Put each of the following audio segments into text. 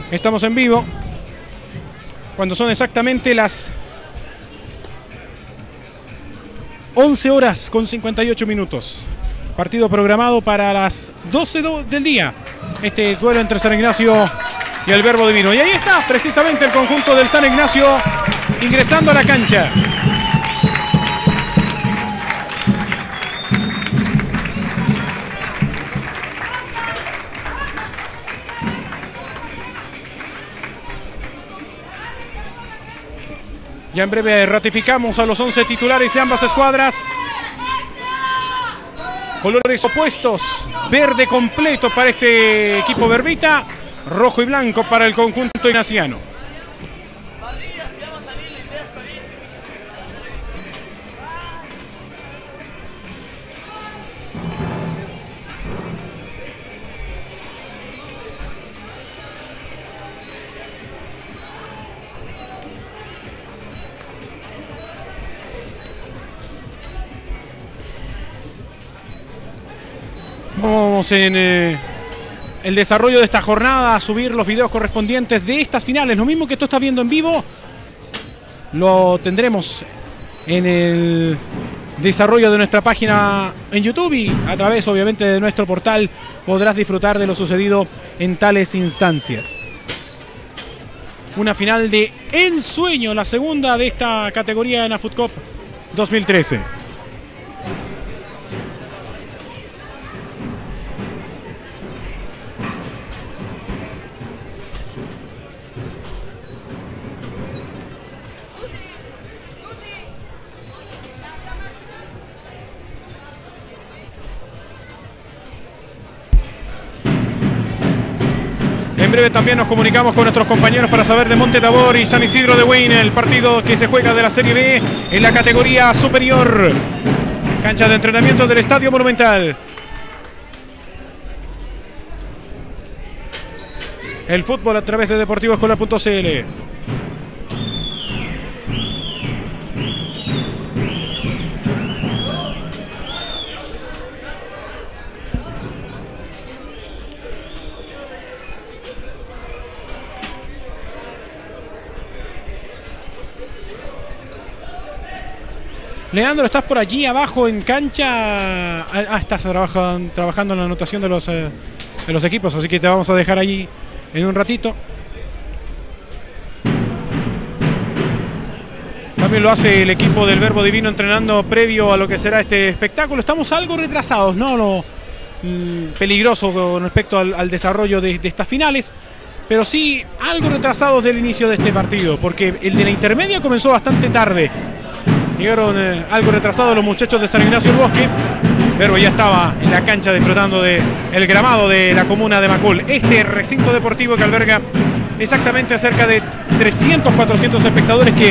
Estamos en vivo cuando son exactamente las 11 horas con 58 minutos. Partido programado para las 12 del día. Este duelo entre San Ignacio y el Verbo Divino. Y ahí está precisamente el conjunto del San Ignacio ingresando a la cancha. Ya en breve ratificamos a los 11 titulares de ambas escuadras. Colores opuestos. Verde completo para este equipo verbita. Rojo y blanco para el conjunto ignaciano. Vamos en el desarrollo de esta jornada a subir los videos correspondientes de estas finales. Lo mismo que tú estás viendo en vivo, lo tendremos en el desarrollo de nuestra página en YouTube y a través obviamente de nuestro portal podrás disfrutar de lo sucedido en tales instancias. Una final de ensueño, la segunda de esta categoría en la Food Cup 2013. En breve también nos comunicamos con nuestros compañeros para saber de Monte Tabor y San Isidro de Huayna, el partido que se juega de la Serie B en la categoría superior. Cancha de entrenamiento del Estadio Monumental. El fútbol a través de deportivoscolar.cl. Leandro, ¿estás por allí abajo en cancha? Estás trabajando en la anotación de los equipos, así que te vamos a dejar allí en un ratito. También lo hace el equipo del Verbo Divino entrenando previo a lo que será este espectáculo. Estamos algo retrasados, ¿no? Lo peligroso con respecto al desarrollo de estas finales, pero sí algo retrasados del inicio de este partido, porque el de la intermedia comenzó bastante tarde. Llegaron algo retrasados los muchachos de San Ignacio del Bosque, pero ya estaba en la cancha disfrutando del gramado de la comuna de Macul. Este recinto deportivo que alberga exactamente cerca de 300-400 espectadores que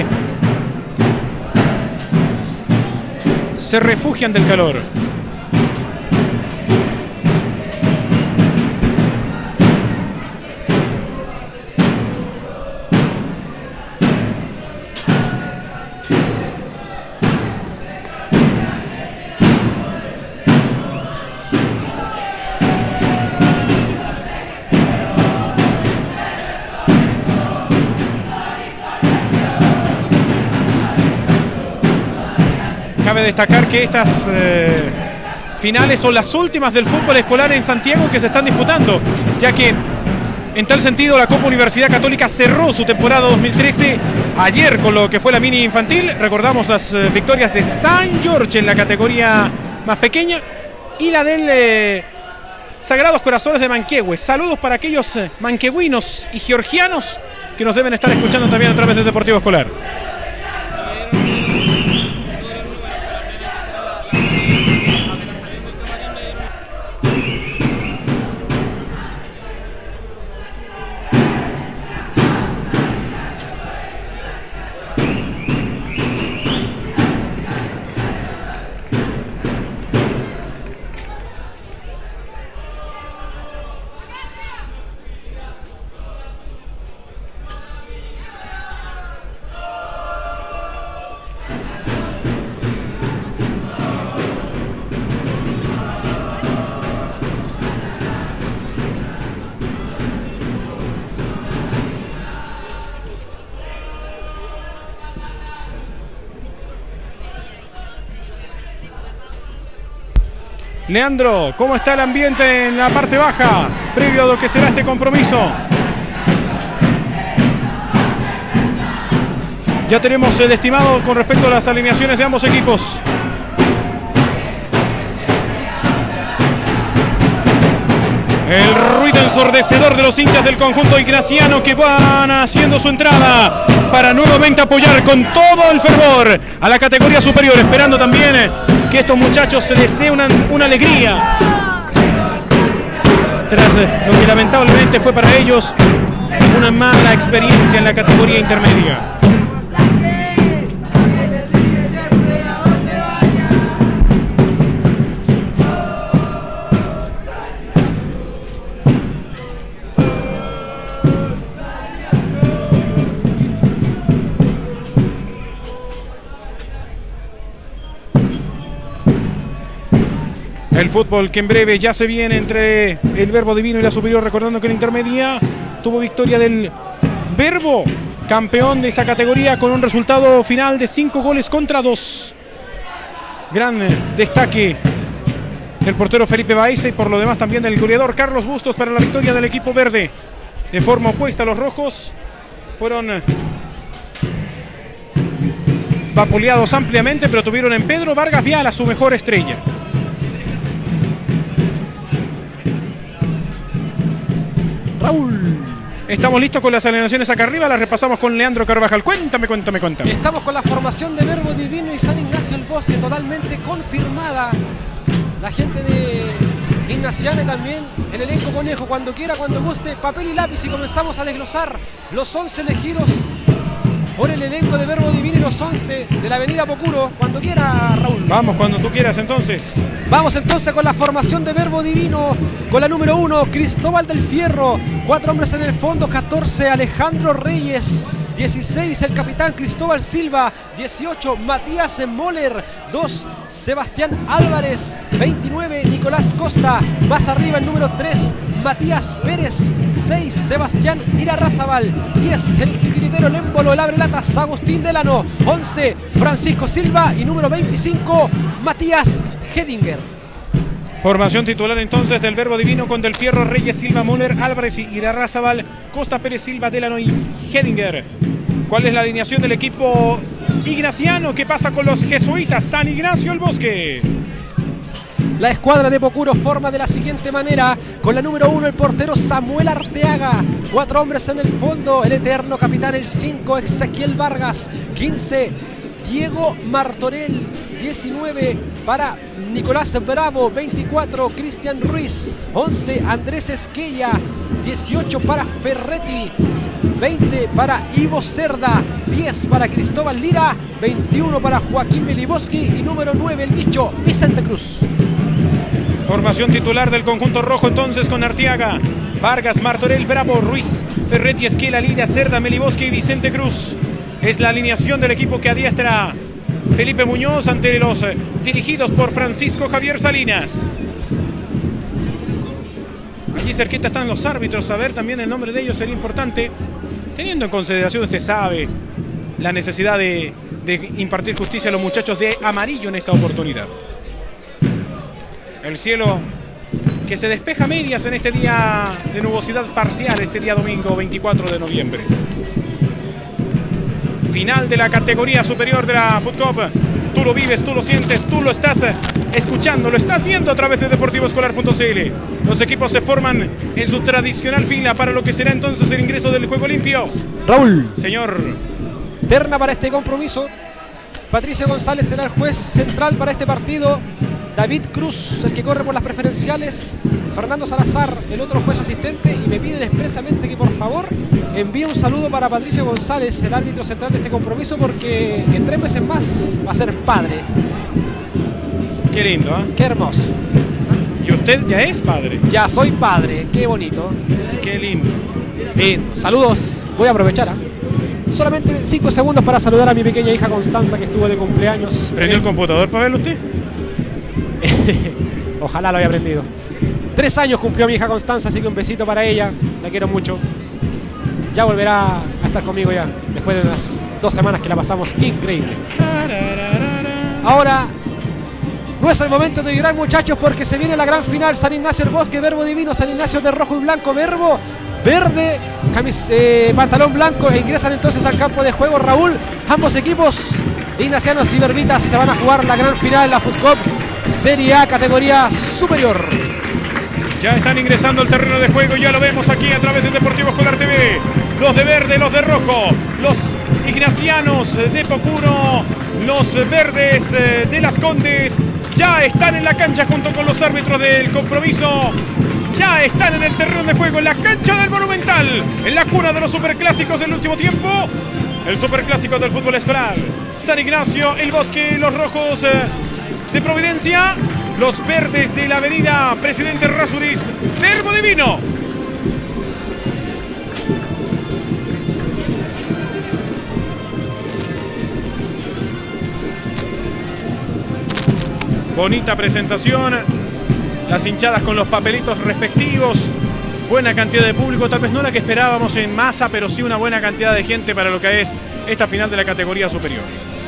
se refugian del calor. Cabe destacar que estas finales son las últimas del fútbol escolar en Santiago que se están disputando, ya que en tal sentido la Copa Universidad Católica cerró su temporada 2013 ayer con lo que fue la mini infantil. Recordamos las victorias de San Jorge en la categoría más pequeña y la del Sagrados Corazones de Manquehue. Saludos para aquellos manquehuinos y georgianos que nos deben estar escuchando también a través de Deportivo Escolar. Leandro, ¿cómo está el ambiente en la parte baja previo a lo que será este compromiso? Ya tenemos el estimado con respecto a las alineaciones de ambos equipos. El ruido ensordecedor de los hinchas del conjunto ignaciano que van haciendo su entrada para nuevamente apoyar con todo el fervor a la categoría superior, esperando también que estos muchachos se les dé una alegría tras lo que lamentablemente fue para ellos una mala experiencia en la categoría intermedia. El fútbol que en breve ya se viene entre el Verbo Divino y la Superior, recordando que en la intermedia tuvo victoria del Verbo, campeón de esa categoría con un resultado final de 5-2. Gran destaque del portero Felipe Baeza y por lo demás también del goleador Carlos Bustos para la victoria del equipo verde. De forma opuesta, los rojos fueron vapuleados ampliamente, pero tuvieron en Pedro Vargas Vial a su mejor estrella. Raúl, estamos listos con las alineaciones acá arriba, las repasamos con Leandro Carvajal. Cuéntame. Estamos con la formación de Verbo Divino y San Ignacio el Bosque totalmente confirmada. La gente de Ignaciane también, el elenco conejo, cuando quiera, cuando guste, papel y lápiz y comenzamos a desglosar los 11 elegidos por el elenco de Verbo Divino y los 11 de la avenida Pocuro. Cuando quiera, Raúl. Vamos, cuando tú quieras entonces. Vamos entonces con la formación de Verbo Divino, con la número 1, Cristóbal del Fierro, 4 hombres en el fondo, 14, Alejandro Reyes, 16, el capitán Cristóbal Silva, 18, Matías Moller, 2, Sebastián Álvarez, 29, Nicolás Costa, más arriba el número 3, Matías Pérez, 6, Sebastián Irarrázaval, 10, el titiritero, el émbolo, el abrelatas, Agustín Delano, 11, Francisco Silva y número 25, Matías Hedinger. Formación titular entonces del Verbo Divino con Del Fierro, Reyes, Silva, Moller, Álvarez y Irarrázaval, Costa, Pérez, Silva, Delano y Hedinger. ¿Cuál es la alineación del equipo ignaciano? ¿Qué pasa con los jesuitas? San Ignacio el Bosque. La escuadra de Pocuro forma de la siguiente manera, con la número 1 el portero Samuel Arteaga, 4 hombres en el fondo, el eterno capitán el 5 Ezequiel Vargas, 15 Diego Martorell, 19 para Nicolás Bravo, 24 Cristian Ruiz, 11 Andrés Esquella, 18 para Ferretti, 20 para Ivo Cerda, 10 para Cristóbal Lira, 21 para Joaquín Miliboski y número 9 el bicho Vicente Cruz. Formación titular del conjunto rojo entonces con Arteaga, Vargas, Martorell, Bravo, Ruiz, Ferretti, Esquela, Lira, Cerda, Miliboski y Vicente Cruz. Es la alineación del equipo que adiestra Felipe Muñoz ante los dirigidos por Francisco Javier Salinas. Allí cerquita están los árbitros, saber también el nombre de ellos sería importante, teniendo en consideración, usted sabe, la necesidad de impartir justicia a los muchachos de amarillo en esta oportunidad. El cielo que se despeja a medias en este día de nubosidad parcial, este día domingo 24 de noviembre. Final de la categoría superior de la Food Cup. Tú lo vives, tú lo sientes, tú lo estás escuchando, lo estás viendo a través de deportivoescolar.cl. Los equipos se forman en su tradicional fila para lo que será entonces el ingreso del juego limpio. Raúl. Señor. Terna para este compromiso. Patricio González será el juez central para este partido. David Cruz, el que corre por las preferenciales. Fernando Salazar, el otro juez asistente. Y me piden expresamente que por favor envíe un saludo para Patricio González, el árbitro central de este compromiso, porque en 3 meses más va a ser padre. Qué lindo, ¿eh? Qué hermoso. ¿Y usted ya es padre? Ya soy padre, qué bonito. Qué lindo. Bien, saludos. Voy a aprovechar, solamente 5 segundos para saludar a mi pequeña hija Constanza, que estuvo de cumpleaños. ¿Prendió el computador para verlo usted? Ojalá lo haya aprendido. 3 años cumplió mi hija Constanza, así que un besito para ella. La quiero mucho. Ya volverá a estar conmigo ya, después de unas 2 semanas que la pasamos increíble. Ahora, No es el momento de llorar, muchachos, porque se viene la gran final. San Ignacio del Bosque, Verbo Divino. San Ignacio de rojo y blanco, Verbo verde, pantalón blanco. E ingresan entonces al campo de juego, Raúl. Ambos equipos, ignacianos y verbitas, se van a jugar la gran final, la Food Cup Serie A, categoría superior. Ya están ingresando al terreno de juego, ya lo vemos aquí a través de Deportivo Escolar TV. Los de verde, los de rojo, los ignacianos de Pocuro, los verdes de Las Condes, ya están en la cancha junto con los árbitros del compromiso. Ya están en el terreno de juego, en la cancha del Monumental, en la cuna de los superclásicos del último tiempo. El superclásico del fútbol escolar. San Ignacio, el Bosque, los rojos de Providencia, los verdes de la avenida Presidente Errázuriz, Verbo Divino. Bonita presentación, las hinchadas con los papelitos respectivos, buena cantidad de público, tal vez no la que esperábamos en masa, pero sí una buena cantidad de gente para lo que es esta final de la categoría superior.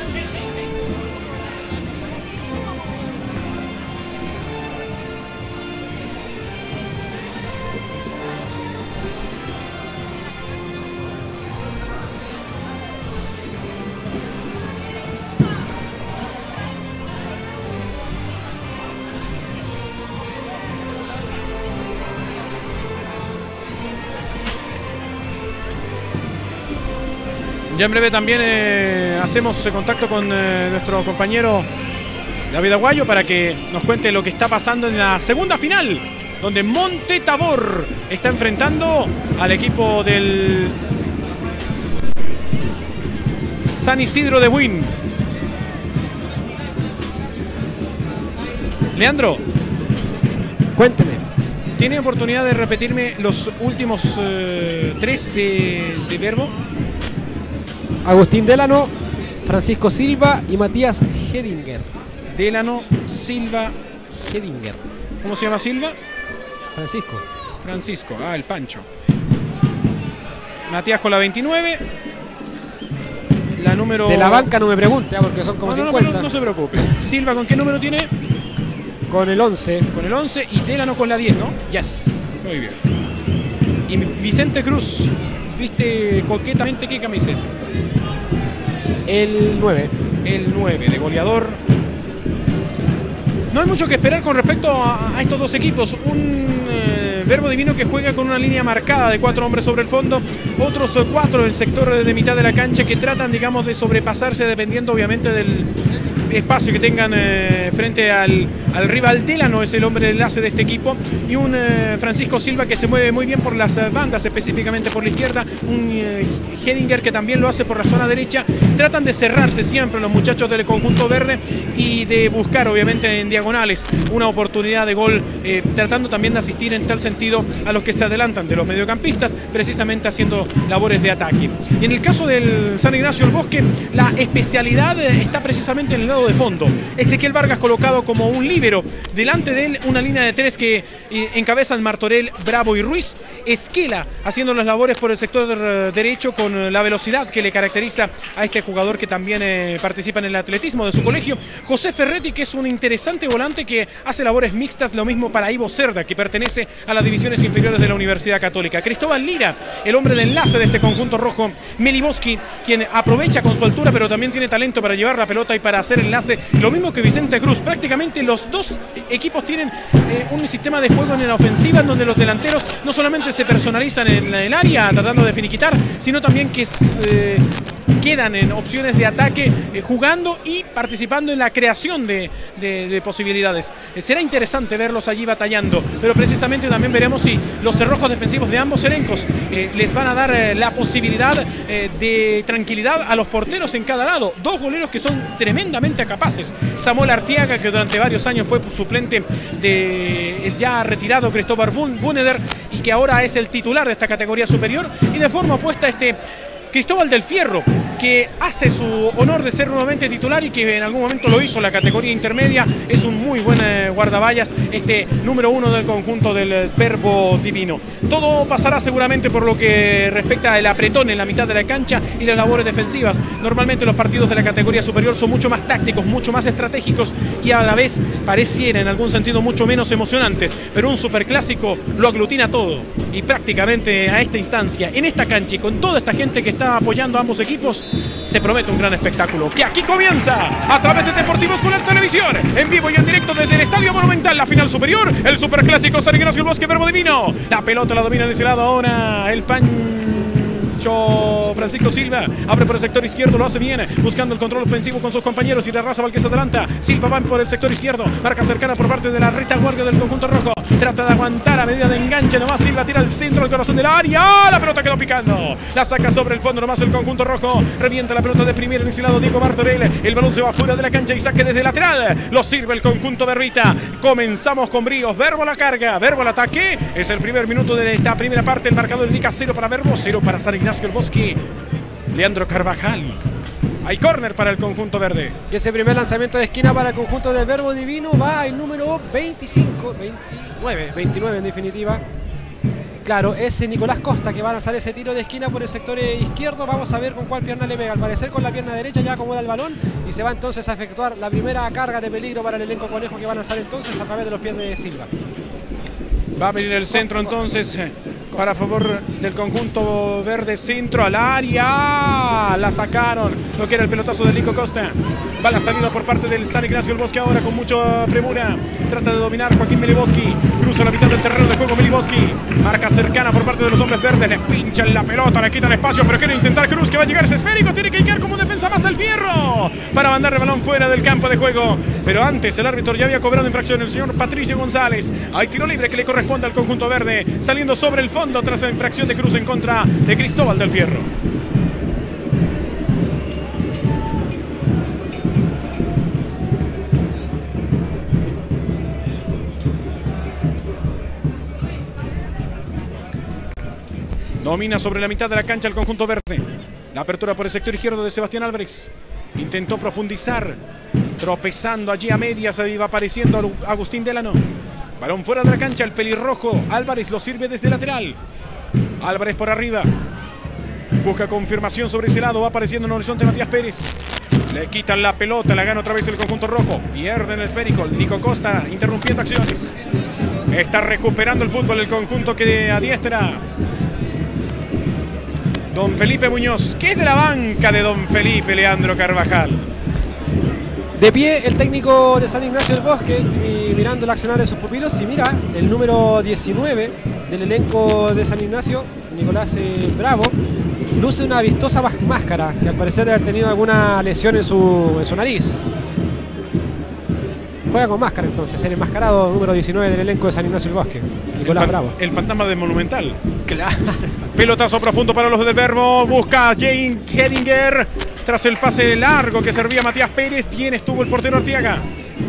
Ya en breve también hacemos contacto con nuestro compañero David Aguayo para que nos cuente lo que está pasando en la segunda final, donde Monte Tabor está enfrentando al equipo del San Isidro de Buin. Leandro, cuénteme. ¿tiene oportunidad de repetirme los últimos tres de Verbo? Agustín Delano, Francisco Silva y Matías Hedinger. Delano, Silva, Hedinger. ¿Cómo se llama Silva? Francisco. Francisco, el Pancho. Matías con la 29. La número... De la banca no me pregunte, porque son como 50. No se preocupe. Silva, ¿con qué número tiene? Con el 11. Con el 11 y Delano con la 10, ¿no? Yes. Muy bien. Y Vicente Cruz, ¿viste coquetamente qué camiseta? El 9. El 9 de goleador. No hay mucho que esperar con respecto a estos dos equipos. Un Verbo Divino que juega con una línea marcada de 4 hombres sobre el fondo. Otros 4 en el sector de mitad de la cancha que tratan, digamos, de sobrepasarse dependiendo obviamente del espacio que tengan frente al rival. Delano es el hombre de enlace de este equipo. Y un Francisco Silva que se mueve muy bien por las bandas, específicamente por la izquierda. Un Hedinger que también lo hace por la zona derecha. Tratan de cerrarse siempre los muchachos del conjunto verde y de buscar obviamente en diagonales una oportunidad de gol, tratando también de asistir en tal sentido a los que se adelantan de los mediocampistas, precisamente haciendo labores de ataque. Y en el caso del San Ignacio del Bosque, la especialidad está precisamente en el lado de fondo. Ezequiel Vargas colocado como un líbero, delante de él una línea de 3 que encabezan Martorell, Bravo y Ruiz. Esquela haciendo las labores por el sector derecho con la velocidad que le caracteriza a este jugador que también participa en el atletismo de su colegio. José Ferretti, que es un interesante volante que hace labores mixtas, lo mismo para Ivo Cerda, que pertenece a las divisiones inferiores de la Universidad Católica. Cristóbal Lira, el hombre de enlace de este conjunto rojo. Meliboski, quien aprovecha con su altura, pero también tiene talento para llevar la pelota y para hacer enlace, lo mismo que Vicente Cruz. Prácticamente los dos equipos tienen un sistema de juego en la ofensiva en donde los delanteros no solamente se personalizan en el área tratando de finiquitar, sino también que quedan en opciones de ataque jugando y participando en la creación de posibilidades. Será interesante verlos allí batallando, pero precisamente también veremos si los cerrojos defensivos de ambos elencos les van a dar la posibilidad de tranquilidad a los porteros en cada lado. Dos goleros que son tremendamente capaces. Samuel Arteaga, que durante varios años fue suplente del ya retirado Cristóbal Buneder y que ahora es el titular de esta categoría superior, y de forma opuesta Cristóbal del Fierro, que hace su honor de ser nuevamente titular y que en algún momento lo hizo en la categoría intermedia. Es un muy buen guardaballas, este número 1 del conjunto del Verbo Divino. Todo pasará seguramente por lo que respecta al apretón en la mitad de la cancha y las labores defensivas. Normalmente los partidos de la categoría superior son mucho más tácticos, mucho más estratégicos y a la vez pareciera en algún sentido mucho menos emocionantes, pero un superclásico lo aglutina todo y prácticamente a esta instancia, en esta cancha y con toda esta gente que está apoyando a ambos equipos, se promete un gran espectáculo que aquí comienza a través de Deportivo Escolar Televisión, en vivo y en directo desde el Estadio Monumental, la final superior, el superclásico San Ignacio del Bosque Verbo Divino. La pelota la domina en ese lado ahora el Francisco Silva, abre por el sector izquierdo, lo hace bien, buscando el control ofensivo con sus compañeros y la raza Valquez adelanta. Silva va por el sector izquierdo, marca cercana por parte de la retaguardia del conjunto rojo, trata de aguantar a medida de enganche, nomás Silva tira al centro del corazón del área, la pelota quedó picando, la saca sobre el fondo nomás el conjunto rojo, revienta la pelota de primera en ese lado Diego Martorell, el balón se va fuera de la cancha y saque desde lateral, lo sirve el conjunto berrita. Comenzamos con bríos, Verbo la carga, Verbo al ataque, es el primer minuto de esta primera parte, el marcador indica 0 para Verbo, 0 para San Ignacio del Bosque. Leandro Carvajal. Hay córner para el conjunto verde. Y ese primer lanzamiento de esquina para el conjunto del Verbo Divino va el número 29 en definitiva. Claro, es Nicolás Costa que va a lanzar ese tiro de esquina por el sector izquierdo. Vamos a ver con cuál pierna le pega. Al parecer con la pierna derecha ya acomoda el balón y se va entonces a efectuar la primera carga de peligro para el elenco conejo que va a lanzar entonces a través de los pies de Silva. Va a venir el centro entonces para favor del conjunto verde, centro al área, la sacaron, lo que era el pelotazo de Nico Costa, va la salida por parte del San Ignacio del Bosque ahora con mucha premura, trata de dominar Joaquín Miliboski, cruza la mitad del terreno de juego Miliboski, marca cercana por parte de los hombres verdes, le pinchan la pelota, le quitan espacio, pero quiere intentar Cruz que va a llegar ese esférico, tiene que llegar como defensa más del Fierro, para mandar el balón fuera del campo de juego, pero antes el árbitro ya había cobrado infracción, el señor Patricio González, hay tiro libre que le corresponde al conjunto verde, saliendo sobre el fondo tras la infracción de Cruz en contra de Cristóbal del Fierro. Domina sobre la mitad de la cancha el conjunto verde. La apertura por el sector izquierdo de Sebastián Álvarez. Intentó profundizar, tropezando allí a medias, iba apareciendo Agustín Delano. Balón fuera de la cancha, el pelirrojo Álvarez lo sirve desde lateral. Álvarez por arriba, busca confirmación sobre ese lado, va apareciendo en el horizonte Matías Pérez. Le quitan la pelota, la gana otra vez el conjunto rojo. Pierde en el esférico, Nico Costa interrumpiendo acciones. Está recuperando el fútbol el conjunto que adiestra Don Felipe Muñoz. ¿Qué es de la banca de Don Felipe, Leandro Carvajal? De pie el técnico de San Ignacio del Bosque, mirando el accionar de sus pupilos, y mira el número 19 del elenco de San Ignacio, Nicolás Bravo, luce una vistosa máscara, que al parecer debe haber tenido alguna lesión en su nariz. Juega con máscara entonces, el enmascarado número 19 del elenco de San Ignacio del Bosque, Nicolás Bravo. El fantasma del Monumental. Claro. Pelotazo profundo para los del Verbo, busca Jane Hedinger. Tras el pase largo que servía Matías Pérez, bien estuvo el portero Arteaga.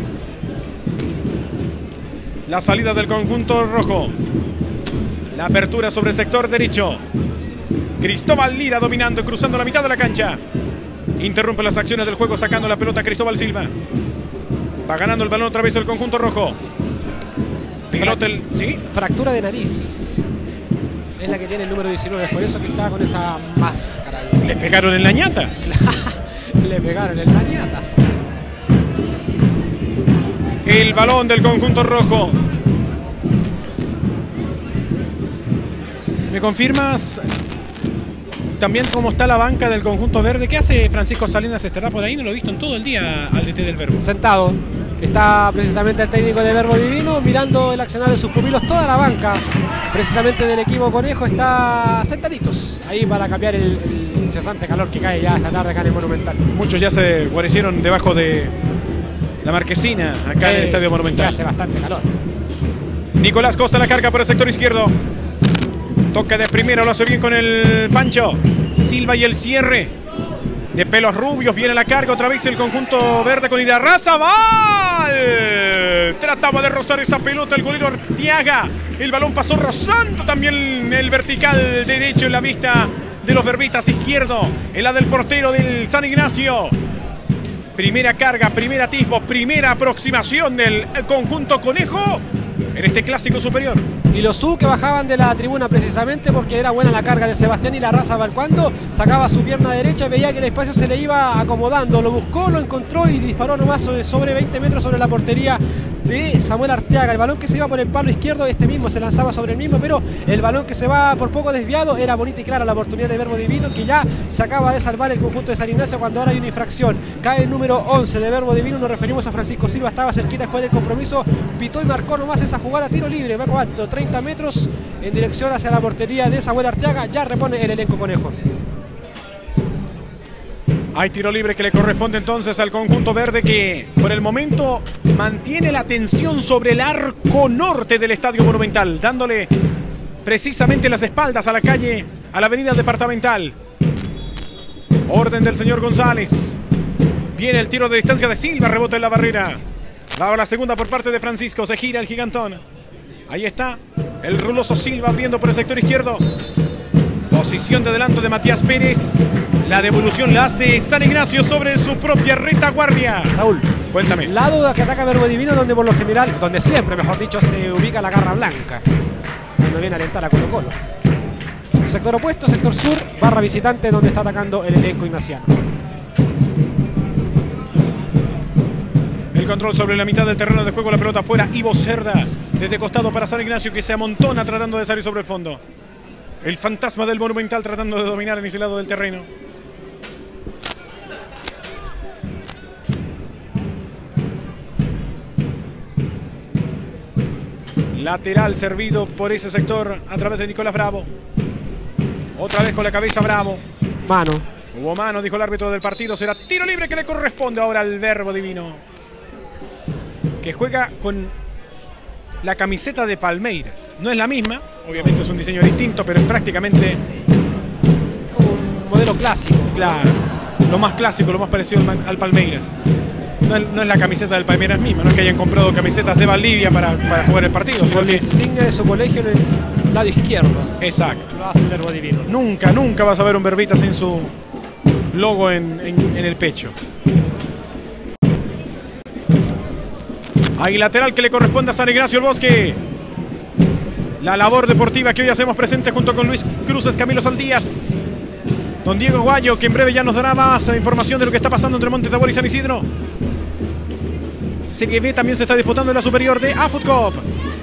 La salida del conjunto rojo. La apertura sobre el sector derecho. Cristóbal Lira dominando, cruzando la mitad de la cancha. Interrumpe las acciones del juego sacando la pelota Cristóbal Silva. Va ganando el balón otra vez el conjunto rojo. Pelota ¿sí? Fractura de nariz. Es la que tiene el número 19, es por eso que está con esa máscara. ¿Le pegaron en la ñata? Le pegaron en la ñata. El balón del conjunto rojo. ¿Me confirmas también cómo está la banca del conjunto verde? ¿Qué hace Francisco Salinas? ¿Estará por ahí? No lo he visto en todo el día al DT del Verbo. Sentado. Está precisamente el técnico de Verbo Divino mirando el accionar de sus pupilos. Toda la banca precisamente del equipo conejo está sentaditos ahí para cambiar el incesante calor que cae ya esta tarde acá en el Monumental. Muchos ya se guarecieron debajo de la marquesina acá en el Estadio Monumental. Hace bastante calor. Nicolás Costa la carga por el sector izquierdo. Toca de primero, lo hace bien con el Pancho. Silva y el cierre. De pelos rubios viene la carga otra vez el conjunto verde con Idarrazabal. Trataba de rozar esa pelota el golero Arteaga. El balón pasó rozando también el vertical derecho en la vista de los verbitas, izquierdo, en la del portero del San Ignacio. Primera carga, primer atisbo, primera aproximación del conjunto conejo en este clásico superior. Y los U que bajaban de la tribuna precisamente porque era buena la carga de Sebastián y la raza Balcuando. Sacaba su pierna derecha y veía que el espacio se le iba acomodando. Lo buscó, lo encontró y disparó nomás sobre 20 metros sobre la portería de Samuel Arteaga. El balón que se iba por el palo izquierdo, este mismo se lanzaba sobre el mismo, pero el balón que se va por poco desviado, era bonita y clara la oportunidad de Verbo Divino, que ya se acaba de salvar el conjunto de San Ignacio cuando ahora hay una infracción. Cae el número 11 de Verbo Divino, nos referimos a Francisco Silva, estaba cerquita después del compromiso, pitó y marcó nomás esa jugada, tiro libre, va cuánto, 30 metros en dirección hacia la portería de Samuel Arteaga, ya repone el elenco conejo. Hay tiro libre que le corresponde entonces al conjunto verde, que por el momento mantiene la atención sobre el arco norte del Estadio Monumental, dándole precisamente las espaldas a la calle, a la avenida departamental. Orden del señor González. Viene el tiro de distancia de Silva, rebota en la barrera. Daba la segunda por parte de Francisco, se gira el gigantón. Ahí está el ruloso Silva abriendo por el sector izquierdo. Posición de adelanto de Matías Pérez. La devolución la hace San Ignacio sobre su propia retaguardia. Raúl, cuéntame. La duda que ataca Verbo Divino, donde por lo general, donde siempre, mejor dicho, se ubica la garra blanca, cuando viene a alentar a Colo Colo. Sector opuesto, sector sur, barra visitante, donde está atacando el elenco ignaciano. El control sobre la mitad del terreno de juego, la pelota afuera. Ivo Cerda desde costado para San Ignacio, que se amontona tratando de salir sobre el fondo. El fantasma del Monumental tratando de dominar en ese lado del terreno. Lateral servido por ese sector a través de Nicolás Bravo. Otra vez con la cabeza Bravo. Mano. Hubo mano, dijo el árbitro del partido. Será tiro libre que le corresponde ahora al Verbo Divino, que juega con la camiseta de Palmeiras. No es la misma, obviamente es un diseño distinto, pero es prácticamente un modelo clásico. Claro, lo más clásico, lo más parecido al Palmeiras. No es la camiseta del Palmeiras misma, no es que hayan comprado camisetas de Valdivia para jugar el partido. Con la insignia de su colegio en el lado izquierdo. Exacto. Lo hace el Verbo Divino. Nunca vas a ver un Verbita sin su logo en el pecho. Hay lateral que le corresponde a San Ignacio el Bosque. La labor deportiva que hoy hacemos presente junto con Luis Cruces, Camilo Saldías, don Diego Guayo, que en breve ya nos dará más información de lo que está pasando entre Monte Tabor y San Isidro. CGB también se está disputando en la superior de AFUT Cup.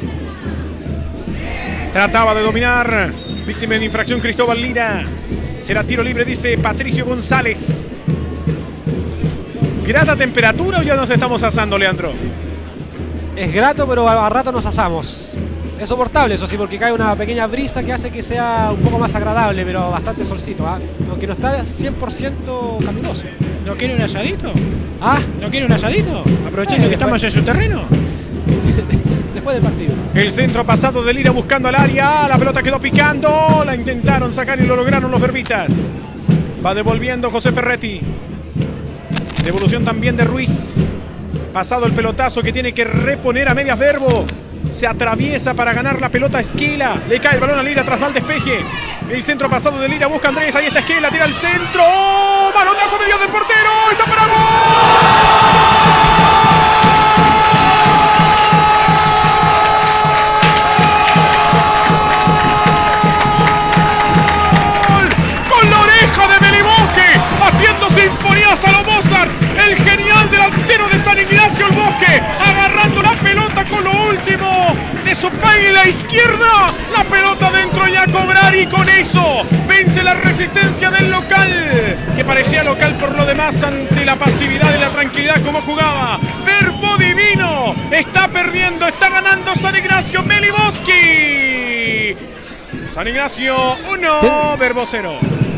Trataba de dominar, víctima de infracción Cristóbal Lira. Será tiro libre, dice Patricio González. ¿Grata temperatura o ya nos estamos asando, Leandro? Es grato, pero a rato nos asamos. Es soportable, eso sí, porque cae una pequeña brisa que hace que sea un poco más agradable, pero bastante solcito, ¿ah? Aunque no está 100% caluroso. ¿No quiere un asadito? ¿Ah? ¿No quiere un asadito? Aprovechando que estamos en su terreno. Después del partido. El centro pasado de Lira buscando al área. La pelota quedó picando. La intentaron sacar y lo lograron los verbitas. Va devolviendo José Ferretti. Devolución también de Ruiz. Pasado el pelotazo que tiene que reponer a medias Verbo. Se atraviesa para ganar la pelota Esquela. Le cae el balón a Lira tras mal despeje. El centro pasado de Lira busca a Andrés. Ahí está Esquela, tira el centro. ¡Oh! Manotazo medio del portero. ¡Está para gol! Con la oreja de Belibosque, haciendo sinfonías a lo Mozart. El genial delantero de San Ignacio el Bosque, agarrando la pelota con lo último de su paila izquierda. La pelota dentro y a cobrar, y con eso vence la resistencia del local, que parecía local por lo demás ante la pasividad y la tranquilidad como jugaba. Verbo Divino está perdiendo, está ganando San Ignacio. Belibosque. San Ignacio 1, Verbo 0.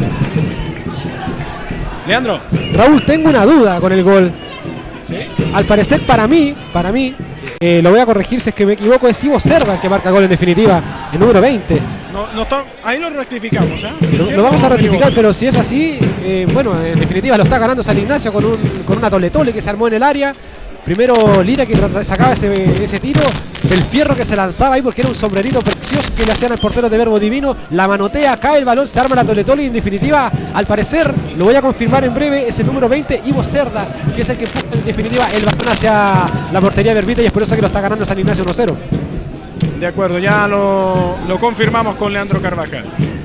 Leandro. Raúl, tengo una duda con el gol. ¿Sí? Al parecer, para mí, lo voy a corregir si es que me equivoco, es Ivo Cerda el que marca gol en definitiva, el número 20. Ahí lo rectificamos, ¿eh? Si lo vamos a rectificar, pero si es así, bueno, en definitiva lo está ganando San Ignacio con una tole-tole que se armó en el área. Primero Lira que sacaba ese tiro. El Fierro que se lanzaba ahí porque era un sombrerito precioso que le hacían al portero de Verbo Divino. La manotea, cae el balón, se arma la Toletoli. En definitiva, al parecer, lo voy a confirmar en breve, es el número 20, Ivo Cerda, que es el que empuja en definitiva el balón hacia la portería Verbita, y es por eso que lo está ganando San Ignacio 1-0. De acuerdo, ya lo confirmamos con Leandro Carvajal.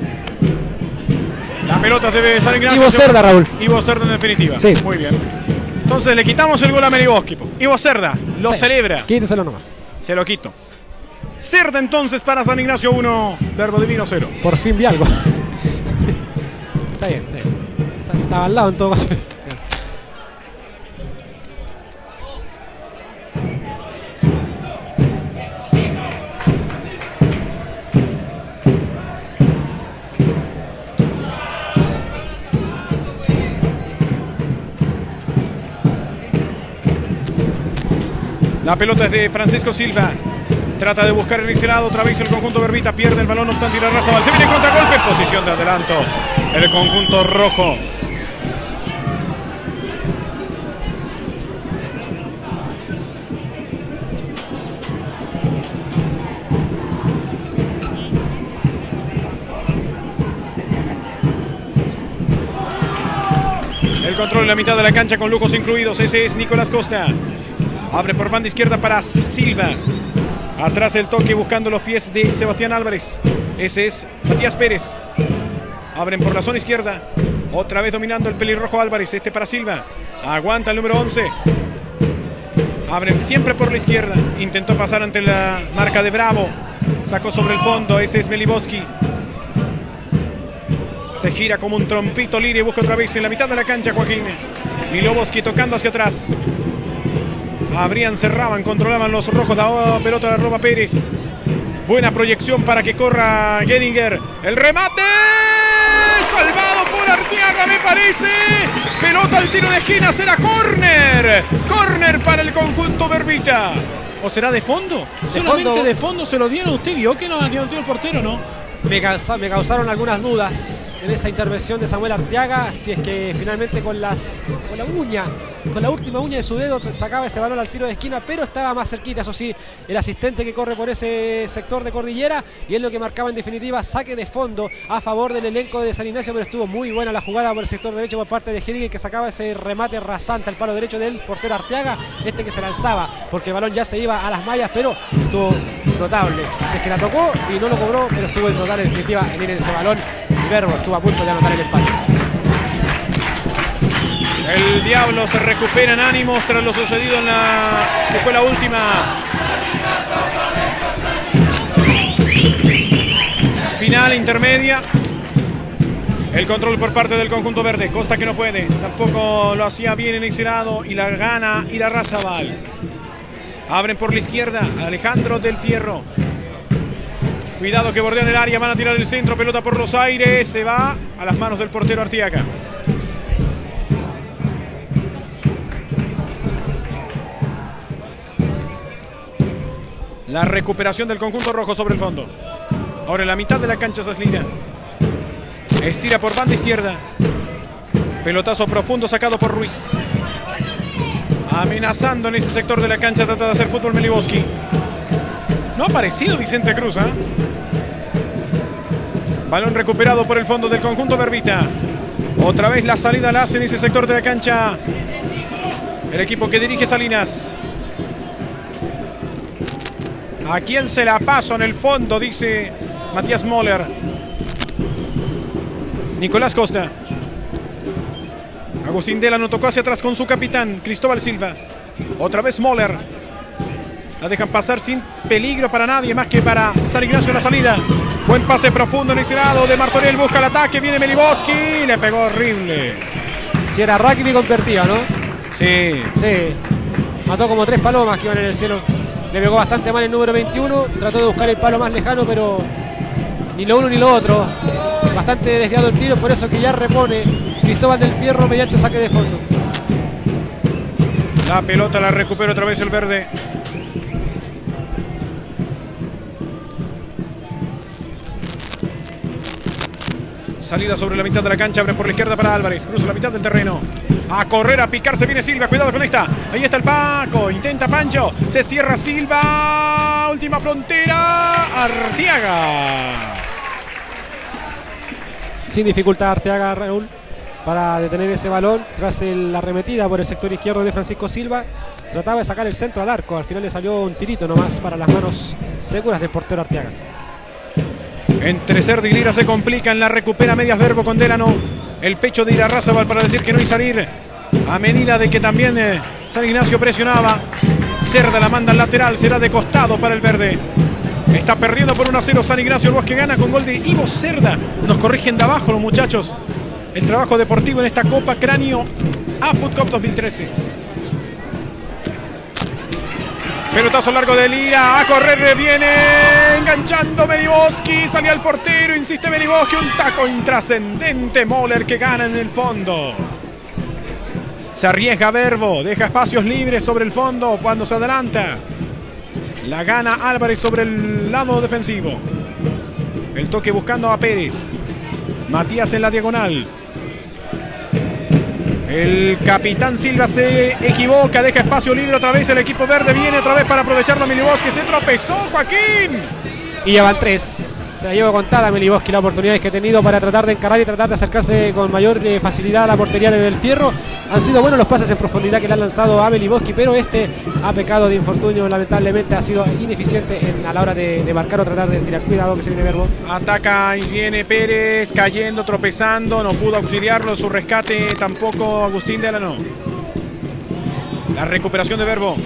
La pelota de San Ignacio. Ivo Cerda, Raúl. Ivo Cerda en definitiva. Sí. Muy bien. Entonces le quitamos el gol a Meliboski. Ivo Cerda lo celebra. Quíteselo nomás. Se lo quito. Cerda entonces para San Ignacio 1, Verbo Divino 0. Por fin vi algo. Está bien, está bien. Estaba al lado en todo caso. La pelota es de Francisco Silva. Trata de buscar en ese lado. Otra vez el conjunto Verbita. Pierde el balón. No obstante, Irarrázaval se viene en contragolpe. Posición de adelanto. El conjunto rojo. El control en la mitad de la cancha con lujos incluidos. Ese es Nicolás Costa. Abre por banda izquierda para Silva. Atrás el toque buscando los pies de Sebastián Álvarez. Ese es Matías Pérez. Abren por la zona izquierda. Otra vez dominando el pelirrojo Álvarez. Este para Silva. Aguanta el número 11. Abren siempre por la izquierda. Intentó pasar ante la marca de Bravo. Sacó sobre el fondo. Ese es Meliboski. Se gira como un trompito Lira y busca otra vez en la mitad de la cancha Joaquín. Meliboski tocando hacia atrás. Abrían, cerraban, controlaban los rojos. La pelota la roba Pérez. Buena proyección para que corra Gedinger. El remate. Salvado por Arteaga, me parece. Pelota al tiro de esquina. Será córner. Córner para el conjunto Verbita. ¿O será de fondo? Solamente de fondo se lo dieron. ¿Usted vio que no dio el portero, no? Me causaron algunas dudas en esa intervención de Samuel Arteaga, si es que finalmente con la última uña de su dedo sacaba ese balón al tiro de esquina, pero estaba más cerquita, eso sí, el asistente que corre por ese sector de Cordillera, y es lo que marcaba en definitiva saque de fondo a favor del elenco de San Ignacio, pero estuvo muy buena la jugada por el sector derecho por parte de Gedinger, que sacaba ese remate rasante al palo derecho del portero Arteaga, que se lanzaba, porque el balón ya se iba a las mallas, pero estuvo notable. Si es que la tocó y no lo cobró, pero estuvo notable en definitiva en ir en ese balón. Verbo estuvo a punto de anotar el empate. El Diablo se recupera en ánimos tras lo sucedido en que fue la última final intermedia. El control por parte del conjunto verde. Costa que no puede. Tampoco lo hacía bien en ese lado y la gana Irarrázaval. Abren por la izquierda. Alejandro del Fierro. Cuidado que bordean el área. Van a tirar el centro. Pelota por los aires. Se va a las manos del portero Arteaga. La recuperación del conjunto rojo sobre el fondo. Ahora en la mitad de la cancha Zaslina. Estira por banda izquierda. Pelotazo profundo sacado por Ruiz. Amenazando en ese sector de la cancha. Trata de hacer fútbol Meliboski. No ha aparecido Vicente Cruz, ¿eh? Balón recuperado por el fondo del conjunto Verbita. Otra vez la salida la hace en ese sector de la cancha el equipo que dirige Salinas. ¿A quién se la paso en el fondo? Dice Matías Moller. Nicolás Costa. Agustín Dela no tocó hacia atrás con su capitán Cristóbal Silva. Otra vez Moller. La dejan pasar sin peligro para nadie más que para San Ignacio en la salida. Buen pase profundo en ese lado de Martorell. Busca el ataque. Viene Meliboski. Le pegó horrible. Si era rugby convertía, ¿no? Sí. Sí. Mató como 3 palomas que iban en el cielo. Le pegó bastante mal el número 21. Trató de buscar el palo más lejano, pero ni lo uno ni lo otro. Bastante desviado el tiro. Por eso que ya repone Cristóbal del Fierro mediante saque de fondo. La pelota la recupera otra vez el verde. Salida sobre la mitad de la cancha. Abren por la izquierda para Álvarez. Cruza la mitad del terreno. A correr, a picarse viene Silva. Cuidado con esta. Ahí está el Paco. Intenta Pancho. Se cierra Silva. Última frontera. Arteaga. Sin dificultad Arteaga, Raúl, para detener ese balón tras la arremetida por el sector izquierdo de Francisco Silva. Trataba de sacar el centro al arco. Al final le salió un tirito nomás para las manos seguras del portero Arteaga. Entre Cerda y Lira se complican. La recupera medias Verbo con Delano. El pecho de Irarrázaval para decir que no y salir. A medida de que también San Ignacio presionaba. Cerda la manda al lateral. Será de costado para el verde. Está perdiendo por 1-0 San Ignacio. El Bosque gana con gol de Ivo Cerda. Nos corrigen de abajo los muchachos. El trabajo deportivo en esta Copa Cráneo AFUT Cup 2013. Pelotazo largo de Lira, a correr viene enganchando Meliboski, salía el portero, insiste Meliboski, un taco intrascendente, Moller que gana en el fondo. Se arriesga Verbo, deja espacios libres sobre el fondo cuando se adelanta. La gana Álvarez sobre el lado defensivo. El toque buscando a Pérez. Matías en la diagonal. El capitán Silva se equivoca, deja espacio libre otra vez. El equipo verde viene otra vez para aprovecharlo. Meliboski se tropezó, Joaquín. Y ya van 3. Se la lleva contada Meliboski las oportunidades que ha tenido para tratar de encarar y tratar de acercarse con mayor facilidad a la portería del Fierro. Han sido buenos los pases en profundidad que le han lanzado a Meliboski, pero este ha pecado de infortunio. Lamentablemente ha sido ineficiente a la hora de marcar o tratar de tirar. Cuidado que se viene Verbo. Ataca y viene Pérez cayendo, tropezando. No pudo auxiliarlo su rescate tampoco Agustín Delano. La recuperación de Verbo.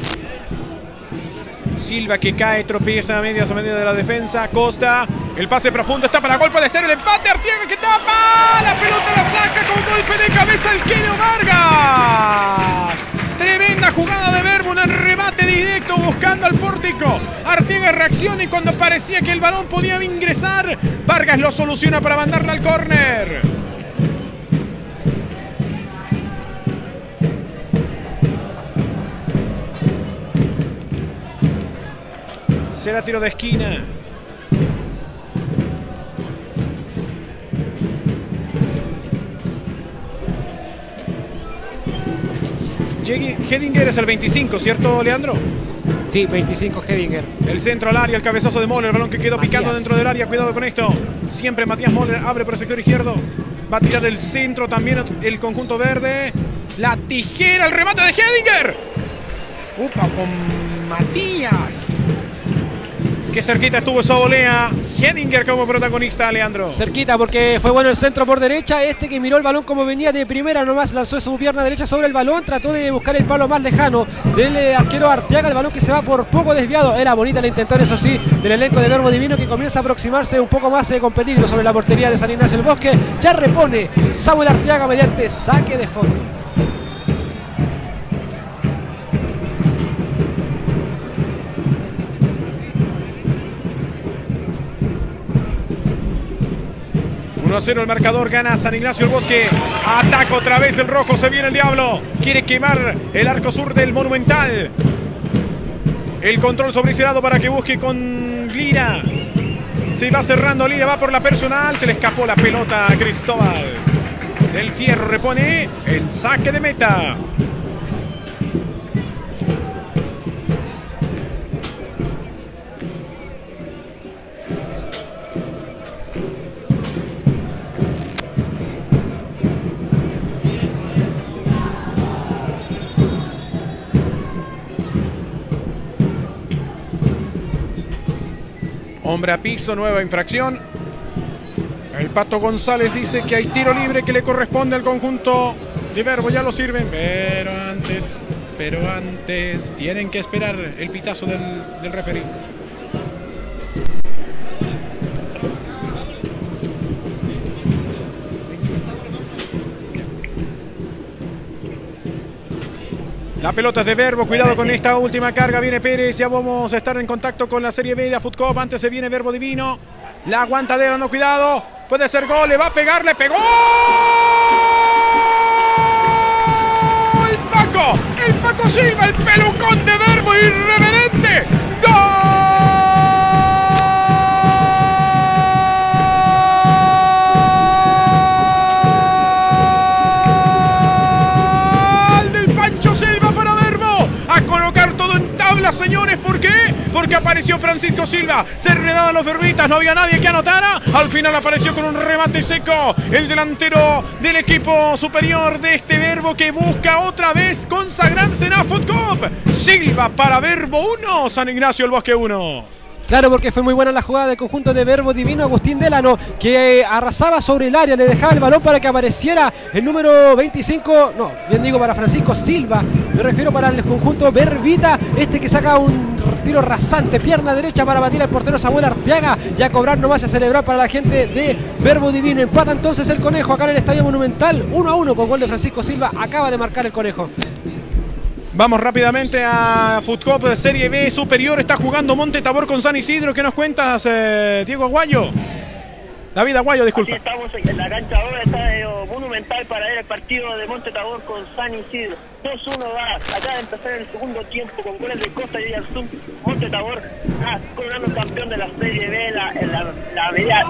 Silva que cae, tropieza a media de la defensa. Costa, el pase profundo está para gol, puede ser el empate. Arteaga que tapa, la pelota la saca con golpe de cabeza el Kenio Vargas. Tremenda jugada de Verbo, un remate directo buscando al pórtico. Arteaga reacciona y cuando parecía que el balón podía ingresar, Vargas lo soluciona para mandarla al córner. Será tiro de esquina. Hedinger es el 25, ¿cierto, Leandro? Sí, 25 Hedinger. El centro al área, el cabezazo de Moller, el balón que quedó Matías. picando dentro del área. Cuidado con esto. Siempre Matías Moller abre por el sector izquierdo. Va a tirar el centro también el conjunto verde. La tijera, el remate de Hedinger. Upa, con Matías. Qué cerquita estuvo esa volea. Hedinger como protagonista, Leandro. Cerquita porque fue bueno el centro por derecha. Este que miró el balón como venía de primera nomás lanzó su pierna derecha sobre el balón. Trató de buscar el palo más lejano del arquero Arteaga. El balón que se va por poco desviado. Era bonita la intención, eso sí, del elenco de Verbo Divino que comienza a aproximarse un poco más con peligro sobre la portería de San Ignacio el Bosque. Ya repone Samuel Arteaga mediante saque de fondo. A 0 el marcador, gana San Ignacio el Bosque. Ataca otra vez el rojo, se viene el diablo. Quiere quemar el arco sur del Monumental. El control sobre ese lado para que busque con Lira. Se va cerrando Lira, va por la personal. Se le escapó la pelota a Cristóbal. Del Fierro repone el saque de meta. Hombre a piso, nueva infracción. El Pato González dice que hay tiro libre que le corresponde al conjunto de Verbo. Ya lo sirven, pero antes tienen que esperar el pitazo del referí. La pelota es de Verbo, cuidado con esta última carga, viene Pérez, ya vamos a estar en contacto con la Serie B de AFUT Cup, antes se viene Verbo Divino, la aguantadera, no, cuidado, puede ser gol, le va a pegar, le pegó, el Paco Silva, el pelucón de Verbo, irreverente, apareció Francisco Silva. Se enredaban los verbitas, no había nadie que anotara. Al final apareció con un remate seco el delantero del equipo superior de este Verbo, que busca otra vez consagrarse en la FUT Cup. Silva para Verbo 1, San Ignacio el Bosque 1. Claro, porque fue muy buena la jugada del conjunto de Verbo Divino. Agustín Delano, que arrasaba sobre el área, le dejaba el balón para que apareciera el número 25, no, bien digo para Francisco Silva, me refiero para el conjunto Verbita, este que saca un tiro rasante, pierna derecha para batir al portero Samuel Arteaga, y a cobrar nomás y a celebrar para la gente de Verbo Divino. Empata entonces el Conejo acá en el Estadio Monumental, 1-1 con gol de Francisco Silva, acaba de marcar el Conejo. Vamos rápidamente a FUT Cup de Serie B Superior. Está jugando Monte Tabor con San Isidro. ¿Qué nos cuentas, Diego Aguayo? David Aguayo, disculpa. Así estamos en la cancha ahora, Estadio Monumental, para ver el partido de Monte Tabor con San Isidro. 2-1 va, acaba de empezar el segundo tiempo con goles de Costa y Arzum. Monte Tabor coronando campeón de la Serie B, la medida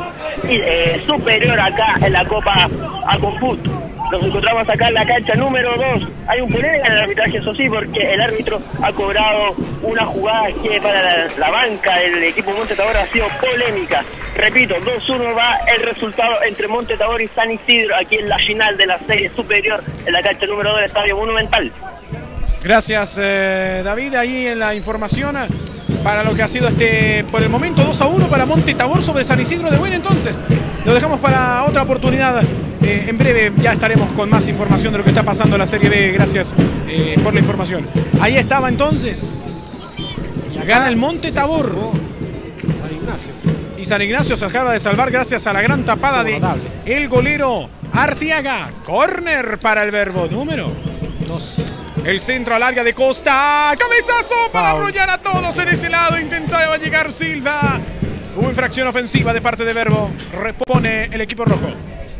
superior acá en la Copa Acofut. Nos encontramos acá en la cancha número 2. Hay un polémica en el arbitraje, eso sí, porque el árbitro ha cobrado una jugada que para la banca del equipo Monte Tabor ha sido polémica. Repito, 2-1 va el resultado entre Monte Tabor y San Isidro, aquí en la final de la serie superior, en la cancha número 2 del Estadio Monumental. Gracias, David, ahí en la información para lo que ha sido por el momento 2-1 para Monte Tabor sobre San Isidro de Buena. Entonces, lo dejamos para otra oportunidad. En breve ya estaremos con más información de lo que está pasando en la Serie B. Gracias por la información. Ahí estaba entonces. Gana el Monte Tabor. San Ignacio. Y San Ignacio se acaba de salvar gracias a la gran tapada de el golero Arteaga. Córner para el Verbo número 2. El centro al área de Costa. Cabezazo para arrollar a todos en ese lado. Intentaba llegar Silva. Hubo infracción ofensiva de parte de Verbo. Repone el equipo rojo.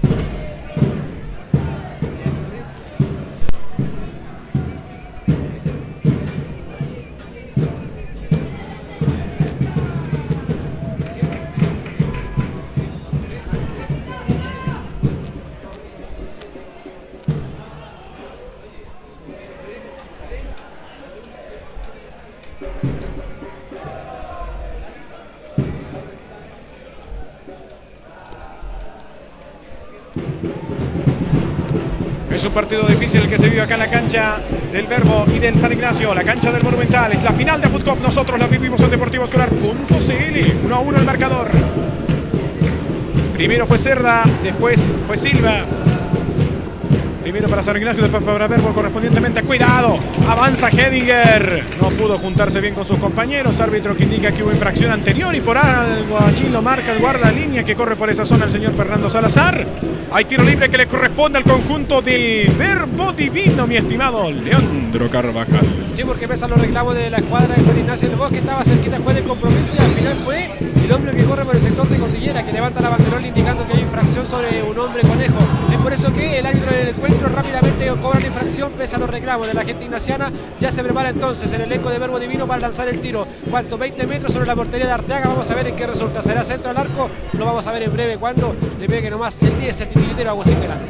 Es un partido difícil el que se vive acá en la cancha del Verbo y del San Ignacio, la cancha del Monumental. Es la final de FUT Cup. Nosotros la vivimos en deportivoescolar.cl. 1-1 el marcador. Primero fue Cerda, después fue Silva. Primero para San Ignacio, después para Verbo correspondientemente. ¡Cuidado! Avanza Hedinger. No pudo juntarse bien con sus compañeros. Árbitro que indica que hubo infracción anterior y por algo allí lo marca el guardalínea que corre por esa zona, el señor Fernando Salazar. Hay tiro libre que le corresponde al conjunto del Verbo Divino, mi estimado Leandro Carvajal. Sí, porque pesan los reclamos de la escuadra de San Ignacio del Bosque. Estaba cerquita el juez del compromiso y al final fue el hombre que corre por el sector de Cordillera que levanta la banderola indicando que hay infracción sobre un hombre conejo. Es por eso que el árbitro del encuentro rápidamente cobra la infracción, pese a los reclamos de la gente ignaciana. Ya se prepara entonces el elenco de Verbo Divino para lanzar el tiro. ¿Cuánto? 20 metros sobre la portería de Arteaga. Vamos a ver en qué resulta. ¿Será centro al arco? Lo vamos a ver en breve cuando le pegue nomás el 10, el titiritero Agustín Delano.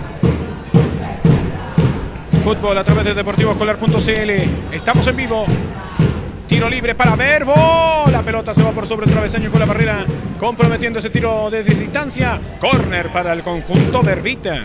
Fútbol a través de deportivoescolar.cl. Estamos en vivo. Tiro libre para Verbo. La pelota se va por sobre el travesaño con la barrera, comprometiendo ese tiro desde distancia. Córner para el conjunto Verbita.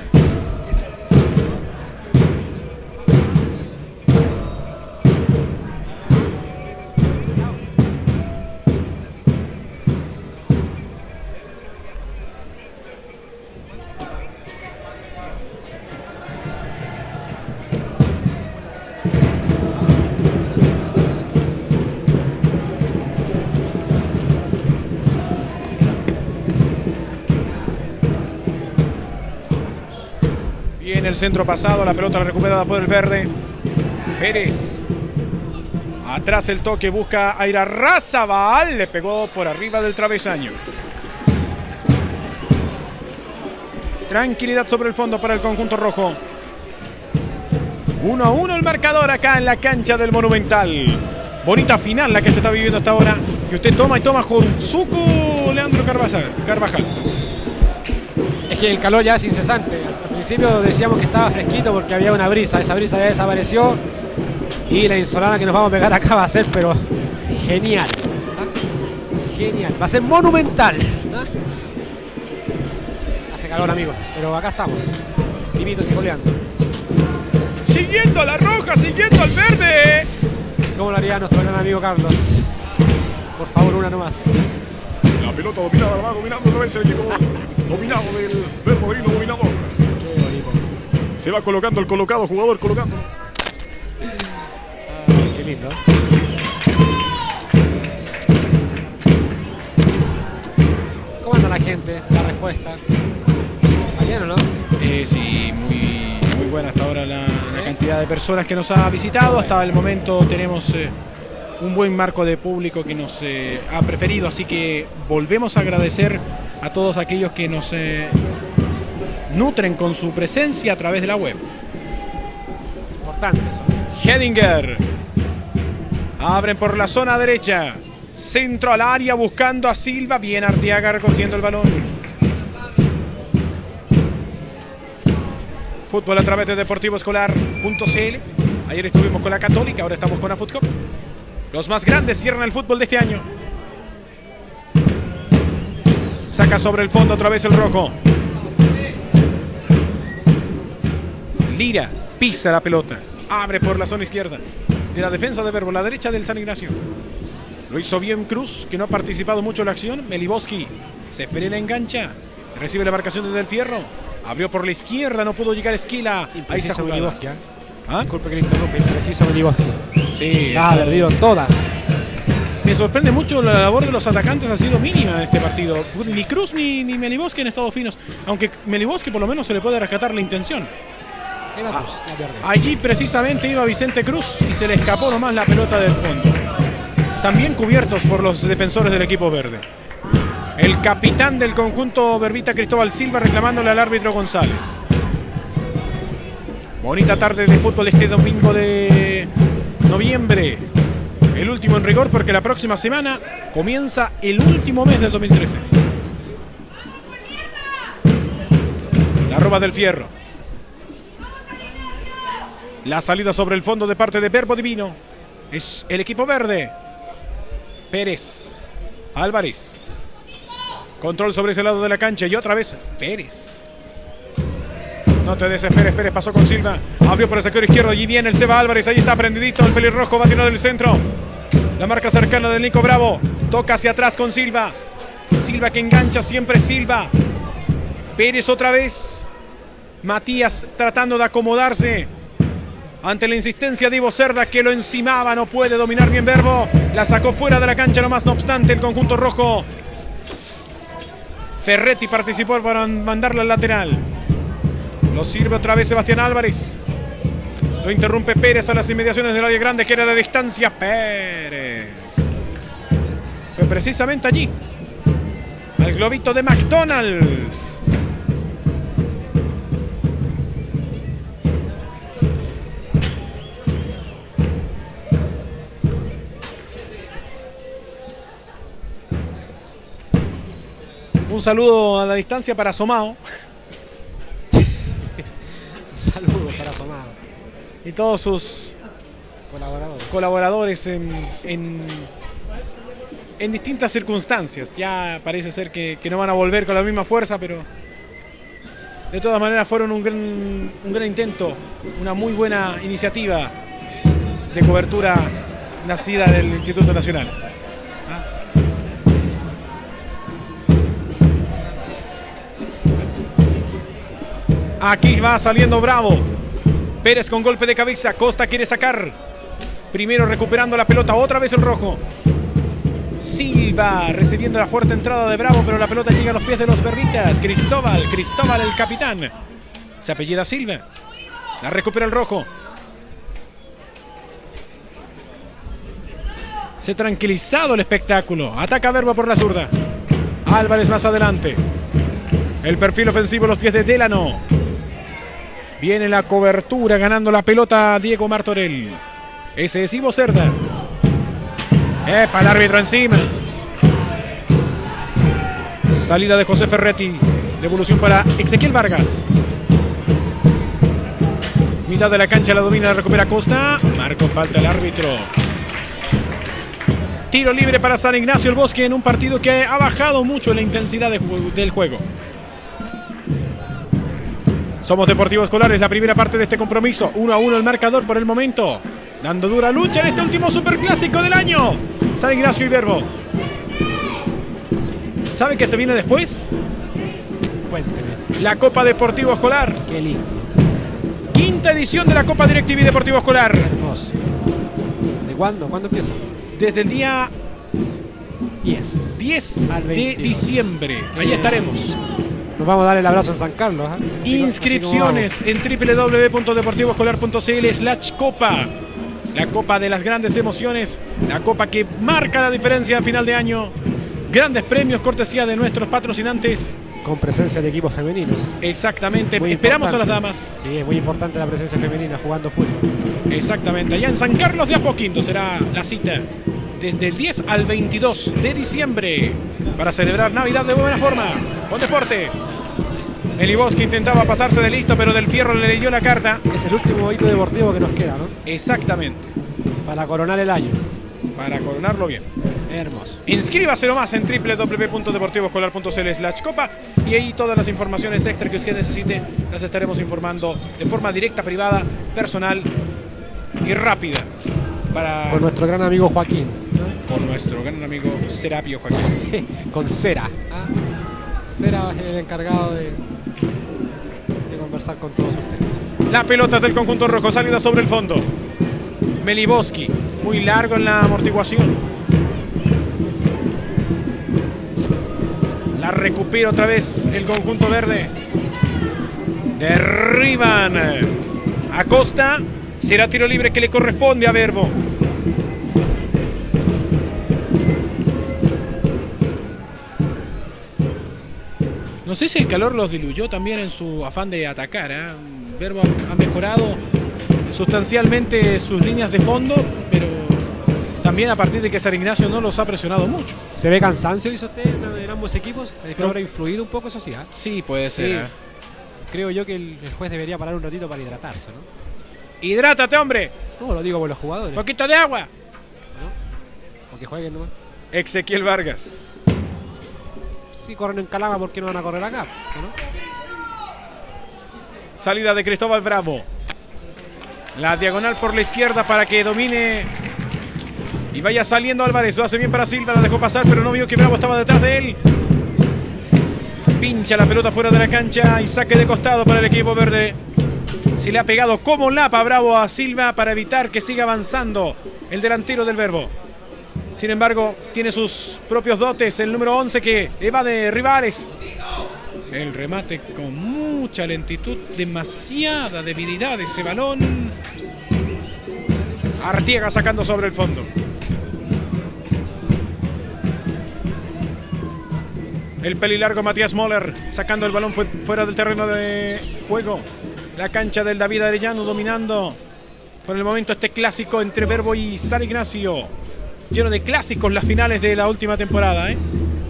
Viene el centro pasado, la pelota recuperada por el verde. Pérez. Atrás el toque, busca a Irarrázaval. Le pegó por arriba del travesaño. Tranquilidad sobre el fondo para el conjunto rojo. 1-1 el marcador acá en la cancha del Monumental. Bonita final la que se está viviendo hasta ahora. Y usted toma y toma Josuco Leandro Carvajal. Es que el calor ya es incesante. Al principio decíamos que estaba fresquito porque había una brisa. Esa brisa ya desapareció. Y la insolada que nos vamos a pegar acá va a ser, pero genial. Genial. Va a ser monumental. ¿Ah? Hace calor, amigo, pero acá estamos. Vivitos y goleando. Siguiendo a la roja, siguiendo al verde. ¿Cómo lo haría nuestro gran amigo Carlos? Por favor, una nomás. La pelota dominada, va dominando otra vez el equipo dominado del Verbo Divino dominador. Qué bonito. Se va colocando el colocado, jugador colocando. Qué lindo. ¿Cómo anda la gente? La respuesta. ¿Bien o no? Sí, muy buena hasta ahora la cantidad de personas que nos ha visitado. Hasta el momento tenemos un buen marco de público que nos ha preferido. Así que volvemos a agradecer a todos aquellos que nos nutren con su presencia a través de la web. Importante eso. Hedinger. Abren por la zona derecha. Centro al área buscando a Silva. Bien Arteaga recogiendo el balón. Fútbol a través de deportivoescolar.cl. Ayer estuvimos con la Católica, ahora estamos con la Food Cup. Los más grandes cierran el fútbol de este año. Saca sobre el fondo otra vez el rojo. Lira pisa la pelota. Abre por la zona izquierda de la defensa de Verbo, la derecha del San Ignacio. Lo hizo bien Cruz, que no ha participado mucho en la acción. Meliboski se frena, engancha. Recibe la marcación desde el Fierro. Abrió por la izquierda, no pudo llegar Esquila. Ahí se ha jugado. ¿Ah? Disculpe que le interrumpa, impreciso Meliboski. Sí. Ha perdido todas. Me sorprende mucho la labor de los atacantes, ha sido mínima en este partido. Ni Cruz ni Meliboski han estado finos. Aunque Meliboski por lo menos se le puede rescatar la intención. Allí precisamente iba Vicente Cruz y se le escapó nomás la pelota del fondo. También cubiertos por los defensores del equipo verde. El capitán del conjunto verbita, Cristóbal Silva, reclamándole al árbitro González. Bonita tarde de fútbol este domingo de noviembre. El último en rigor porque la próxima semana comienza el último mes del 2013. La roba del Fierro. La salida sobre el fondo de parte de Verbo Divino. Es el equipo verde. Pérez. Álvarez. Control sobre ese lado de la cancha y otra vez Pérez. No te desesperes, Pérez pasó con Silva. Abrió por el sector izquierdo, allí viene el Seba Álvarez. Ahí está prendidito el pelirrojo, va a tirar del centro. La marca cercana del Nico Bravo. Toca hacia atrás con Silva. Silva que engancha, siempre Silva. Pérez otra vez. Matías tratando de acomodarse ante la insistencia de Ivo Cerda, que lo encimaba. No puede dominar bien Verbo. La sacó fuera de la cancha nomás, no obstante, el conjunto rojo. Ferretti participó para mandarla al lateral. Lo sirve otra vez Sebastián Álvarez. Lo interrumpe Pérez a las inmediaciones del área grande, que era de distancia. Pérez. Fue precisamente allí. Al globito de McDonald's. Un saludo a la distancia para Somao. Saludos para Somao. Y todos sus colaboradores en distintas circunstancias. Ya parece ser que no van a volver con la misma fuerza, pero de todas maneras fueron un gran intento, una muy buena iniciativa de cobertura nacida del Instituto Nacional. Aquí va saliendo Bravo. Pérez con golpe de cabeza. Costa quiere sacar. Primero recuperando la pelota. Otra vez el rojo. Silva recibiendo la fuerte entrada de Bravo, pero la pelota llega a los pies de los verbitas. Cristóbal el capitán. Se apellida Silva. La recupera el rojo. Se ha tranquilizado el espectáculo. Ataca Verbo por la zurda. Álvarez más adelante. El perfil ofensivo a los pies de Delano. Viene la cobertura, ganando la pelota Diego Martorell. Ese es Ivo Cerda. ¡Epa! El árbitro encima. Salida de José Ferretti. Devolución para Ezequiel Vargas. Mitad de la cancha la domina, la recupera Costa. Marco falta el árbitro. Tiro libre para San Ignacio el Bosque en un partido que ha bajado mucho la intensidad del juego. Somos Deportivo Escolar, es la primera parte de este compromiso. 1-1 el marcador por el momento. Dando dura lucha en este último superclásico del año. San Ignacio y Verbo. ¿Saben qué se viene después? Cuénteme. La Copa Deportivo Escolar. Qué lindo. Quinta edición de la Copa DirecTV Deportivo Escolar. Hermoso. ¿De cuándo? ¿Cuándo empieza? Desde el día 10 al de 22. diciembre. Ahí estaremos. Nos vamos a dar el abrazo en San Carlos. Inscripciones en www.deportivoscolar.cl/copa. La Copa de las grandes emociones. La Copa que marca la diferencia a final de año. Grandes premios, cortesía de nuestros patrocinantes. Con presencia de equipos femeninos. Exactamente. Muy Esperamos a las importante. damas. Sí, es muy importante la presencia femenina jugando fútbol. Exactamente. Allá en San Carlos de Apoquindo será la cita. Desde el 10 al 22 de diciembre. Para celebrar Navidad de buena forma. Con deporte. Meliboski intentaba pasarse de listo, pero Del Fierro le leyó la carta. Es el último hito deportivo que nos queda, ¿no? Exactamente. Para coronar el año. Para coronarlo bien. Hermoso. Inscríbase nomás en www.deportivoscolar.cl/copa y ahí todas las informaciones extra que usted necesite las estaremos informando de forma directa, privada, personal y rápida. Con nuestro gran amigo Joaquín, ¿no? Con nuestro gran amigo Serapio Joaquín. Con Cera. ¿Ah? Cera es el encargado de conversar con todos ustedes. La pelota del conjunto rojo, salida sobre el fondo. Meliboski, muy largo en la amortiguación. La recupera otra vez el conjunto verde. Derriban a Costa. Será tiro libre que le corresponde a Verbo. No sé si el calor los diluyó también en su afán de atacar, ¿eh? Verbo ha mejorado sustancialmente sus líneas de fondo, pero también a partir de que San Ignacio no los ha presionado mucho. ¿Se ve cansancio, dice usted, en ambos equipos? ¿El calor ha influido un poco, eso sí? Sí, puede ser. Sí. ¿Eh? Creo yo que el juez debería parar un ratito para hidratarse, ¿no? ¡Hidrátate, hombre! No, lo digo por los jugadores. ¡Un poquito de agua! ¿No? O que jueguen nomás. Ezequiel Vargas. Si corren en Calama, ¿por qué no van a correr acá? ¿No? Salida de Cristóbal Bravo. La diagonal por la izquierda para que domine y vaya saliendo Álvarez. Lo hace bien para Silva, la dejó pasar, pero no vio que Bravo estaba detrás de él. Pincha la pelota fuera de la cancha y saque de costado para el equipo verde. Se le ha pegado como lapa Bravo a Silva para evitar que siga avanzando el delantero del Verbo. Sin embargo, tiene sus propios dotes el número 11 que evade rivales. El remate con mucha lentitud, demasiada debilidad ese balón. Artiega sacando sobre el fondo. El pelilargo Matías Moller sacando el balón fuera del terreno de juego. La cancha del David Arellano dominando por el momento este clásico entre Verbo y San Ignacio. Lleno de clásicos las finales de la última temporada, ¿eh?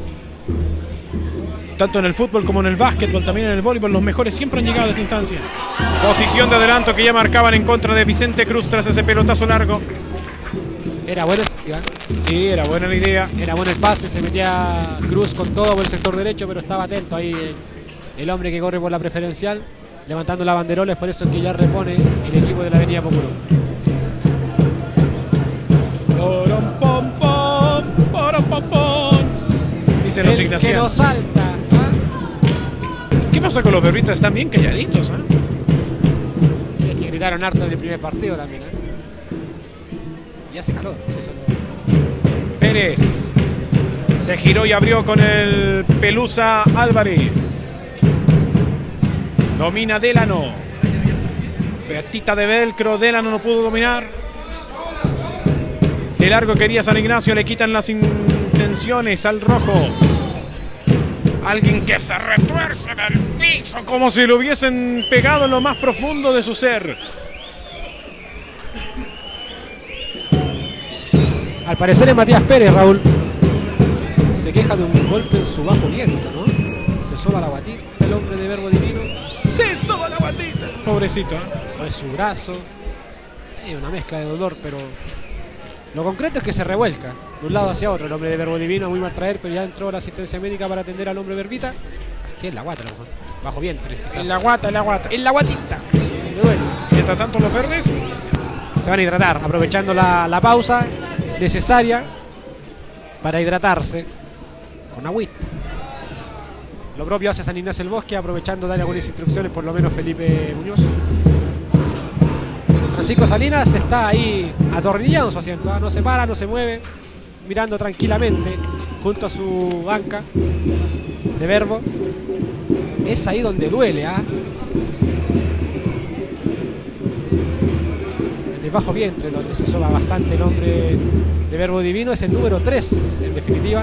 Tanto en el fútbol como en el básquetbol, también en el voleibol, los mejores siempre han llegado a esta instancia. Posición de adelanto que ya marcaban en contra de Vicente Cruz tras ese pelotazo largo. Era buena, sí, era buena la idea. Era bueno el pase, se metía Cruz con todo por el sector derecho, pero estaba atento ahí el hombre que corre por la preferencial, levantando la banderola. Es por eso que ya repone el equipo de la Avenida Pocuro. Dicen los ignacianos. Que no salta. ¿Qué pasa con los berritas? Están bien calladitos, ¿eh? Sí, es que gritaron harto en el primer partido también, ¿eh? Y hace calor. Sí, Pérez se giró y abrió con el Pelusa Álvarez. Domina Delano. Petita de velcro, Delano no pudo dominar. De largo quería San Ignacio, le quitan las intenciones al rojo. Alguien que se retuerce en el piso como si lo hubiesen pegado en lo más profundo de su ser. Al parecer es Matías Pérez, Raúl. Se queja de un golpe en su bajo vientre, ¿no? Se soba la guatita el hombre de Verbo Divino. Se soba la guatita. Pobrecito, ¿eh? O es su brazo. Hay una mezcla de dolor, pero lo concreto es que se revuelca. de un lado hacia otro. El hombre de Verbo Divino, muy mal traer, pero ya entró la asistencia médica para atender al hombre Verbita. Sí, en la guata, a lo mejor. Bajo vientre, quizás. En la guata, en la guata. En la guatita. Le duele. Mientras tanto, los verdes Se van a hidratar, aprovechando la pausa necesaria para hidratarse con agüita. Lo propio hace San Ignacio del Bosque, aprovechando dar algunas instrucciones, por lo menos Felipe Muñoz. Francisco Salinas está ahí atornillado en su asiento, ¿eh? No se para, no se mueve, mirando tranquilamente junto a su banca de Verbo. Es ahí donde duele, ¿ah? En el bajo vientre, donde se soba bastante el hombre de Verbo Divino, es el número 3, en definitiva.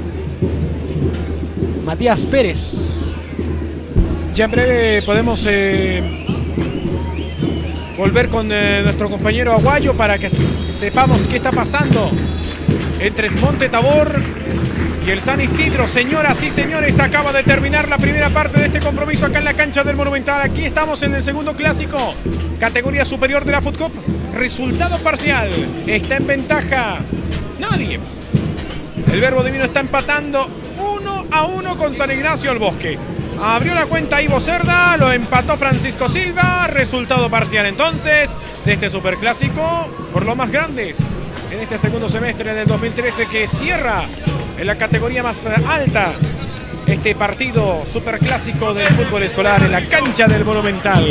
Matías Pérez. ya en breve podemos volver con nuestro compañero Aguayo para que sepamos qué está pasando entre Monte Tabor y el San Isidro. Señoras y señores, acaba de terminar la primera parte de este compromiso acá en la cancha del Monumental. Aquí estamos en el segundo clásico, categoría superior de la Food Cup. Resultado parcial, está en ventaja nadie. El Verbo Divino está empatando 1-1 con San Ignacio del Bosque. Abrió la cuenta Ivo Cerda, lo empató Francisco Silva. Resultado parcial entonces de este superclásico por los más grandes en este segundo semestre del 2013, que cierra en la categoría más alta este partido superclásico del fútbol escolar en la cancha del Monumental.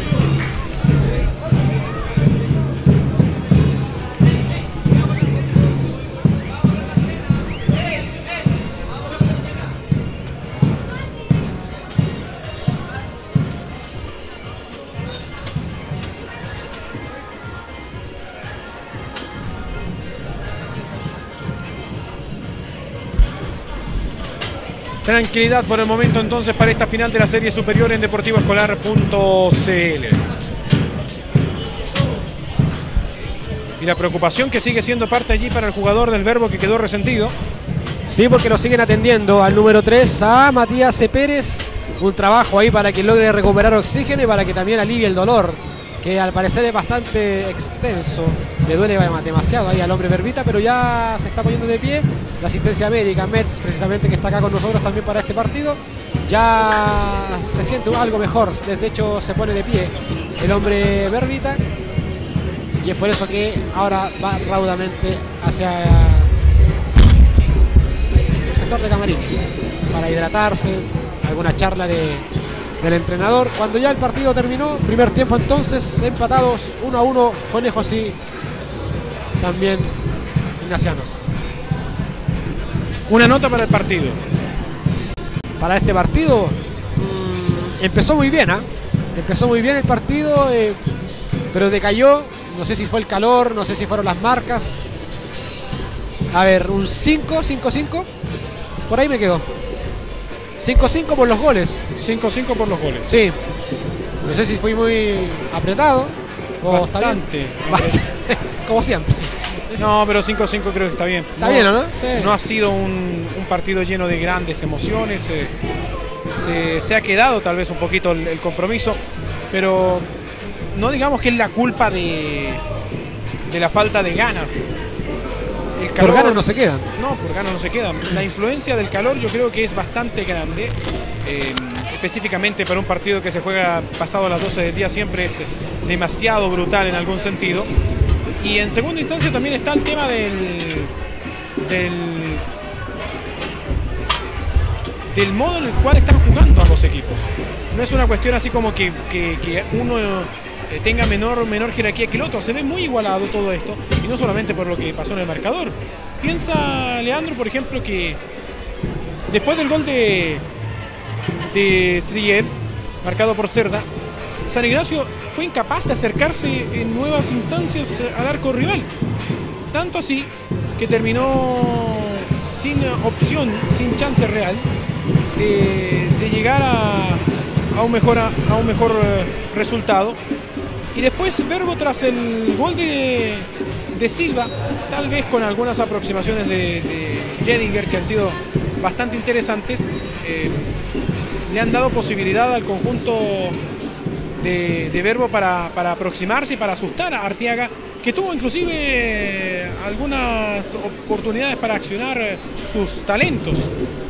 Tranquilidad por el momento entonces para esta final de la serie superior en deportivoescolar.cl. Y la preocupación que sigue siendo parte allí para el jugador del Verbo, que quedó resentido. Sí, porque lo siguen atendiendo al número 3, a Matías Pérez. Un trabajo ahí para que logre recuperar oxígeno y para que también alivie el dolor, que al parecer es bastante extenso. Le duele demasiado ahí al hombre Verbita, pero ya se está poniendo de pie. La asistencia médica, Metz, precisamente, que está acá con nosotros también para este partido, ya se siente algo mejor. De hecho, se pone de pie el hombre Verbita. Y es por eso que ahora va raudamente hacia el sector de camarines para hidratarse, alguna charla del entrenador. Cuando ya el partido terminó, primer tiempo entonces, empatados 1-1, Conejos y también Ignacianos. Una nota para el partido. Para este partido, empezó muy bien, ¿eh? Empezó muy bien el partido, pero decayó. No sé si fue el calor, no sé si fueron las marcas. A ver, un 5-5. Por ahí me quedó. 5-5 por los goles. 5-5 por los goles. Sí. No sé si fui muy apretado. O Bastante. Está bien. Como siempre. No, pero 5-5 creo que está bien. Está bien, ¿no? Sí. No ha sido un partido lleno de grandes emociones. Se ha quedado tal vez un poquito el compromiso, pero no digamos que es la culpa de la falta de ganas. El calor, por ganas no se quedan. No, por ganas no se quedan. La influencia del calor yo creo que es bastante grande. Específicamente para un partido que se juega pasado las 12 del día siempre es demasiado brutal en algún sentido. Y en segunda instancia también está el tema del modo en el cual están jugando ambos equipos. No es una cuestión así como que uno tenga menor jerarquía que el otro. Se ve muy igualado todo esto, y no solamente por lo que pasó en el marcador. Piensa, Leandro, por ejemplo, que después del gol de Siev, marcado por Cerda, San Ignacio fue incapaz de acercarse en nuevas instancias al arco rival. Tanto así que terminó sin opción, sin chance real de llegar a un mejor resultado. Y después Verbo, tras el gol de Silva, tal vez con algunas aproximaciones de Jedinger que han sido bastante interesantes, le han dado posibilidad al conjunto de Verbo para aproximarse y para asustar a Arteaga, que tuvo inclusive algunas oportunidades para accionar sus talentos.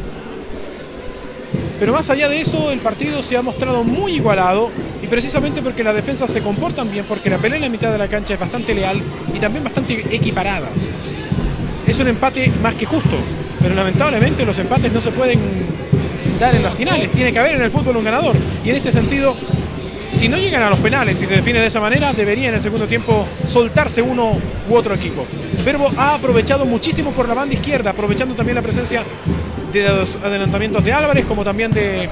Pero más allá de eso, el partido se ha mostrado muy igualado, y precisamente porque las defensas se comportan bien, porque la pelea en la mitad de la cancha es bastante leal y también bastante equiparada. Es un empate más que justo, pero lamentablemente los empates no se pueden dar en las finales. Tiene que haber en el fútbol un ganador, y en este sentido, si no llegan a los penales y se define de esa manera, debería en el segundo tiempo soltarse uno u otro equipo. Verbo ha aprovechado muchísimo por la banda izquierda, aprovechando también la presencia de los adelantamientos de Álvarez, como también de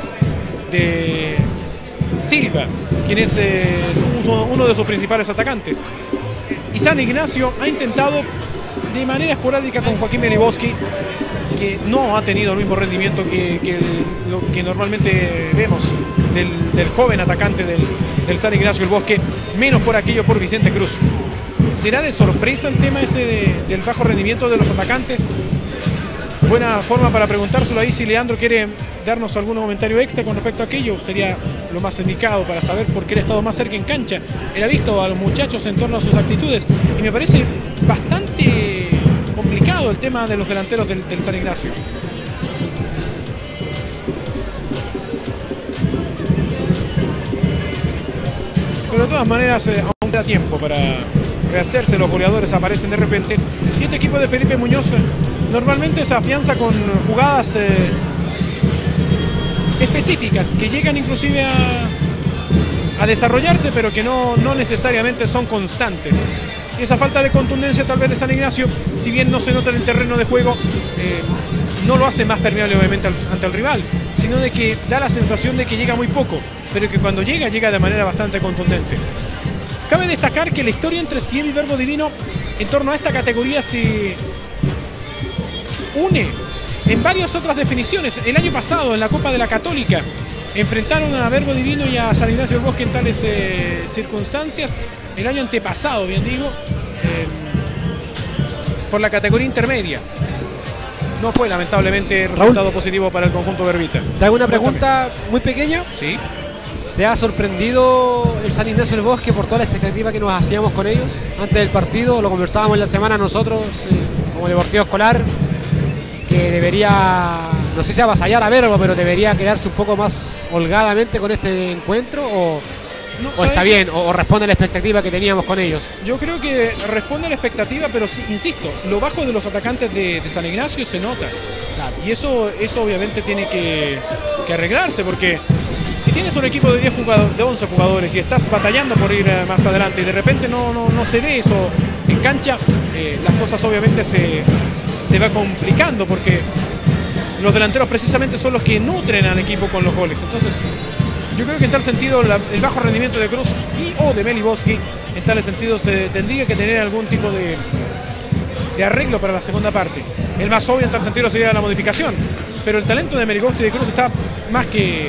Silva, quien es uno de sus principales atacantes. Y San Ignacio ha intentado de manera esporádica con Joaquín Meliboski, que no ha tenido el mismo rendimiento que lo que normalmente vemos del joven atacante del San Ignacio el Bosque, menos por aquello por Vicente Cruz. ¿Será de sorpresa el tema ese del bajo rendimiento de los atacantes? Buena forma para preguntárselo ahí. Si Leandro quiere darnos algún comentario extra con respecto a aquello, sería lo más indicado para saber por qué él ha estado más cerca en cancha. Él ha visto a los muchachos en torno a sus actitudes, y me parece bastante complicado el tema de los delanteros del San Ignacio. Pero de todas maneras aún queda tiempo para rehacerse. Los goleadores aparecen de repente, y este equipo de Felipe Muñoz normalmente se afianza con jugadas específicas que llegan inclusive a desarrollarse, pero que no necesariamente son constantes. Y esa falta de contundencia tal vez de San Ignacio, si bien no se nota en el terreno de juego, no lo hace más permeable obviamente ante el rival, sino de que da la sensación de que llega muy poco, pero que cuando llega de manera bastante contundente. Cabe destacar que la historia entre Ciel y Verbo Divino en torno a esta categoría se une en varias otras definiciones. El año pasado, en la Copa de la Católica, enfrentaron a Verbo Divino y a San Ignacio del Bosque en tales circunstancias. El año antepasado, bien digo, por la categoría intermedia. No fue lamentablemente resultado positivo para el conjunto verbita. Te hago una pregunta muy pequeña. Sí. ¿Te ha sorprendido el San Ignacio del Bosque por toda la expectativa que nos hacíamos con ellos antes del partido? Lo conversábamos en la semana nosotros como Deportivo Escolar, que debería, no sé si avasallar a Verbo, pero debería quedarse un poco más holgadamente con este encuentro, o está bien, o responde a la expectativa que teníamos con ellos. Yo creo que responde a la expectativa, pero sí, insisto, lo bajo de los atacantes de San Ignacio se nota. Claro. Y eso obviamente tiene que arreglarse, porque si tienes un equipo de 11 jugadores y estás batallando por ir más adelante y de repente no se ve eso en cancha, las cosas obviamente se va complicando, porque los delanteros precisamente son los que nutren al equipo con los goles. Entonces yo creo que en tal sentido el bajo rendimiento de Cruz o de Meliboski, en tal sentido se tendría que tener algún tipo de arreglo para la segunda parte. El más obvio en tal sentido sería la modificación, pero el talento de Meliboski y de Cruz está más que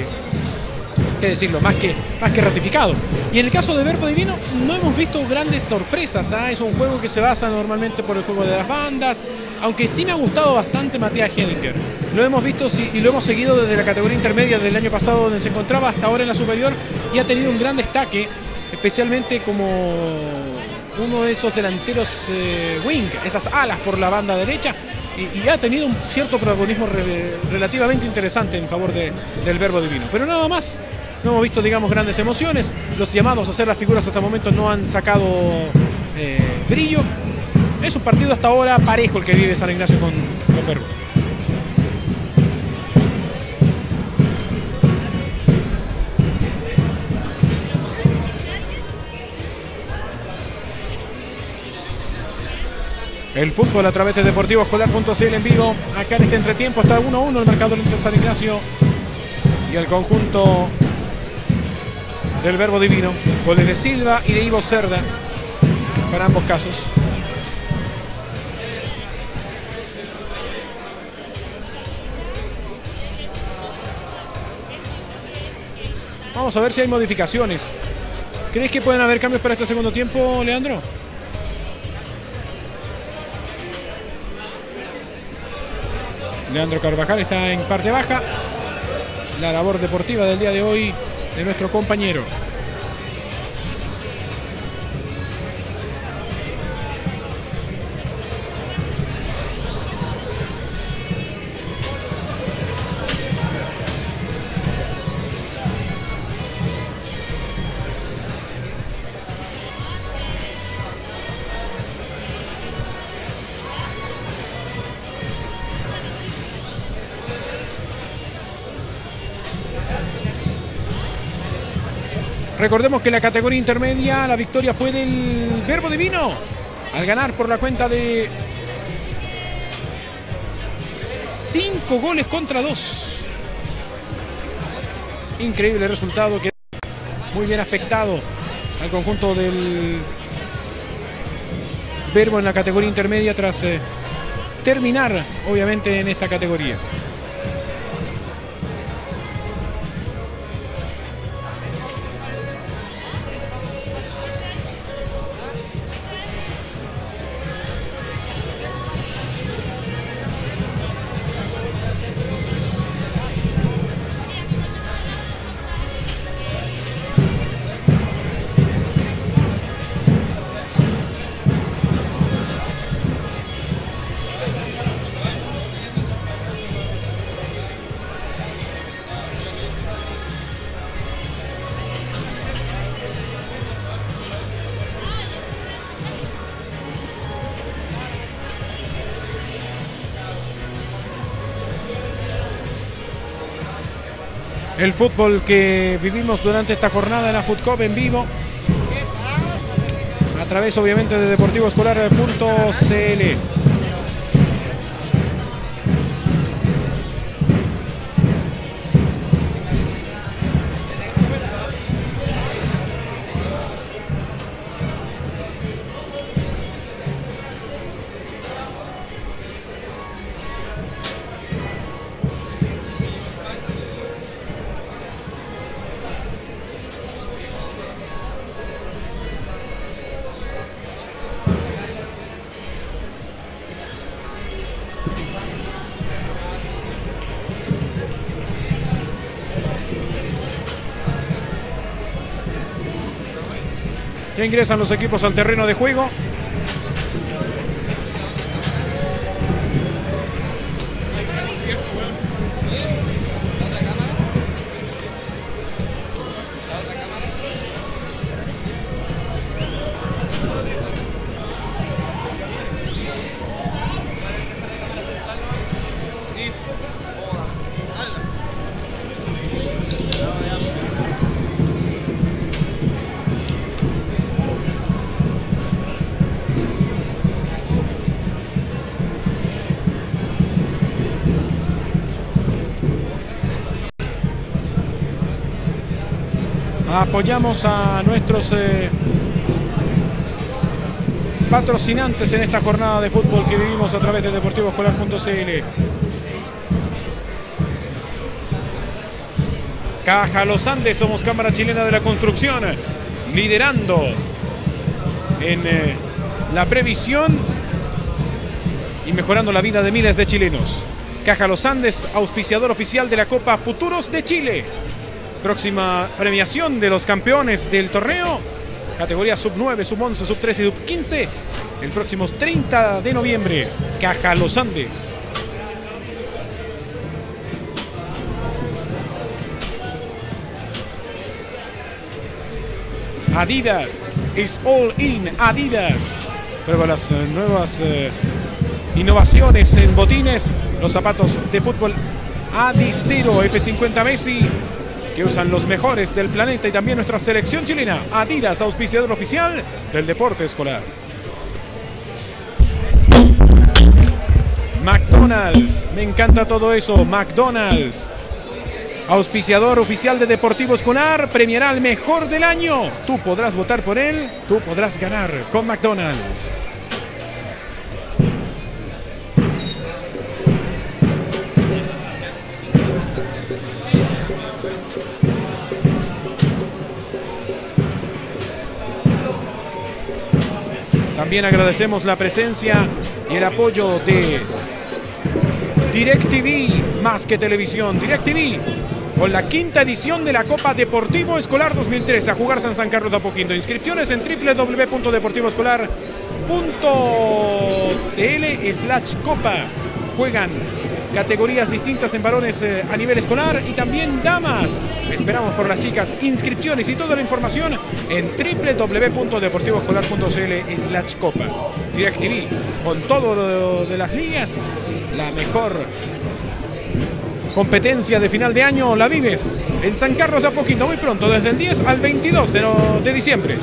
ratificado. Y en el caso de Verbo Divino no hemos visto grandes sorpresas. Es un juego que se basa normalmente por el juego de las bandas, aunque sí me ha gustado bastante Matías Henninger. Lo hemos visto y lo hemos seguido desde la categoría intermedia del año pasado, donde se encontraba, hasta ahora en la superior, y ha tenido un gran destaque, especialmente como uno de esos delanteros wing, esas alas por la banda derecha, y ha tenido un cierto protagonismo relativamente interesante en favor del Verbo Divino. Pero nada más. No hemos visto, digamos, grandes emociones. Los llamados a hacer las figuras hasta el momento no han sacado brillo. Es un partido hasta ahora parejo el que vive San Ignacio con Verbo. El fútbol a través de deportivoescolar.cl en vivo. Acá en este entretiempo está 1-1 el marcador entre San Ignacio y el conjunto del Verbo Divino. Goles de Silva y de Ivo Cerda para ambos casos. Vamos a ver si hay modificaciones. ¿Crees que pueden haber cambios para este segundo tiempo, Leandro? Leandro Carvajal está en parte baja. La labor deportiva del día de hoy de nuestro compañero. Recordemos que en la categoría intermedia la victoria fue del Verbo Divino al ganar por la cuenta de 5 goles contra 2. Increíble resultado que muy bien aspectado al conjunto del Verbo en la categoría intermedia tras terminar obviamente en esta categoría. El fútbol que vivimos durante esta jornada en la Food Cup en vivo a través obviamente de deportivoescolar.cl. Ya ingresan los equipos al terreno de juego. Apoyamos a nuestros patrocinantes en esta jornada de fútbol que vivimos a través de deportivoescolar.cl. Caja Los Andes, somos Cámara Chilena de la Construcción, liderando en la previsión y mejorando la vida de miles de chilenos. Caja Los Andes, auspiciador oficial de la Copa Futuros de Chile. Próxima premiación de los campeones del torneo, categoría sub-9, sub-11, sub-13 y sub-15, el próximo 30 de noviembre. Caja Los Andes. Adidas is all in. Adidas. Prueba las nuevas innovaciones en botines, los zapatos de fútbol Adizero F50 Messi, que usan los mejores del planeta, y también nuestra selección chilena. Adidas, auspiciador oficial del deporte escolar. McDonald's, me encanta todo eso. McDonald's, auspiciador oficial de Deportivo Escolar, premiará al mejor del año. Tú podrás votar por él, tú podrás ganar con McDonald's. También agradecemos la presencia y el apoyo de DirecTV, más que televisión. DirecTV, con la 5ª edición de la Copa Deportivo Escolar 2013, a jugarse en San Carlos de Apoquindo. Inscripciones en www.deportivoescolar.cl/copa. Juegan categorías distintas en varones a nivel escolar y también damas. Esperamos por las chicas. Inscripciones y toda la información en www.deportivoescolar.cl/copa. DirecTV, con todo lo de las ligas, la mejor competencia de final de año la vives en San Carlos de Apoquindo muy pronto, desde el 10 al 22 de diciembre.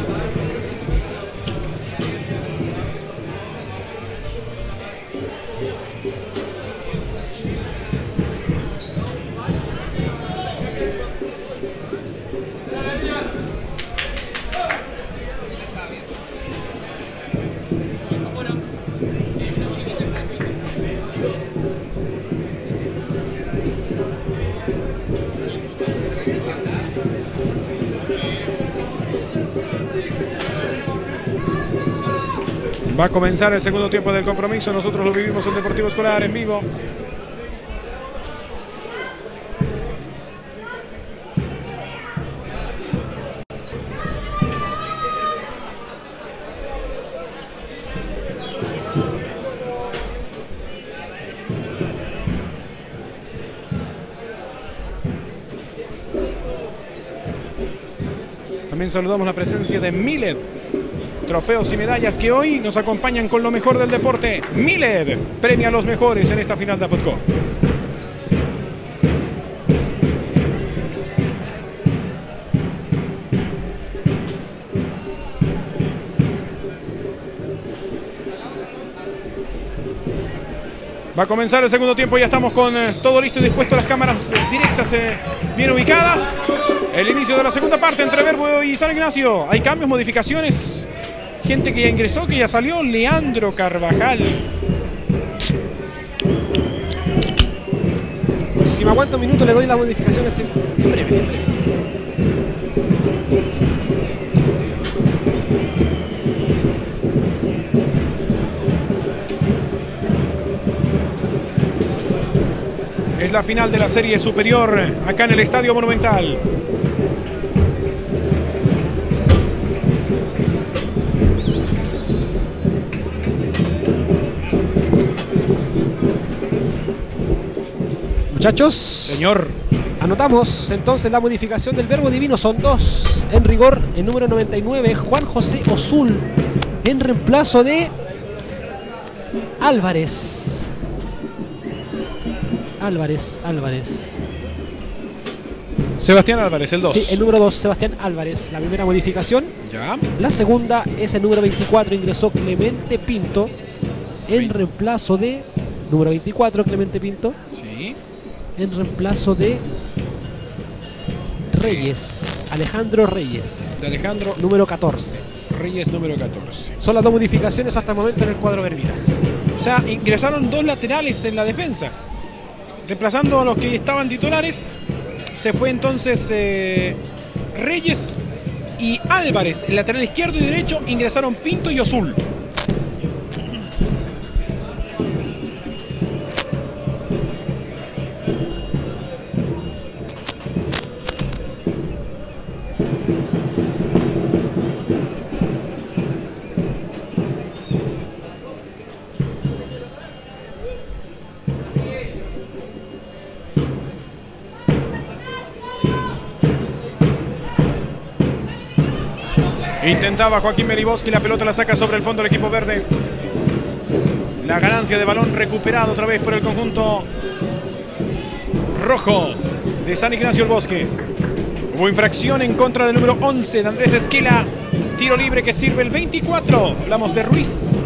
Va a comenzar el segundo tiempo del compromiso. Nosotros lo vivimos en Deportivo Escolar en vivo. También saludamos la presencia de Miled. Trofeos y medallas que hoy nos acompañan con lo mejor del deporte. Miled premia a los mejores en esta final de fútbol. Va a comenzar el segundo tiempo, ya estamos con todo listo y dispuesto, las cámaras directas bien ubicadas. El inicio de la segunda parte entre Verbo y San Ignacio. Hay cambios, modificaciones. Gente que ya ingresó, que ya salió. Leandro Carvajal. Si me aguanto un minuto le doy las modificaciones en breve, en breve. Es la final de la serie superior acá en el Estadio Monumental. Muchachos, señor, anotamos entonces la modificación del Verbo Divino. Son dos en rigor. El número 99, Juan José Osul, en reemplazo de Álvarez. Sebastián Álvarez, el 2. Sí, el número 2, Sebastián Álvarez. La primera modificación. Ya. La segunda es el número 24, ingresó Clemente Pinto en reemplazo de número 24, Clemente Pinto. Sí. En reemplazo de Reyes, Alejandro Reyes. De Alejandro número 14. Reyes, número 14. Son las dos modificaciones hasta el momento en el cuadro verbita. O sea, ingresaron dos laterales en la defensa. Reemplazando a los que estaban titulares, se fue entonces Reyes y Álvarez. El lateral izquierdo y derecho ingresaron Pinto y Osul. Intentaba Joaquín Meriboski, la pelota la saca sobre el fondo del equipo verde. La ganancia de balón recuperado otra vez por el conjunto rojo de San Ignacio el Bosque. Hubo infracción en contra del número 11 de Andrés Esquila. Tiro libre que sirve el 24. Hablamos de Ruiz.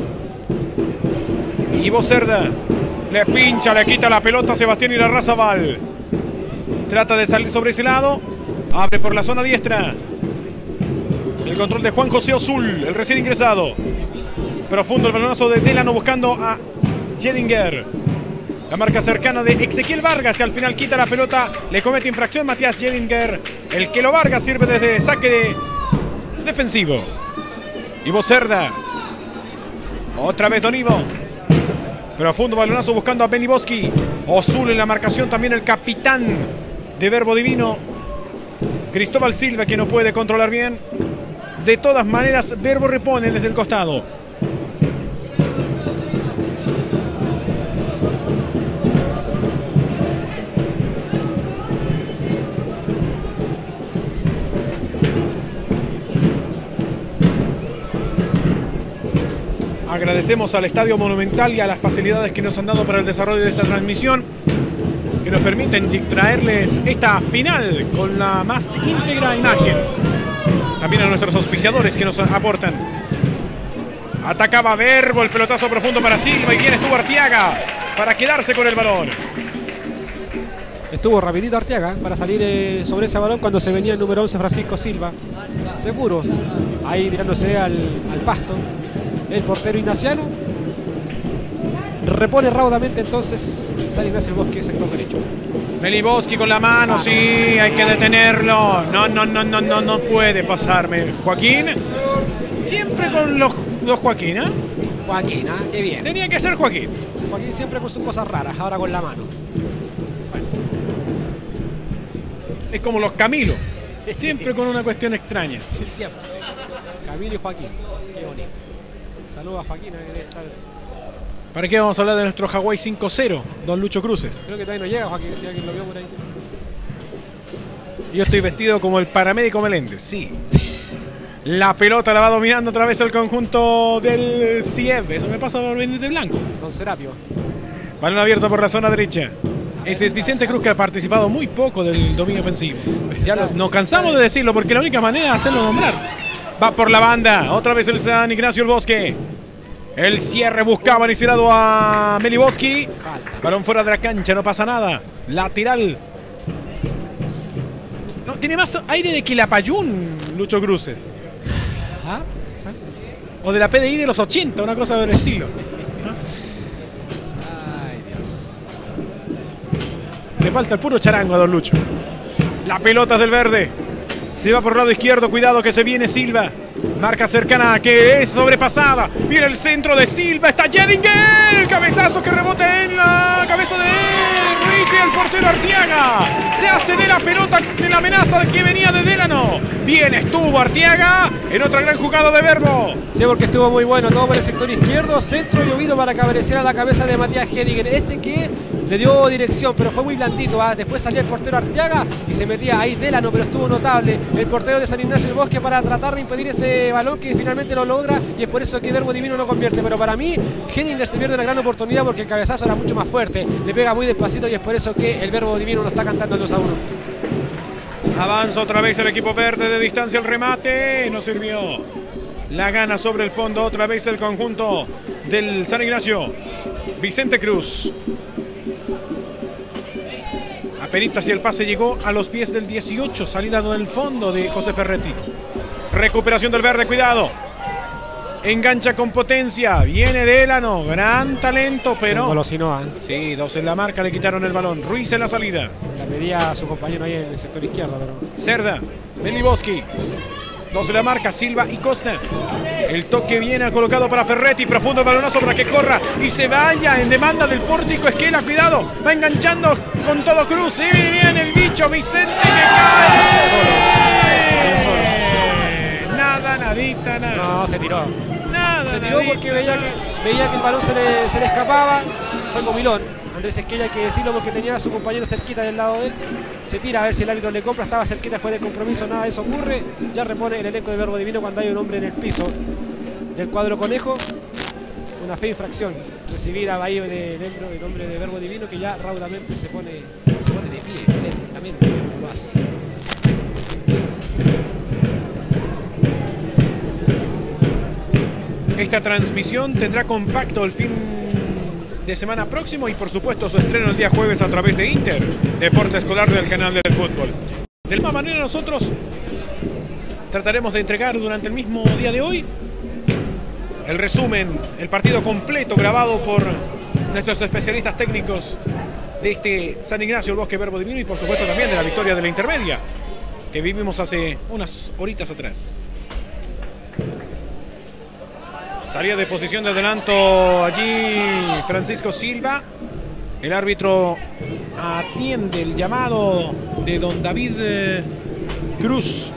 Ivo Cerda le pincha, le quita la pelota a Sebastián Irarrázaval. Trata de salir sobre ese lado. Abre por la zona diestra. El control de Juan José Osul, el recién ingresado. Profundo el balonazo de Delano buscando a Jedinger. La marca cercana de Ezequiel Vargas, que al final quita la pelota. Le comete infracción Matías Jedinger. El Kelo Vargas sirve desde saque defensivo. Ivo Cerda. Otra vez Don Ivo. Profundo balonazo buscando a Beniboski. Osul en la marcación, también el capitán de Verbo Divino, Cristóbal Silva, que no puede controlar bien. De todas maneras, Verbo repone desde el costado. Agradecemos al Estadio Monumental y a las facilidades que nos han dado para el desarrollo de esta transmisión. que nos permiten traerles esta final con la más íntegra imagen. También a nuestros auspiciadores que nos aportan. Atacaba Verbo, el pelotazo profundo para Silva y bien estuvo Arteaga para quedarse con el balón. Estuvo rapidito Arteaga para salir sobre ese balón cuando se venía el número 11 Francisco Silva. Seguro, ahí tirándose al pasto. El portero ignaciano repone raudamente entonces San Ignacio del Bosque, sector derecho. Meliboski con la mano, sí, hay que detenerlo. No puede pasarme. Joaquín, siempre con los Joaquín, ¿eh? Joaquín, qué bien. Tenía que ser Joaquín. Joaquín siempre con sus cosas raras, ahora con la mano. Es como los Camilo, siempre con una cuestión extraña. Siempre. Camilo y Joaquín, qué bonito. Saludos a Joaquín, que debe estar... ¿Para qué vamos a hablar de nuestro Hawái 5-0, don Lucho Cruces? Creo que todavía no llega Joaquín, si alguien lo vio por ahí. Yo estoy vestido como el paramédico Meléndez, sí. La pelota la va dominando otra vez el conjunto del CIEV. Eso me pasa por venir de blanco. Don Serapio. Balón abierto por la zona derecha. Ese es Vicente Cruz, que ha participado muy poco del dominio ofensivo. Ya nos cansamos de decirlo porque la única manera de hacerlo nombrar. Va por la banda. Otra vez el San Ignacio del Bosque. El cierre buscaba iniciado a Meliboski. Balón fuera de la cancha, no pasa nada. Lateral. No, tiene más aire de Quilapayún, Lucho Cruces. ¿Ah? O de la PDI de los 80, una cosa del estilo. Ay, Dios. Le falta el puro charango a don Lucho. La pelota es del verde. Se va por el lado izquierdo, cuidado que se viene Silva. Marca cercana que es sobrepasada. Viene el centro de Silva. Está Jedinger. El cabezazo que rebota en la cabeza de Ruiz y el portero Arteaga. Se hace de la pelota de la amenaza que venía de Delano. Bien estuvo Arteaga en otra gran jugada de Verbo. Sí, porque estuvo muy bueno. Todo por el sector izquierdo. Centro llovido para cabecear a la cabeza de Matías Jedinger. Este que le dio dirección, pero fue muy blandito. Después salía el portero Arteaga y se metía ahí Delano, pero estuvo notable el portero de San Ignacio del Bosque para tratar de impedir ese balón que finalmente lo logra, y es por eso que Verbo Divino no convierte. Pero para mí Jedinger se pierde una gran oportunidad porque el cabezazo era mucho más fuerte, le pega muy despacito y es por eso que el Verbo Divino no está cantando el 2-1. Avanza otra vez el equipo verde de distancia, el remate no sirvió. La gana sobre el fondo otra vez el conjunto del San Ignacio. Vicente Cruz. Apenitas y el pase llegó a los pies del 18, salida del fondo de José Ferretti. Recuperación del verde, cuidado. Engancha con potencia, viene Delano, gran talento, pero... Sí, dos en la marca, le quitaron el balón. Ruiz en la salida. La pedía a su compañero ahí en el sector izquierdo, pero... Cerda, Meliboski. Dos en la marca, Silva y Costa. El toque viene colocado para Ferretti, profundo el balonazo para que corra y se vaya en demanda del pórtico Esquela, cuidado, va enganchando con todo Cruz, y viene el bicho Vicente que cae. Nada, nadita, nada. No, se tiró. Nada, se tiró nadita, porque veía que el balón se le escapaba. Fue comilón. Andrés Esquella, hay que decirlo porque tenía a su compañero cerquita del lado de él. Se tira a ver si el árbitro le compra, estaba cerquita después del compromiso, nada de eso ocurre. Ya repone el elenco de Verbo Divino cuando hay un hombre en el piso del cuadro conejo. Una fea infracción recibida ahí del hombre de Verbo Divino, que ya raudamente se pone de pie, lentamente lo hace. Esta transmisión tendrá compacto el fin de semana próximo y por supuesto su estreno el día jueves a través de Inter, Deporte Escolar del canal del fútbol. De la misma manera nosotros trataremos de entregar durante el mismo día de hoy el resumen, el partido completo grabado por nuestros especialistas técnicos de este San Ignacio del Bosque Verbo Divino y por supuesto también de la victoria de la intermedia que vivimos hace unas horitas atrás. Salía de posición de adelanto allí Francisco Silva. El árbitro atiende el llamado de don David Cruz.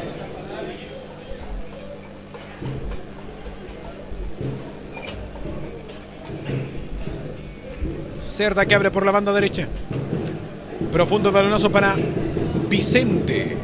Cerda que abre por la banda derecha. Profundo balonazo para Vicente.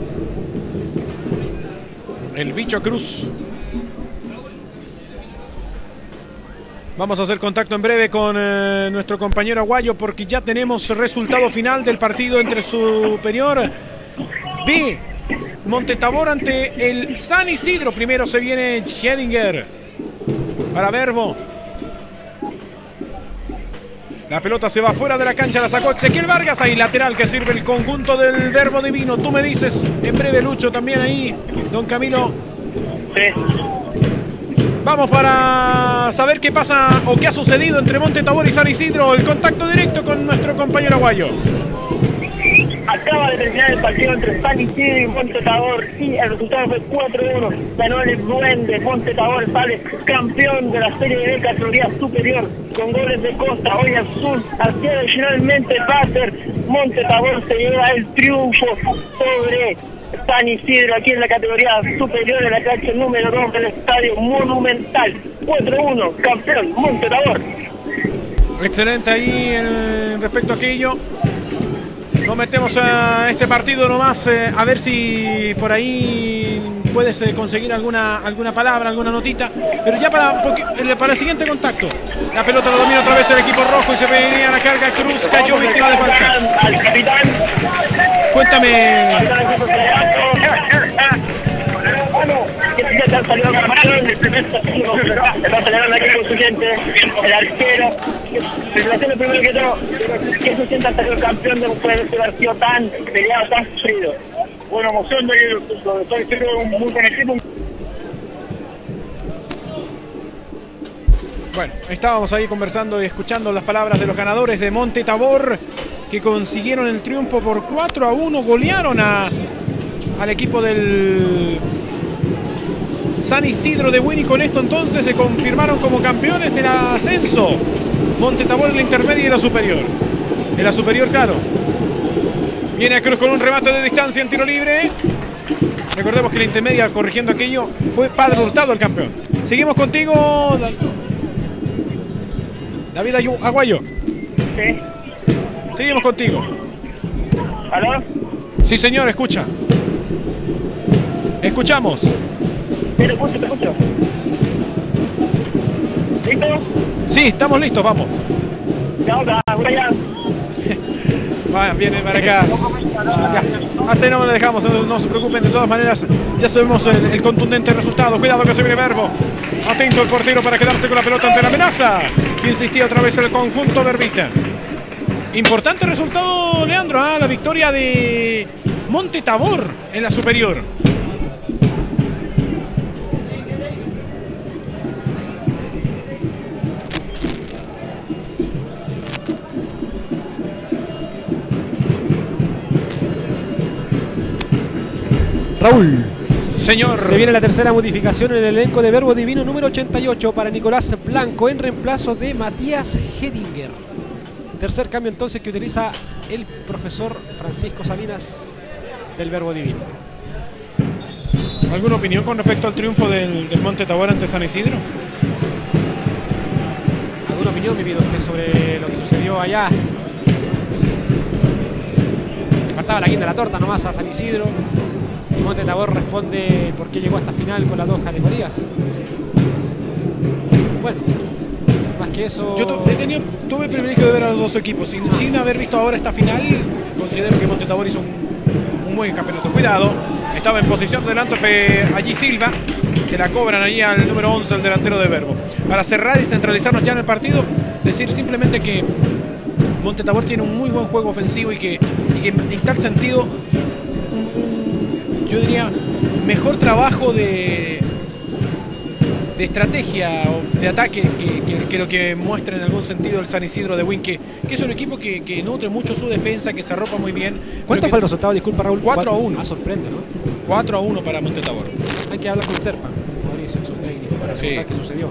El bicho Cruz. Vamos a hacer contacto en breve con nuestro compañero Aguayo porque ya tenemos resultado final del partido entre Superior B Monte Tabor ante el San Isidro. Primero se viene Hedinger para Verbo. La pelota se va fuera de la cancha, la sacó Ezequiel Vargas. Ahí lateral que sirve el conjunto del Verbo Divino. Tú me dices en breve, Lucho, también ahí, don Camilo. Sí. Vamos para saber qué pasa o qué ha sucedido entre Monte Tabor y San Isidro. El contacto directo con nuestro compañero Aguayo. Acaba de terminar el partido entre San Isidro y Monte Tabor y el resultado fue 4-1. Ganó el Duende. Monte Tabor sale campeón de la Serie B categoría superior con goles de Costa, hoy Azul. Así adicionalmente va a ser Monte Tabor se lleva el triunfo sobre San Isidro aquí en la categoría superior en la cancha número 2 del Estadio Monumental. 4-1, campeón Monte Tabor. Excelente ahí respecto a aquello. Nos metemos a este partido nomás, a ver si por ahí puedes conseguir alguna palabra, alguna notita. Pero ya para el siguiente contacto. La pelota lo domina otra vez el equipo rojo y se venía a la carga. Cruz cayó víctima de falta. Al capitán. Cuéntame. Ya te han salido campeón el primer partido. Va a celebrar aquí con su gente, el arquero. Felicitaciones primero que todo. ¿Qué se siente al salir campeón de un partido tan peleado, tan sufrido? Buena emoción de que estoy siendo un muy buen equipo. Bueno, estábamos ahí conversando y escuchando las palabras de los ganadores de Monte Tabor, que consiguieron el triunfo por 4-1, golearon al equipo del San Isidro de Win y con esto entonces se confirmaron como campeones del ascenso. Monte Tabor en la intermedia y la superior. En la superior, claro. Viene a Cruz con un remate de distancia en tiro libre. Recordemos que la intermedia, corrigiendo aquello, fue Padre Hurtado el campeón. Seguimos contigo, David Aguayo. Sí. Seguimos contigo. ¿Aló? Sí, señor, escucha. Escuchamos. Sí, te escucho. ¿Listo? Sí, estamos listos, vamos. Ya, ya. Bueno, viene para acá. Ya. Hasta ahí no le dejamos, no se preocupen, de todas maneras ya sabemos el contundente resultado. Cuidado que se viene Verbo. Atento el portero para quedarse con la pelota ante la amenaza que insistía otra vez el conjunto verbita. Importante resultado, Leandro, la victoria de Monte Tabor en la superior. Raúl. Señor. Se viene la tercera modificación en el elenco de Verbo Divino número 88 para Nicolás Blanco en reemplazo de Matías Hedinger. Tercer cambio entonces que utiliza el profesor Francisco Salinas del Verbo Divino. ¿Alguna opinión con respecto al triunfo del Monte Tabor ante San Isidro? ¿Alguna opinión, mi vida, usted sobre lo que sucedió allá? Le faltaba la guinda de la torta nomás a San Isidro. Y Monte Tabor responde por qué llegó a esta final con las dos categorías. Bueno, más que eso... Yo tuve el privilegio de ver a los dos equipos. Sin haber visto ahora esta final, considero que Monte Tabor hizo un buen campeonato. Cuidado, estaba en posición delante allí Silva. Se la cobran allí al número 11, el delantero de Verbo. Para cerrar y centralizarnos ya en el partido, decir simplemente que Monte Tabor tiene un muy buen juego ofensivo y que en tal sentido... yo diría, mejor trabajo de estrategia o de ataque que lo que muestra en algún sentido el San Isidro de Win, que es un equipo que nutre mucho su defensa, que se arropa muy bien. ¿Cuánto fue el resultado? Disculpa, Raúl. 4-1. Sorprende, ¿no? 4-1 para Monte Tabor. Hay que hablar con Serpa, Mauricio, su técnico, para contar qué sucedió.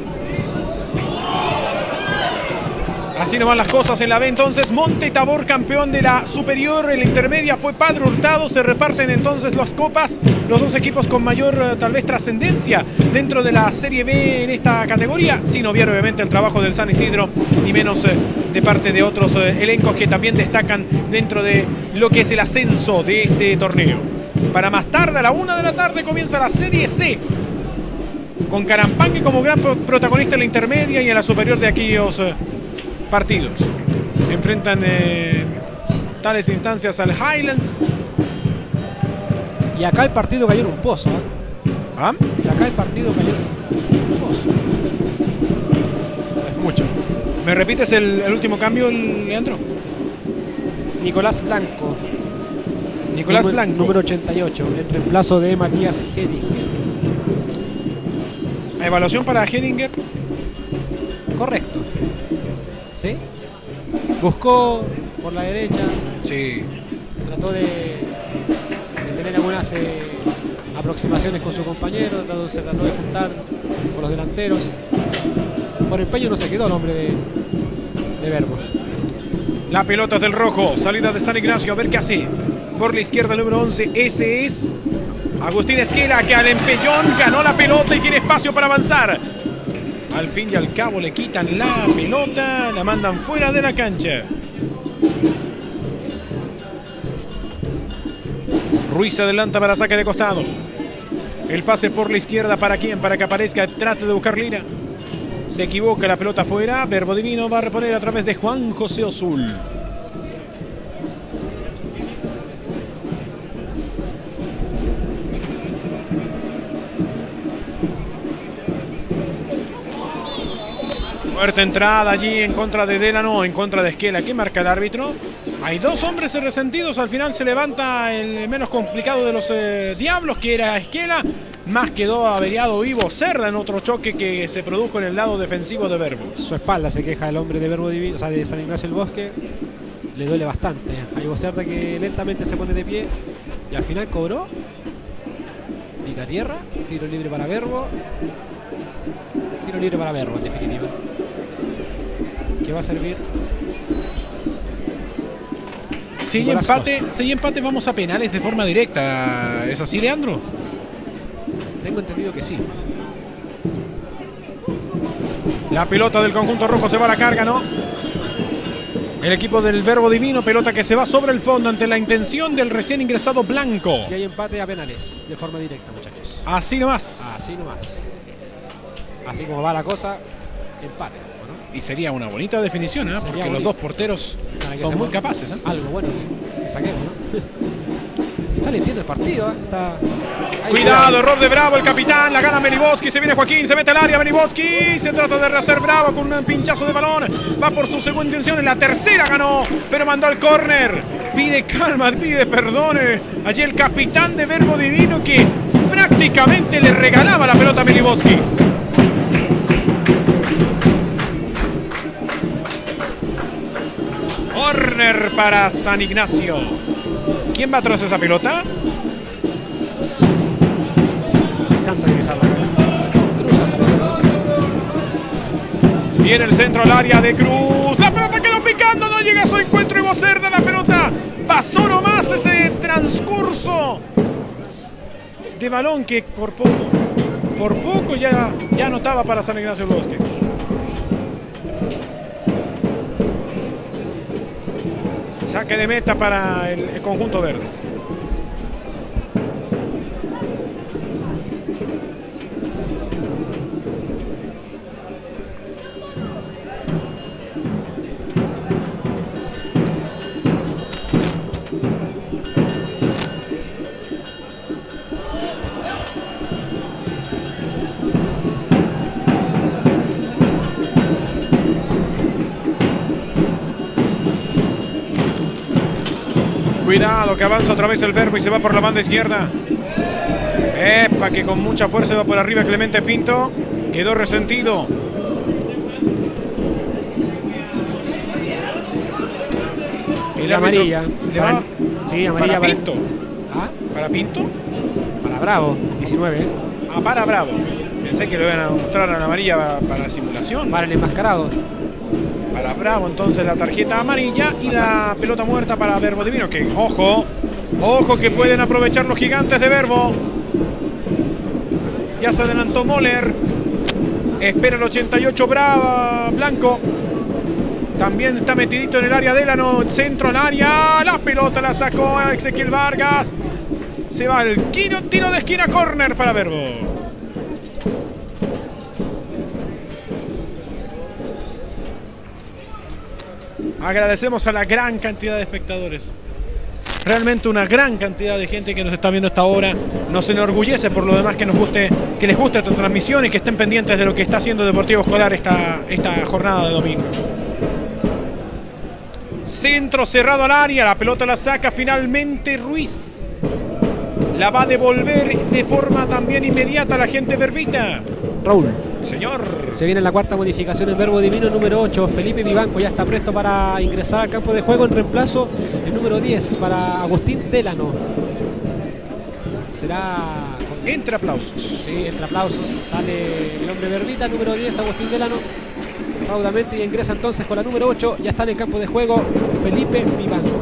Así no van las cosas en la B. Entonces, Monte Tabor campeón de la superior. En la intermedia fue Padre Hurtado. Se reparten entonces las copas. Los dos equipos con mayor, tal vez, trascendencia dentro de la Serie B en esta categoría. Sin obviar, obviamente, el trabajo del San Isidro, ni menos de parte de otros elencos que también destacan dentro de lo que es el ascenso de este torneo. Para más tarde, a la 1 de la tarde, comienza la Serie C. con Carampangui como gran protagonista en la intermedia y en la superior de aquellos partidos. Enfrentan tales instancias al Highlands. Y acá el partido cayó en un pozo. ¿Ah? Y acá el partido cayó en un pozo. Es mucho. ¿Me repites el último cambio, Leandro? Nicolás Blanco. Nicolás Blanco. Número 88, en reemplazo de Matías Hedinger. Evaluación para Hedinger. Correcto. ¿Sí? Buscó por la derecha. Sí. Trató de tener algunas aproximaciones con su compañero. Se trató de juntar con los delanteros. Por empeño no se quedó el hombre de Verbo. La pelota es del rojo. Salida de San Ignacio. A ver qué hace. Por la izquierda el número 11. Ese es Agustín Esquela, que al empellón ganó la pelota y tiene espacio para avanzar. Al fin y al cabo le quitan la pelota. La mandan fuera de la cancha. Ruiz se adelanta para saque de costado. El pase por la izquierda. ¿Para quién? Para que aparezca. Trate de buscar Lira. Se equivoca, la pelota fuera. Verbo Divino va a reponer a través de Juan José Osul. Fuerte entrada allí en contra de Delano, en contra de Esquela. ¿Qué marca el árbitro? Hay dos hombres resentidos. Al final se levanta el menos complicado de los diablos, que era Esquela. Más quedó averiado Ivo Cerda en otro choque que se produjo en el lado defensivo de Verbo. Su espalda se queja el hombre de Verbo Divino, o sea, de San Ignacio del Bosque. Le duele bastante. A Ivo Cerda, que lentamente se pone de pie y al final cobró. Pica tierra, tiro libre para Verbo. Tiro libre para Verbo, en definitiva. Que va a servir. Si hay empate, vamos a penales de forma directa. ¿Es así, Leandro? Tengo entendido que sí. La pelota del conjunto rojo se va a la carga, ¿no? El equipo del Verbo Divino, pelota que se va sobre el fondo ante la intención del recién ingresado Blanco. Si hay empate, a penales de forma directa, muchachos. Así nomás. Así nomás. Así como va la cosa, empate, ¿no? Y sería una bonita definición, ¿eh? Porque los dos porteros son muy capaces, ¿eh? Algo bueno que saquemos, ¿no? Está lentiendo el partido, ¿eh? Cuidado, error de Bravo, el capitán, la gana Meliboski, se viene Joaquín, se mete al área Meliboski, se trata de rehacer Bravo con un pinchazo de balón, va por su segunda intención, en la tercera ganó, pero mandó al córner, pide calma, pide perdón, allí el capitán de Verbo Divino que prácticamente le regalaba la pelota a Meliboski. Córner para San Ignacio. ¿Quién va tras esa pelota? Alcanza a divisar la Cruz al parecer. Viene el centro al área de Cruz. La pelota quedó picando, no llega a su encuentro Ivo Cerda. La pelota pasó nomás ese transcurso de balón que por poco ya anotaba para San Ignacio del Bosque. Saque de meta para el conjunto verde. Cuidado que avanza otra vez el Verbo y se va por la banda izquierda. Epa, que con mucha fuerza va por arriba Clemente Pinto. Quedó resentido. El amarilla. ¿Le va? Sí, amarilla para Pinto. ¿Ah? ¿Para Pinto? Para Bravo, 19. Ah, para Bravo. Pensé que lo iban a mostrar a la amarilla para simulación. Para el enmascarado. Para Bravo, entonces la tarjeta amarilla y la pelota muerta para Verbo Divino. Que, ojo, que pueden aprovechar los gigantes de Verbo. Ya se adelantó Moller. Espera el 88 Blanco. También está metidito en el área Delano. Centro al área. La pelota la sacó a Ezequiel Vargas. Se va el tiro de esquina, córner para Verbo. Agradecemos a la gran cantidad de espectadores. Realmente una gran cantidad de gente que nos está viendo a esta hora. Nos enorgullece por lo demás que les guste esta transmisión y que estén pendientes de lo que está haciendo Deportivo Escolar esta jornada de domingo. Centro cerrado al área, la pelota la saca finalmente Ruiz. La va a devolver de forma también inmediata la gente verbita. Raúl. Señor. Se viene la cuarta modificación en Verbo Divino, número 8. Felipe Vivanco ya está presto para ingresar al campo de juego en reemplazo. El número 10 para Agustín Delano. Será... Entre aplausos. Sí, entre aplausos. Sale el hombre verbita, número 10, Agustín Delano. Raudamente y ingresa entonces con la número 8. Ya está en el campo de juego Felipe Vivanco.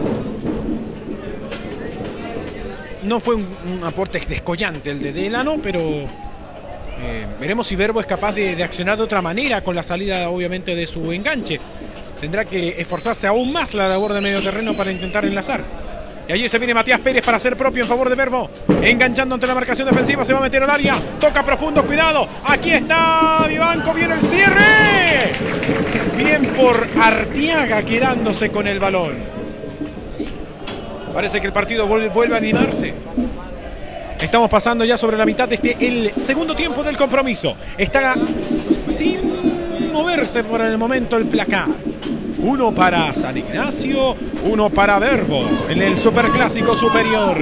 No fue un aporte descollante el de Delano, pero veremos si Verbo es capaz de accionar de otra manera con la salida obviamente de su enganche. Tendrá que esforzarse aún más la labor de medio terreno para intentar enlazar. Y allí se viene Matías Pérez para hacer propio en favor de Verbo. Enganchando ante la marcación defensiva, se va a meter al área. Toca profundo, cuidado. Aquí está Vivanco, viene el cierre. Bien por Arteaga quedándose con el balón. Parece que el partido vuelve a animarse. Estamos pasando ya sobre la mitad de el segundo tiempo del compromiso. Está sin moverse por el momento el placar. Uno para San Ignacio, uno para Verbo en el Superclásico Superior.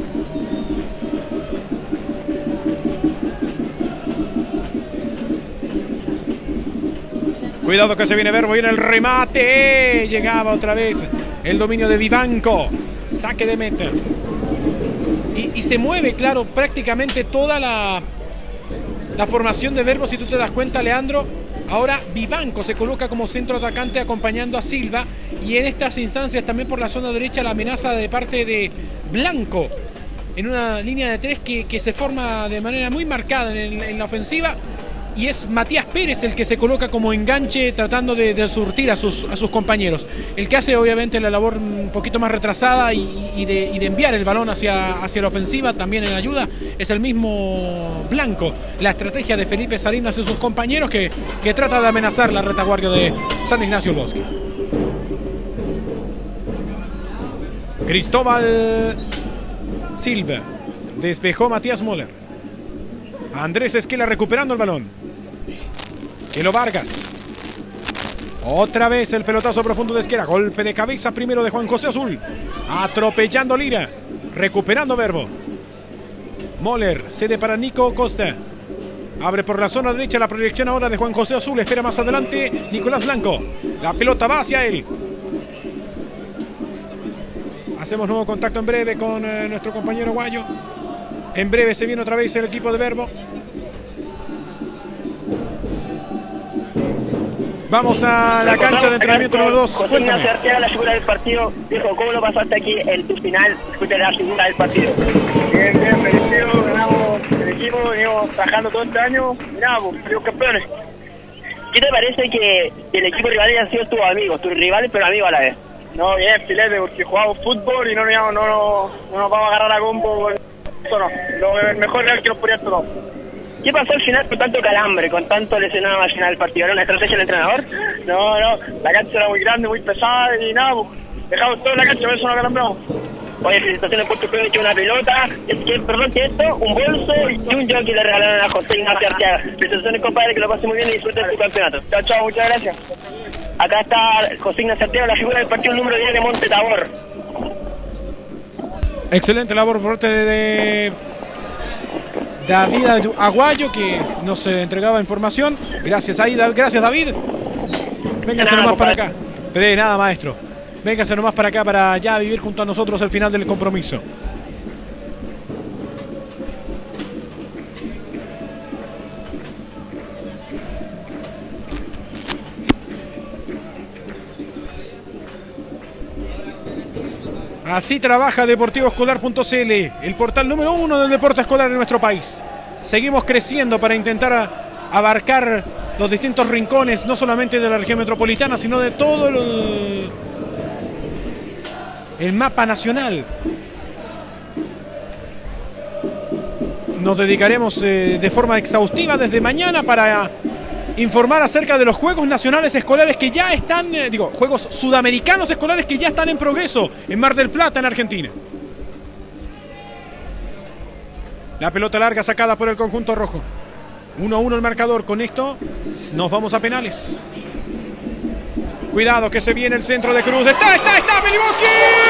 Cuidado que se viene Verbo, viene el remate. Llegaba otra vez el dominio de Vivanco. Saque de meta. Y se mueve, claro, prácticamente toda la formación de Verbo, si tú te das cuenta, Leandro. Ahora Vivanco se coloca como centro atacante acompañando a Silva. Y en estas instancias también por la zona derecha la amenaza de parte de Blanco. En una línea de tres que se forma de manera muy marcada en la ofensiva. Y es Matías Pérez el que se coloca como enganche tratando de surtir a sus compañeros. El que hace obviamente la labor un poquito más retrasada y de enviar el balón hacia la ofensiva también en ayuda es el mismo Blanco. La estrategia de Felipe Salinas y sus compañeros que trata de amenazar la retaguardia de San Ignacio el Bosque. Cristóbal Silva. Despejó Matías Moller. Andrés Esquela recuperando el balón. Kelo Vargas. Otra vez el pelotazo profundo de Esquela. Golpe de cabeza primero de Juan José Azul. Atropellando Lira. Recuperando Verbo. Moller cede para Nico Costa. Abre por la zona derecha la proyección ahora de Juan José Azul. Espera más adelante Nicolás Blanco. La pelota va hacia él. Hacemos nuevo contacto en breve con nuestro compañero Guayo. En breve se viene otra vez el equipo de Verbo. Vamos a la cancha de entrenamiento número 2. José Ignacio Arteaga, la figura del partido. Dijo, ¿cómo lo pasaste aquí en tu final? Fuiste la figura del partido. Bien, merecido, ganamos el equipo, venimos trabajando todo este año y nada, pues, fuimos campeones. ¿Qué te parece que el equipo rival hayan sido tus amigos, pero amigos a la vez? No, bien, filete, porque jugamos fútbol y no nos vamos a agarrar a combo con eso, no. Lo mejor es que nos ponía todo. ¿Qué pasó al final con tanto calambre, con tanto lesionado al final del partido? ¿Era una estrategia del entrenador? No, la cancha era muy grande, muy pesada y nada, pues, dejamos todo en la cancha, por eso nos calambramos. Oye, felicitaciones por tu premio, que una pelota, que esto, un bolso y un jockey le regalaron a José Ignacio Arteaga. Felicitaciones, compadre, que lo pase muy bien y disfruten tu campeonato. Chao, chao, muchas gracias. Acá está José Ignacio Arteaga, la figura del partido número 10 de Monte Tabor. Excelente labor por parte de David Aguayo, que nos entregaba información. Gracias, gracias David. Véngase nomás para acá. De nada, maestro. Véngase nomás para acá para ya vivir junto a nosotros el final del compromiso. Así trabaja deportivoescolar.cl, el portal número 1 del deporte escolar en nuestro país. Seguimos creciendo para intentar abarcar los distintos rincones, no solamente de la región metropolitana, sino de todo el mapa nacional. Nos dedicaremos de forma exhaustiva desde mañana para informar acerca de los Juegos Nacionales Escolares que ya están, Juegos Sudamericanos Escolares que ya están en progreso en Mar del Plata, en Argentina. La pelota larga sacada por el conjunto rojo. 1-1 el marcador. Con esto nos vamos a penales. Cuidado que se viene el centro de Cruz. ¡Está! ¡Meliboski!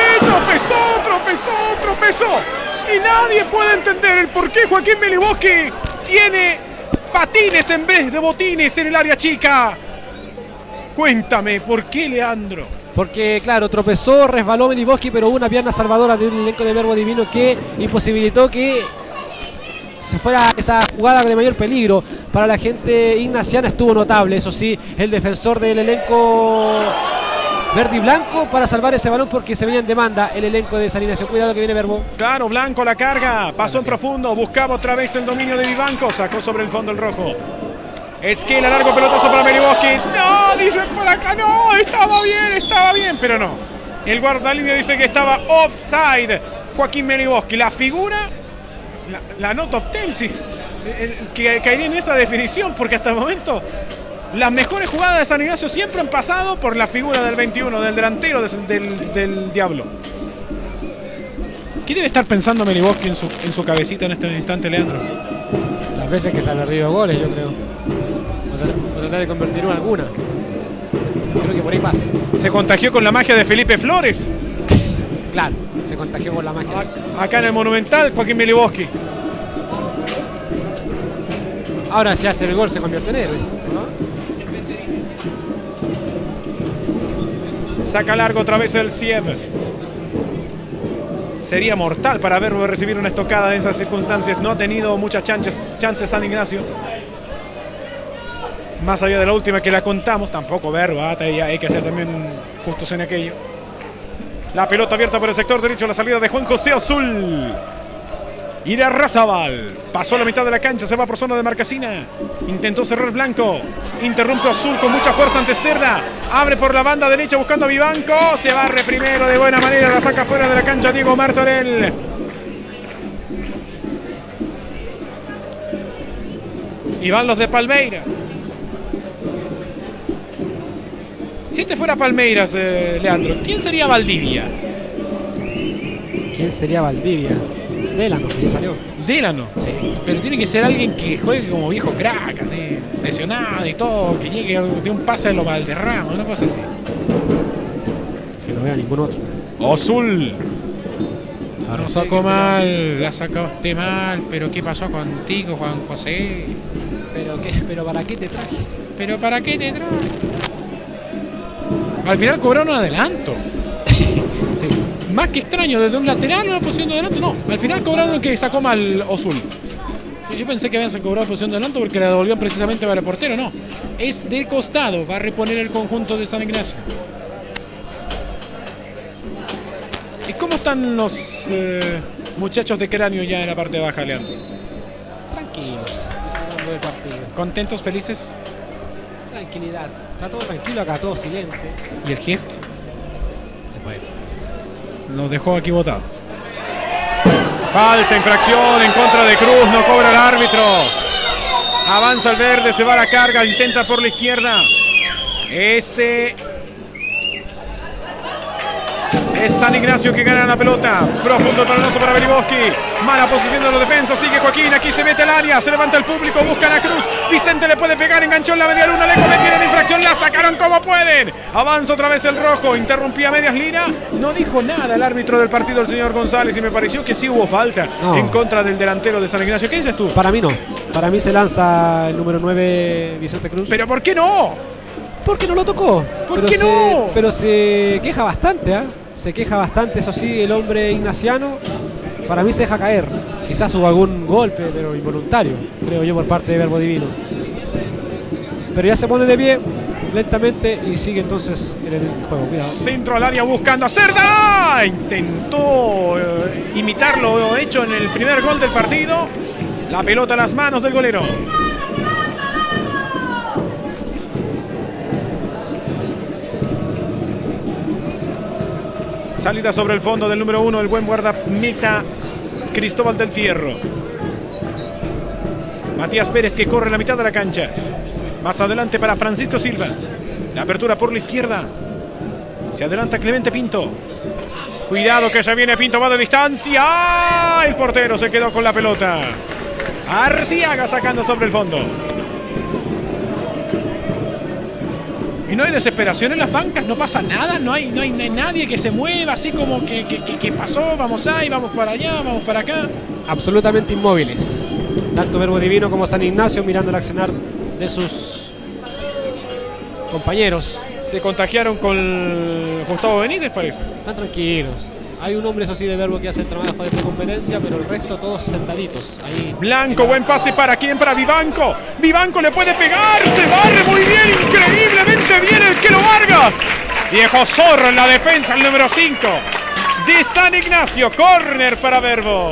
¡Tropezó! Y nadie puede entender el por qué Joaquín Meliboski tiene patines en vez de botines en el área chica. Cuéntame, ¿por qué, Leandro? Porque, claro, tropezó, resbaló Meliboski, pero hubo una pierna salvadora de un elenco de Verbo Divino que imposibilitó que se fuera esa jugada de mayor peligro. Para la gente ignaciana estuvo notable, eso sí, el defensor del elenco verde y blanco para salvar ese balón, porque se venía en demanda el elenco de San Ignacio. Cuidado que viene Verbo. Claro, Blanco la carga, pasó en profundo, buscaba otra vez el dominio de Vivanco, sacó sobre el fondo el rojo. Esquela, largo pelotazo para Meliboski. No, dicen por acá, no, estaba bien, pero no. El guardalínea dice que estaba offside. Joaquín Meliboski, la figura, la nota top 10, sí, que caería en esa definición, porque hasta el momento las mejores jugadas de San Ignacio siempre han pasado por la figura del 21, del delantero del Diablo. ¿Qué debe estar pensando Meliboski en su cabecita en este instante, Leandro? Las veces que se han perdido goles, yo creo. O tratar de convertir en alguna. Creo que por ahí pasa. Se contagió con la magia de Felipe Flores. Claro, se contagió con la magia. Acá en el Monumental, Joaquín Meliboski. Ahora si hace el gol se convierte en héroe, ¿no? Saca largo otra vez el Siev. Sería mortal para Verbo recibir una estocada en esas circunstancias. No ha tenido muchas chances San Ignacio. Más allá de la última que la contamos, tampoco Verbo, hay que ser también justos en aquello. La pelota abierta por el sector derecho, la salida de Juan José Azul. Y de Arrazabal. Pasó la mitad de la cancha, se va por zona de marcasina. Intentó cerrar Blanco. Interrumpe Azul con mucha fuerza ante Cerda. Abre por la banda derecha buscando a Vivanco. Se barre primero de buena manera, la saca fuera de la cancha Diego Martorell. Y van los de Palmeiras. Si este fuera Palmeiras, Leandro, ¿quién sería Valdivia? ¿Quién sería Valdivia? Delano, que ya salió. Delano. Sí. Pero tiene que ser alguien que juegue como viejo crack, así, lesionado y todo, que llegue de un pase de los Valderrama, una cosa así. Que no vea ningún otro. Azul. Ahora No sacó mal, la sacaste mal, pero ¿qué pasó contigo, Juan José? ¿Pero para qué te traje? ¿Pero para qué te traje? Al final cobraron un adelanto. Sí. Más que extraño, desde un lateral una posición de adelanto, no. Al final cobraron que sacó mal Azul. Yo pensé que habían cobrado posición de adelanto porque la devolvían precisamente para el portero, no. Es de costado, va a reponer el conjunto de San Ignacio. ¿Y cómo están los muchachos de Cráneo ya en la parte baja, Leandro? Tranquilos, hablando del partido. ¿Contentos, felices? Tranquilidad. Está todo tranquilo acá, todo silente. ¿Y el jefe? Se fue. Nos dejó aquí votado. Falta, infracción en contra de Cruz, no cobra el árbitro. Avanza el verde, se va a la carga, intenta por la izquierda. Ese es San Ignacio que gana la pelota. Profundo el balonazo para Meliboski. Mala posición de los defensas. Sigue Joaquín. Aquí se mete al área. Se levanta el público. Buscan a Cruz. Vicente le puede pegar. Enganchó en la media luna. Le cometieron infracción. La sacaron como pueden. Avanza otra vez el rojo. Interrumpía medias Lira. No dijo nada el árbitro del partido, el señor González. Y me pareció que sí hubo falta en contra del delantero de San Ignacio. ¿Qué dices tú? Para mí no. Para mí se lanza el número 9, Vicente Cruz. ¿Pero por qué no? Porque no lo tocó. ¿Por qué no? Pero se queja bastante, ¿eh? Se queja bastante, eso sí, el hombre ignaciano. Para mí se deja caer. Quizás hubo algún golpe, pero involuntario, creo yo, por parte de Verbo Divino. Pero ya se pone de pie lentamente y sigue entonces en el juego. Cuidado. Centro al área buscando a Cerda. Intentó imitar lo hecho en el primer gol del partido. La pelota a las manos del golero. Salida sobre el fondo del número 1, el buen guardameta Cristóbal del Fierro. Matías Pérez que corre la mitad de la cancha. Más adelante para Francisco Silva. La apertura por la izquierda. Se adelanta Clemente Pinto. Cuidado que ya viene Pinto, va de distancia. ¡Ah! El portero se quedó con la pelota. Arteaga sacando sobre el fondo. Y no hay desesperación en las bancas, no pasa nada, no hay nadie que se mueva así como que pasó, vamos ahí, vamos para allá, vamos para acá. Absolutamente inmóviles. Tanto Verbo Divino como San Ignacio mirando el accionar de sus compañeros. Se contagiaron con Gustavo Benítez, parece. Están tranquilos. Hay un hombre, eso sí, de Verbo que hace el trabajo de competencia, pero el resto todos sentaditos. Ahí. Blanco, buen pase para quién, para Vivanco. Vivanco le puede pegar, se barre muy bien, increíblemente bien el Quelo Vargas. Viejo zorro en la defensa, el número 5 de San Ignacio. Córner para Verbo.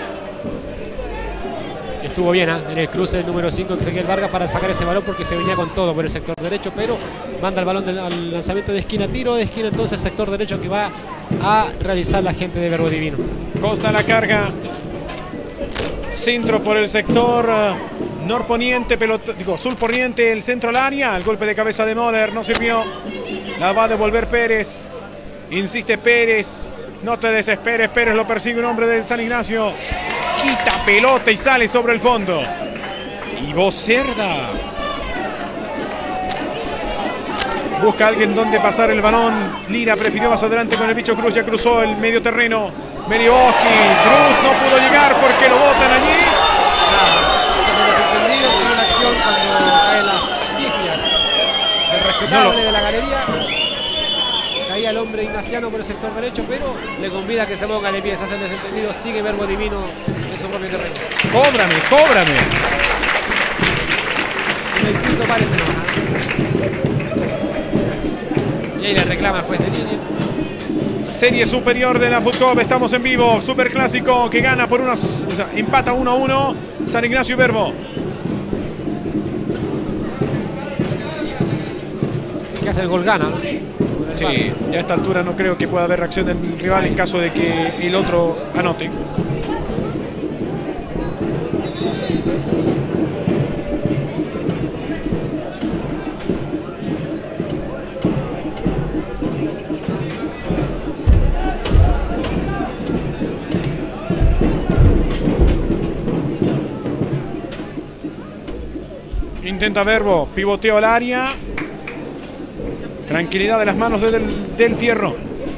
Estuvo bien en el cruce del número 5 Ezequiel Vargas para sacar ese balón porque se venía con todo por el sector derecho, pero manda el balón al lanzamiento de esquina, tiro de esquina, entonces sector derecho que va a realizar la gente de Verbo Divino. Costa la carga. Centro por el sector norponiente, sur poniente, el centro al área. El golpe de cabeza de Moller no sirvió. La va a devolver Pérez. Insiste Pérez. No te desesperes, Pérez lo persigue un hombre de San Ignacio. Quita pelota y sale sobre el fondo. Ivo Cerda. Busca a alguien donde pasar el balón. Lira prefirió más adelante con el bicho Cruz. Ya cruzó el medio terreno. Meliboski. Cruz no pudo llegar porque lo botan allí. Se hacen desentendidos en la acción cuando caen las pifias del respetable de la galería. Caía el hombre ignaciano por el sector derecho, pero le convida a que se ponga de pie. Se hacen desentendidos. Sigue Verbo Divino en su propio terreno. Cóbrame, cóbrame. Si no hay punto, parece nomás. Y ahí le reclama el juez de línea. Serie superior de la FUTCOP, estamos en vivo. Superclásico que gana por unos. O sea, empata 1-1 San Ignacio y Verbo. Que hace el gol gana, ¿no? Sí, ya a esta altura no creo que pueda haber reacción del rival en caso de que el otro anote. Intenta Verbo, pivoteo al área. Tranquilidad de las manos del Fierro.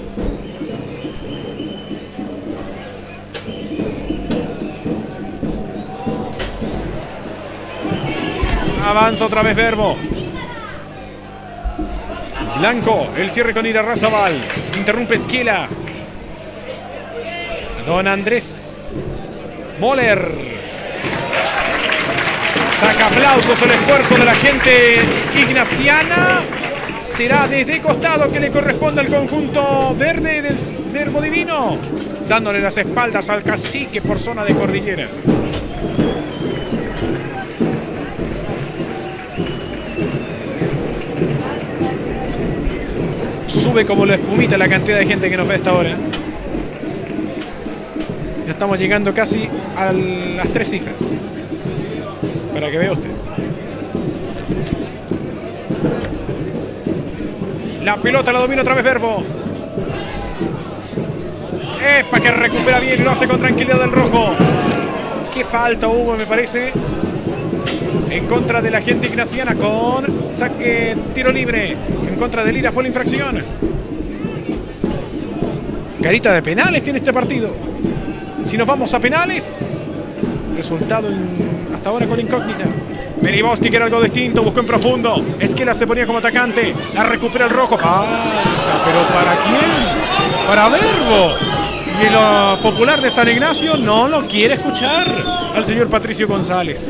Avanza otra vez Verbo. Blanco, el cierre con Irarrázaval. Interrumpe Esquiela. Don Andrés Moller. Saca aplausos el esfuerzo de la gente ignaciana. Será desde costado que le corresponde al conjunto verde del Verbo Divino, dándole las espaldas al cacique por zona de cordillera. Sube como la espumita la cantidad de gente que nos ve a esta hora. Ya estamos llegando casi a las 3 cifras. Para que vea usted. La pelota la domina otra vez Verbo. Epa, que recupera bien y lo hace con tranquilidad el rojo. Qué falta hubo, me parece, en contra de la gente ignaciana con saque tiro libre. En contra de Lira fue la infracción. Carita de penales tiene este partido. Si nos vamos a penales, resultado hasta ahora con incógnita. Meliboski quiere algo distinto, buscó en profundo. Esquela se ponía como atacante. La recupera el rojo. Falta, pero ¿para quién? Para Verbo. Y el popular de San Ignacio no lo quiere escuchar al señor Patricio González.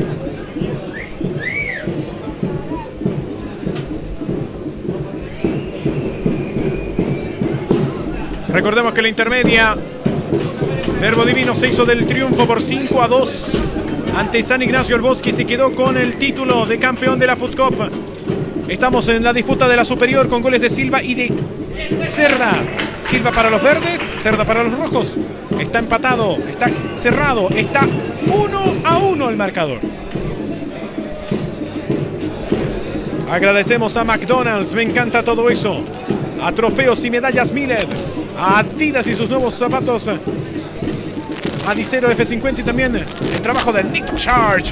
Recordemos que la intermedia, Verbo Divino se hizo del triunfo por 5-2 ante San Ignacio. El Bosque se quedó con el título de campeón de la FUTCOP. Estamos en la disputa de la superior con goles de Silva y de Cerda. Silva para los verdes, Cerda para los rojos. Está empatado, está cerrado, está 1-1 el marcador. Agradecemos a McDonald's, me encanta todo eso. A Trofeos y Medallas Miller. A Adidas y sus nuevos zapatos Adicero F50 y también el trabajo de Nitro Charge.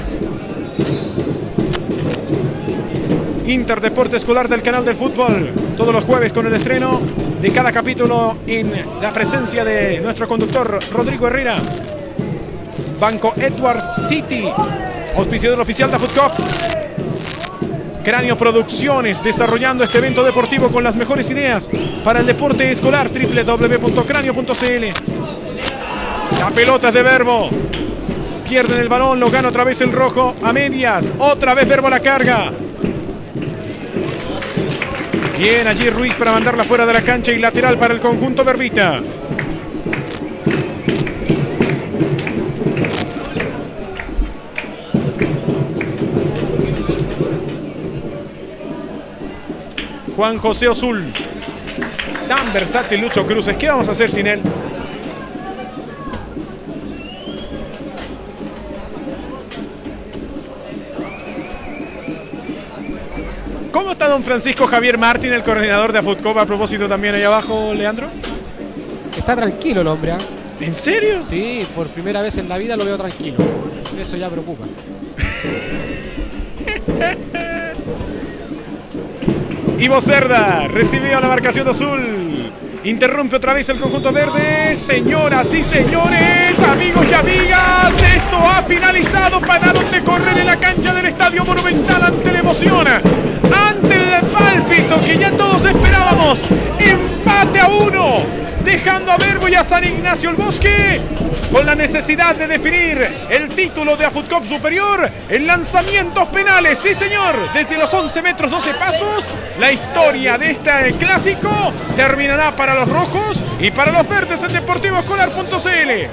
Interdeporte Escolar del Canal del Fútbol. Todos los jueves con el estreno de cada capítulo en la presencia de nuestro conductor Rodrigo Herrera. Banco Edwards City, auspiciador oficial de Food Cup. Cráneo Producciones, desarrollando este evento deportivo con las mejores ideas para el deporte escolar. www.cranio.cl. La pelota es de Verbo. Pierden el balón, lo gana otra vez el rojo a medias. Otra vez Verbo a la carga. Bien allí Ruiz para mandarla fuera de la cancha y lateral para el conjunto verbita. Juan José Osul. Tan versátil Lucho Cruces. ¿Qué vamos a hacer sin él? ¿Cómo está don Francisco Javier Martín, el coordinador de AFUTCOP? A propósito también ahí abajo, Leandro. Está tranquilo el hombre, ¿eh? ¿En serio? Sí, por primera vez en la vida lo veo tranquilo. Eso ya preocupa. Ivo Cerda recibió la marcación de Azul. Interrumpe otra vez el conjunto verde. Señoras y señores, amigos y amigas, esto ha finalizado. Pararon de correr en la cancha del Estadio Monumental ante la emoción, ante el pálpito que ya todos esperábamos. Empate a 1, dejando a Verbo y a San Ignacio el Bosque con la necesidad de definir el título de AFUTCOP Superior en lanzamientos penales. Sí, señor, desde los 11 metros 12 pasos, la historia de este clásico terminará para los rojos y para los verdes en deportivoescolar.cl.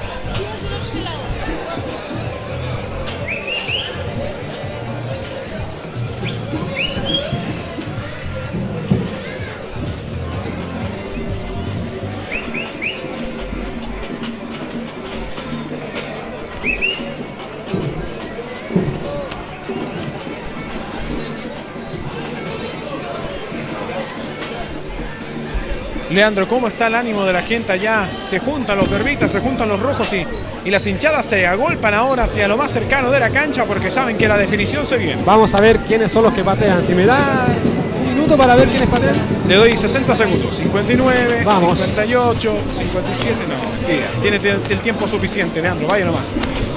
Leandro, ¿cómo está el ánimo de la gente allá? Se juntan los verbitas, se juntan los rojos y las hinchadas se agolpan ahora hacia lo más cercano de la cancha porque saben que la definición se viene. Vamos a ver quiénes son los que patean. Si me da un minuto para ver quiénes patean. Le doy 60 segundos. 59, vamos. 58, 57, no, mentira. Tiene el tiempo suficiente, Leandro, vaya nomás.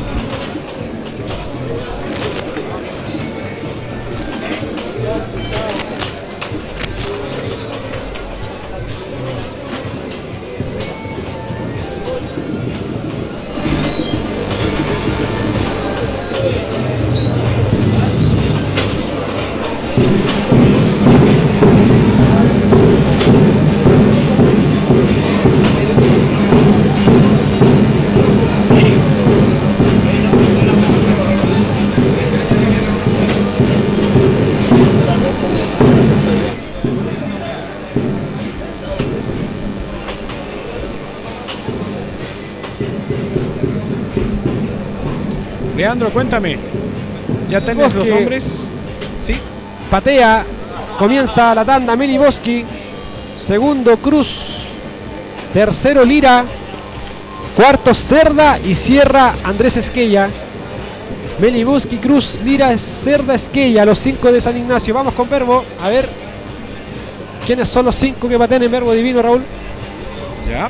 Leandro, cuéntame. ¿Ya tenés los nombres? Sí. Patea. Comienza la tanda Meliboski. Segundo Cruz. Tercero Lira. Cuarto Cerda y cierra Andrés Esquella. Meliboski, Cruz, Lira, Cerda, Esquella. Los 5 de San Ignacio. Vamos con Verbo. A ver quiénes son los 5 que patean en Verbo Divino, Raúl. Ya.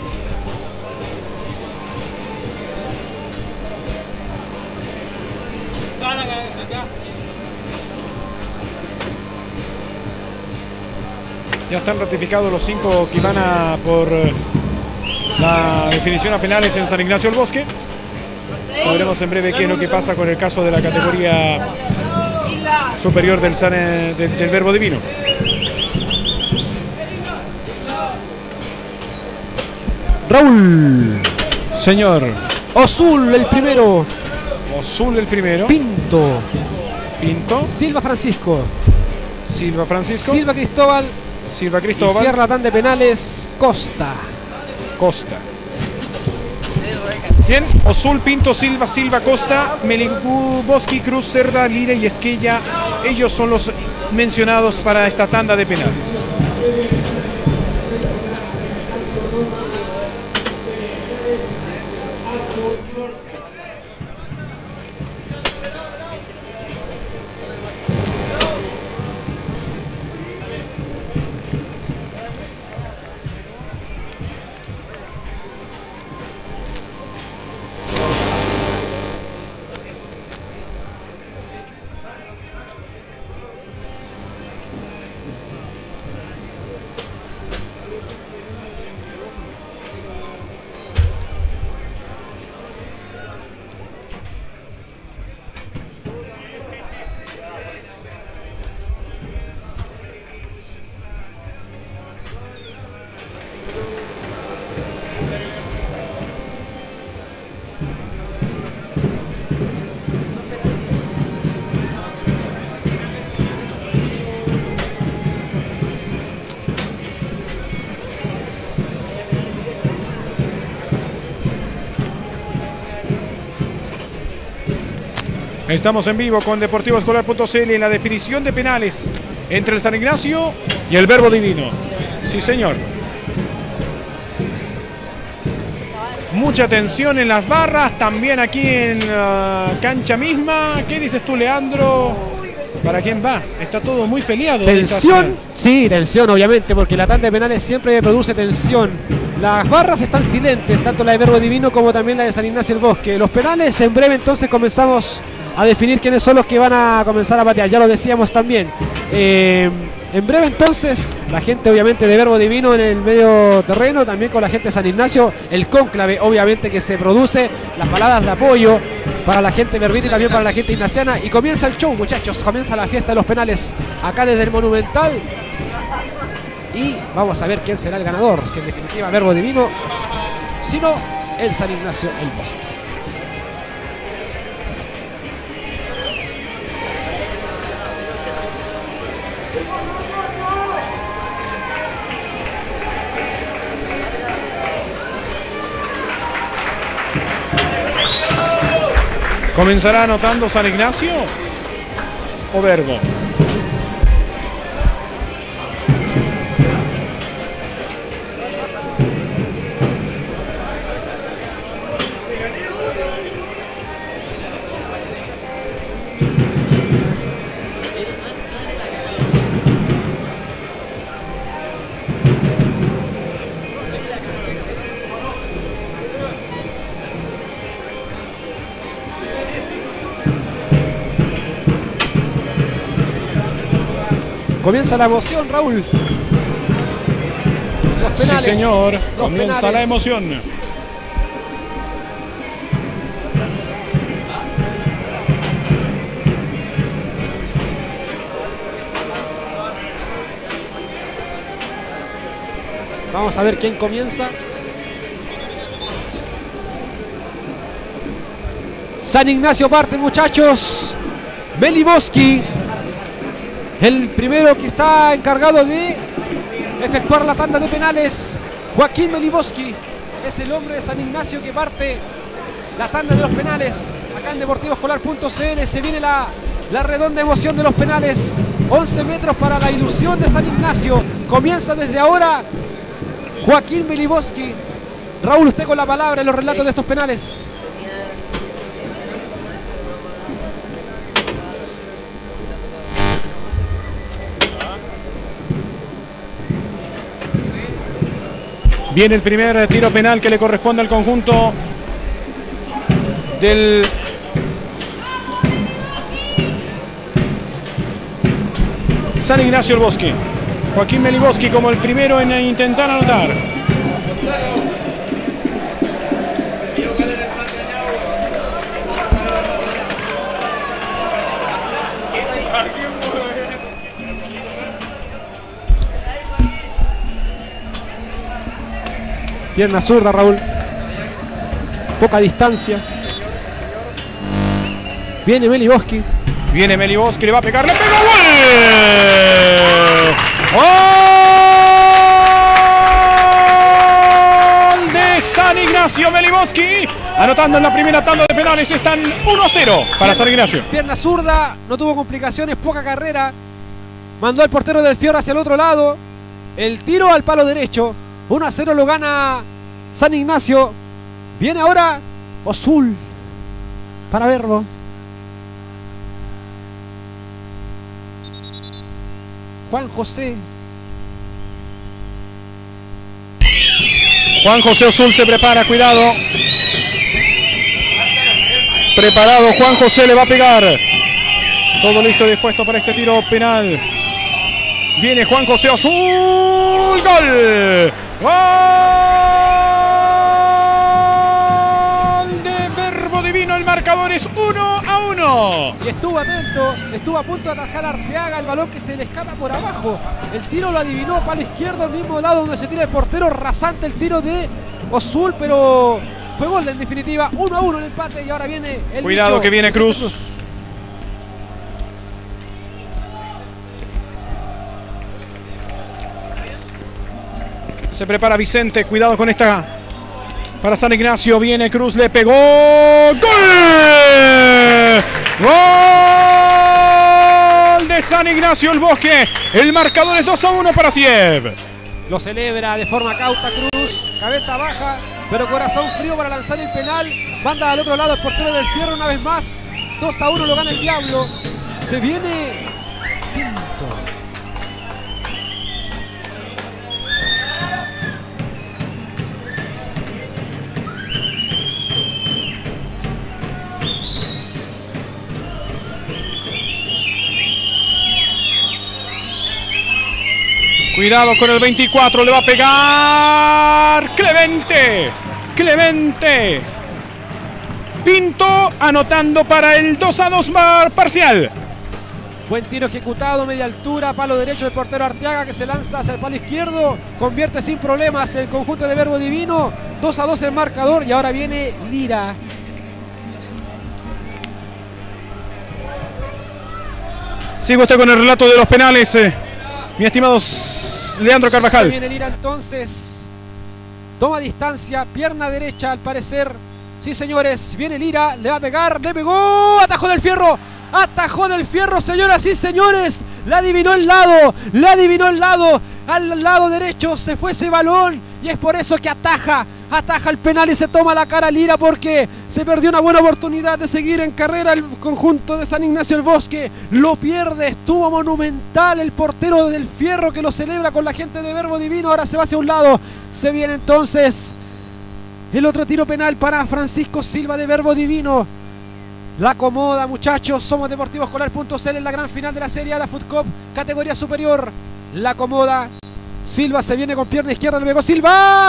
Ya están ratificados los 5 que van a por la definición a penales en San Ignacio del Bosque. Sabremos en breve qué es lo que pasa con el caso de la categoría superior del Verbo Divino. Raúl. Señor. Osul el primero. Osul el primero. Pinto. Pinto. Silva Francisco. Silva Francisco. Silva Cristóbal. Silva Y Cristóbal. cierra la tanda de penales Costa. Costa. Bien, Osul, Pinto, Silva, Silva, Costa, Meliboski, Cruz, Cerda, Lira y Esquella. Ellos son los mencionados para esta tanda de penales. Estamos en vivo con deportivoescolar.cl en la definición de penales entre el San Ignacio y el Verbo Divino. Sí, señor. Mucha tensión en las barras, también aquí en la cancha misma. ¿Qué dices tú, Leandro? ¿Para quién va? Está todo muy peleado. ¿Tensión? Sí, tensión, obviamente, porque la tanda de penales siempre produce tensión. Las barras están silentes, tanto la de Verbo Divino como también la de San Ignacio el Bosque. Los penales, en breve entonces comenzamos a definir quiénes son los que van a comenzar a patear. Ya lo decíamos también. En breve entonces, la gente obviamente de Verbo Divino en el medio terreno, también con la gente de San Ignacio, el cónclave obviamente que se produce, las palabras de apoyo para la gente verbita y también para la gente ignaciana. Y comienza el show, muchachos, comienza la fiesta de los penales acá desde el Monumental. Y vamos a ver quién será el ganador, si en definitiva Verbo Divino, si no, el San Ignacio el Bosque. ¿Comenzará anotando San Ignacio o Verbo? Comienza la emoción, Raúl. Los penales, sí, señor. los Comienza penales. la emoción. Vamos a ver quién comienza. San Ignacio parte, muchachos. Meliboski, el primero que está encargado de efectuar la tanda de penales. Joaquín Meliboski es el hombre de San Ignacio que parte la tanda de los penales. Acá en deportivoescolar.cl se viene la redonda emoción de los penales. 11 metros para la ilusión de San Ignacio. Comienza desde ahora Joaquín Meliboski. Raúl, usted con la palabra en los relatos de estos penales. Viene el primer tiro penal que le corresponde al conjunto del San Ignacio el Bosque. Joaquín Meliboski como el primero en intentar anotar. Pierna zurda, Raúl. Poca distancia. Viene Meliboski. Viene Meliboski, le va a pegar, le pega, ¡gol! ¡Gol de San Ignacio! Meliboski anotando en la primera tanda de penales. Están 1-0 para San Ignacio. Pierna zurda, no tuvo complicaciones, poca carrera. Mandó al portero del Fierro hacia el otro lado. El tiro al palo derecho. 1-0 lo gana San Ignacio. Viene ahora Osul para Verbo. Juan José. Juan José Osul se prepara, cuidado. Preparado, Juan José le va a pegar. Todo listo y dispuesto para este tiro penal. Viene Juan José Osul. ¡Gol! ¡Gol de Verbo Divino! El marcador es 1-1. Y estuvo atento, estuvo a punto de atajar a Arteaga, el balón que se le escapa por abajo. El tiro lo adivinó, palo izquierdo, al mismo lado donde se tira el portero. Rasante el tiro de Osul, pero fue gol en definitiva. 1-1 el empate y ahora viene el cuidado bicho, que viene Cruz. Se prepara Vicente, cuidado con esta. Para San Ignacio viene Cruz, le pegó. ¡Gol! ¡Gol de San Ignacio el Bosque! El marcador es 2-1 para Siev. Lo celebra de forma cauta Cruz, cabeza baja, pero corazón frío para lanzar el penal. Manda al otro lado el portero del Fierro una vez más. 2-1 lo gana el Diablo. Se viene Pinto. Cuidado con el 24, le va a pegar Clemente. Clemente. Pinto anotando para el 2-2 parcial. Buen tiro ejecutado, media altura, palo derecho del portero Arteaga que se lanza hacia el palo izquierdo. Convierte sin problemas el conjunto de Verbo Divino. 2-2 el marcador y ahora viene Lira. Sigo usted con el relato de los penales. Mi estimado Leandro Carvajal. Se viene Lira entonces. Toma distancia, pierna derecha al parecer. Sí, señores, viene Lira, le va a pegar, le pegó. Atajó del Fierro. Atajó del Fierro, señoras y señores. La adivinó el lado. La adivinó el lado. Al lado derecho se fue ese balón. Y es por eso que ataja el penal y se toma la cara Lira porque se perdió una buena oportunidad de seguir en carrera el conjunto de San Ignacio el Bosque. Lo pierde, estuvo monumental el portero del Fierro que lo celebra con la gente de Verbo Divino. Ahora se va hacia un lado. Se viene entonces el otro tiro penal para Francisco Silva de Verbo Divino. La acomoda, muchachos. Somos deportivoscolar.cl en la gran final de la Serie A, la Food Cup, categoría superior. La acomoda. Silva se viene con pierna izquierda, le pegó Silva.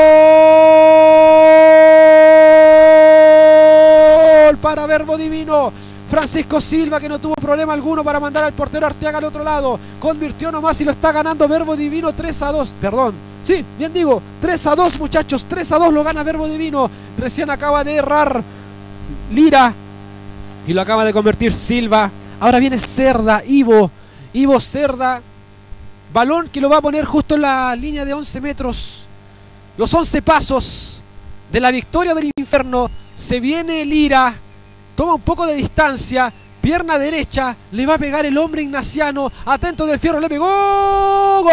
¡Gol! Para Verbo Divino. Francisco Silva, que no tuvo problema alguno para mandar al portero Arteaga al otro lado. Convirtió nomás y lo está ganando Verbo Divino 3-2. Perdón. Sí, bien digo. 3-2, muchachos. 3-2 lo gana Verbo Divino. Recién acaba de errar Lira y lo acaba de convertir Silva. Ahora viene Cerda, Ivo Cerda. Balón que lo va a poner justo en la línea de 11 metros. Los 11 pasos de la victoria del infierno. Se viene Lira. Toma un poco de distancia. Pierna derecha. Le va a pegar el hombre ignaciano. Atento del Fierro. Le pegó.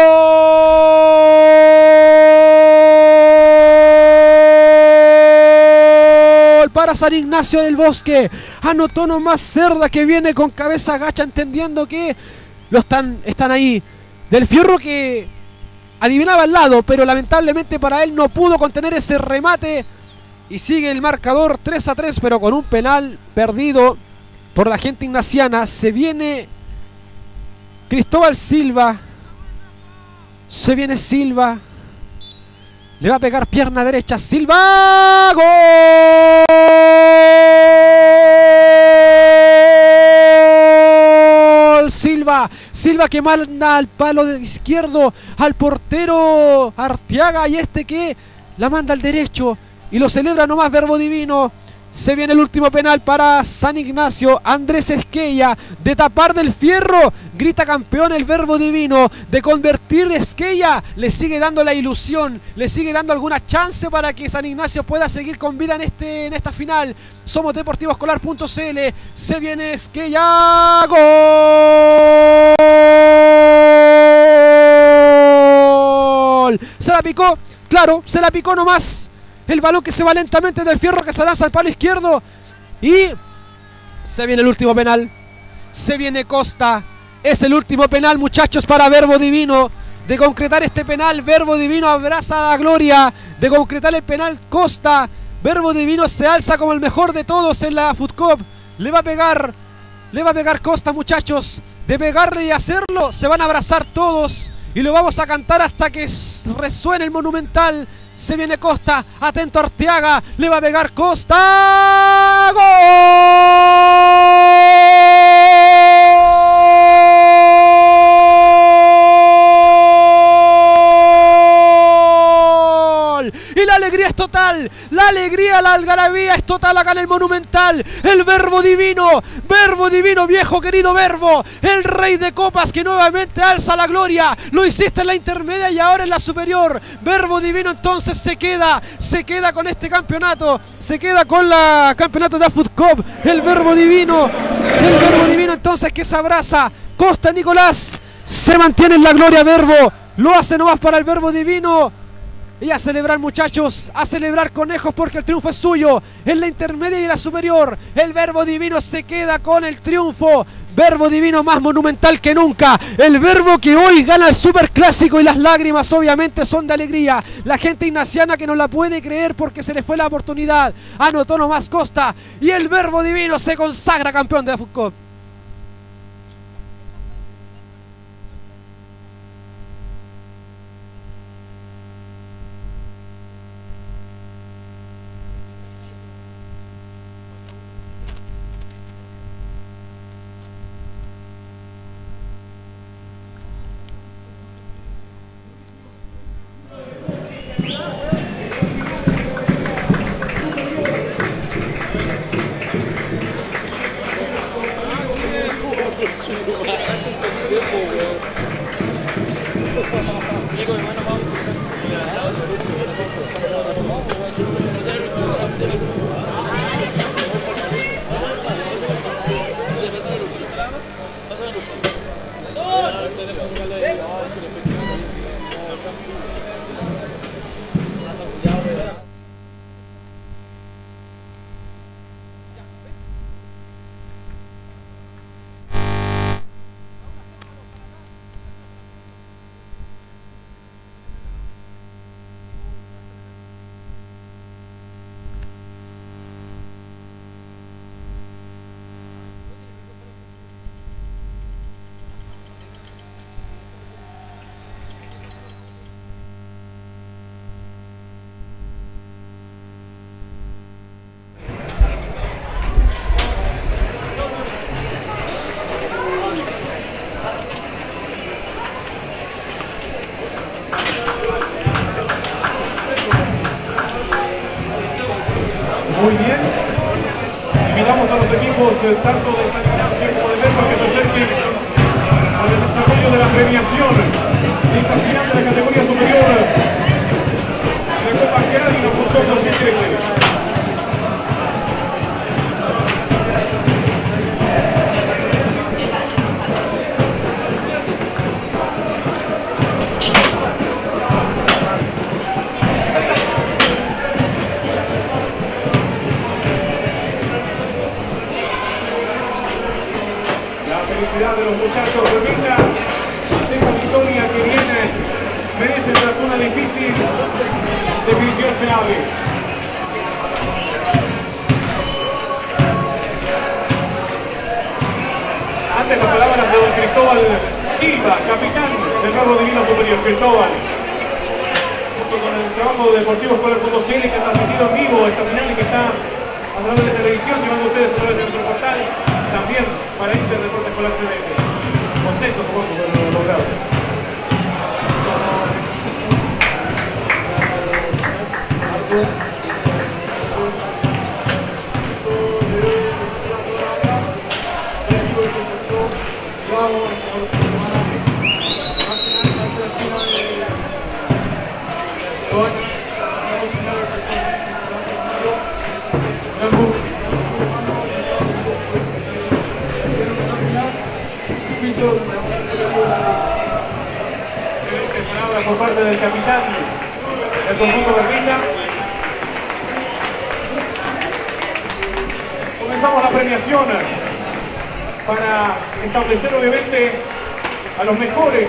¡Gol! Para San Ignacio del Bosque. Anotó nomás Cerda, que viene con cabeza gacha, entendiendo que están ahí. Del Fierro, que adivinaba al lado, pero lamentablemente para él no pudo contener ese remate. Y sigue el marcador 3-3, pero con un penal perdido por la gente ignaciana. Se viene Cristóbal Silva. Se viene Silva. Le va a pegar pierna derecha. Silva. ¡Gol! Silva que manda al palo izquierdo al portero Arteaga, y este que la manda al derecho y lo celebra nomás Verbo Divino. Se viene el último penal para San Ignacio. Andrés Esquella, de tapar del fierro, grita campeón el Verbo Divino. De convertir Esquella, le sigue dando la ilusión, le sigue dando alguna chance para que San Ignacio pueda seguir con vida en esta final. Somos deportivoescolar.cl. Se viene Esquella. ¡Gol! Se la picó, claro, se la picó nomás. El balón que se va lentamente del fierro, que se lanza al palo izquierdo. Y se viene el último penal. Se viene Costa. Es el último penal, muchachos, para Verbo Divino. De concretar este penal, Verbo Divino abraza la gloria. De concretar el penal, Costa. Verbo Divino se alza como el mejor de todos en la Food Cup. Le va a pegar Costa, muchachos. De pegarle y hacerlo, se van a abrazar todos. Y lo vamos a cantar hasta que resuene el Monumental. Se viene Costa, atento Arteaga, le va a pegar Costa. ¡Gol! Y la alegría es total, la alegría, la algarabía es total acá en el Monumental. El Verbo Divino, viejo querido Verbo, el rey de copas que nuevamente alza la gloria. Lo hiciste en la intermedia y ahora en la superior. Verbo Divino entonces se queda con este campeonato, se queda con la campeonato de Food Cup. El Verbo Divino entonces que se abraza. Costa Nicolás se mantiene en la gloria. Verbo lo hace nomás para el Verbo Divino. Y a celebrar, muchachos, a celebrar, conejos, porque el triunfo es suyo. En la intermedia y en la superior, el Verbo Divino se queda con el triunfo. Verbo Divino más monumental que nunca. El Verbo que hoy gana el Superclásico, y las lágrimas obviamente son de alegría. La gente ignaciana que no la puede creer porque se le fue la oportunidad. Anotó nomás Costa y el Verbo Divino se consagra campeón de la Food Cup. Muy bien. Invitamos a los equipos tanto de San Ignacio como de Verbo que se acerquen al desarrollo de la premiación de esta final de la categoría superior de Copa General y la Food Cup 2013. Felicidad de los muchachos, mientras ante esta victoria que viene merece tras una difícil definición final. Antes las palabras de don Cristóbal Silva, capitán del Verbo Divino Superior. Cristóbal, junto con el trabajo de deportivoescolar.cl que ha transmitido en vivo esta final y que está a través de televisión llevando a ustedes a través de nuestro portal, también para Interdeportes Escolar CDF. Contentos somos de lo logrado. palabra por parte del capitán del conjunto Berlita. Comenzamos la premiación para establecer obviamente a los mejores.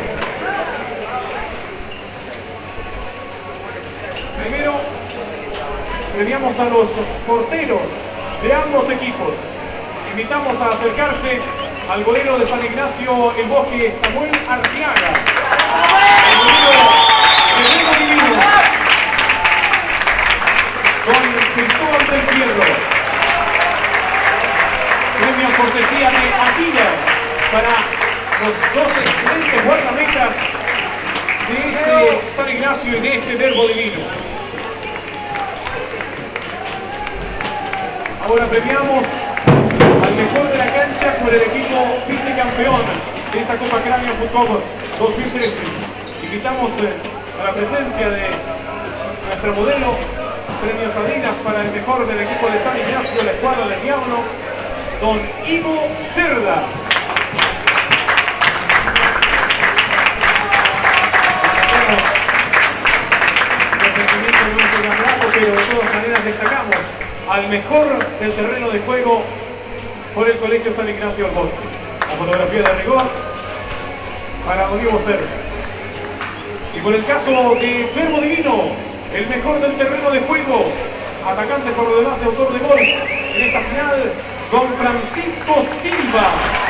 Primero premiamos a los porteros de ambos equipos. Invitamos a acercarse al golero de San Ignacio El Bosque, Samuel Arteaga. El golero de Verbo Divino, don Cristóbal del Fierro. Premio cortesía de Adidas para los dos excelentes guardametas de este San Ignacio y de este Verbo Divino. Ahora premiamos al mejor de la cancha por el equipo vicecampeón de esta Copa Cráneo Fútbol 2013. Invitamos a la presencia de nuestro modelo premios Adidas para el mejor del equipo de San Ignacio, la escuadra del Diablo, don Ivo Cerda. Pero de todas maneras destacamos al mejor del terreno de juego por el Colegio San Ignacio del Bosque. La fotografía de rigor para don Ivo Cerda. Y por el caso de Verbo Divino, el mejor del terreno de juego, atacante por lo demás y autor de gol en esta final, don Francisco Silva.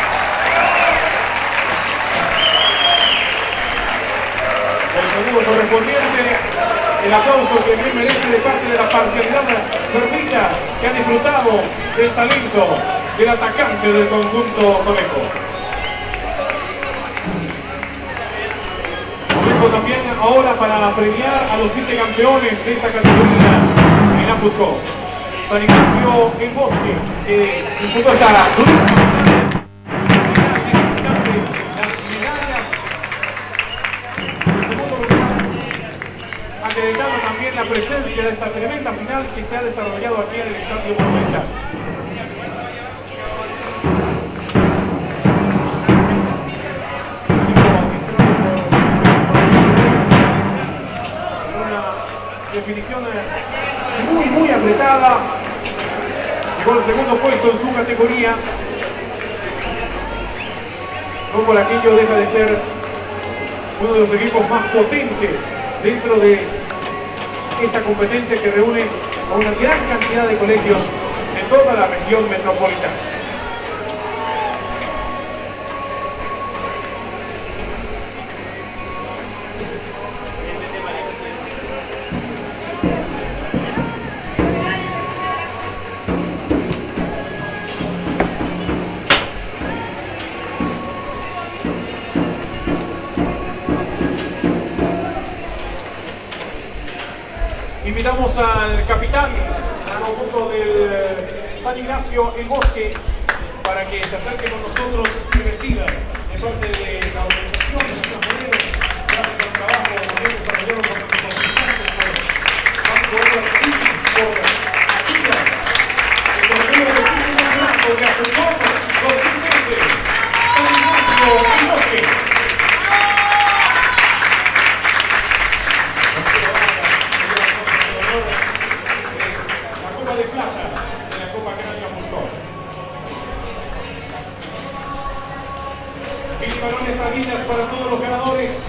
El saludo correspondiente, el aplauso que bien merece de parte de la parcialidad berlita que ha disfrutado del talento del atacante del conjunto Conejo. Momento también ahora para premiar a los vicecampeones de esta categoría en la Fútbol. San Ignacio El Bosque, que disputó esta durísima las medallas. En segundo lugar, acreditando también la presencia de esta tremenda final que se ha desarrollado aquí en el Estadio Monumental. Una definición muy apretada. Llegó el segundo puesto en su categoría. No por aquello deja de ser uno de los equipos más potentes dentro de esta competencia que reúne a una gran cantidad de colegios en toda la región metropolitana. Invitamos al capitán, al conjunto del San Ignacio El Bosque, para que se acerque con nosotros y reciba de parte de la organización de nuestros modelos, gracias al trabajo bien desarrollado por nuestros participantes, por Banco y por Adidas, el torneo de campeonato de Fútbol 2013, San Ignacio El Bosque. De plata de la Copa Cráneo Fútbol. Mil balones Adidas para todos los ganadores.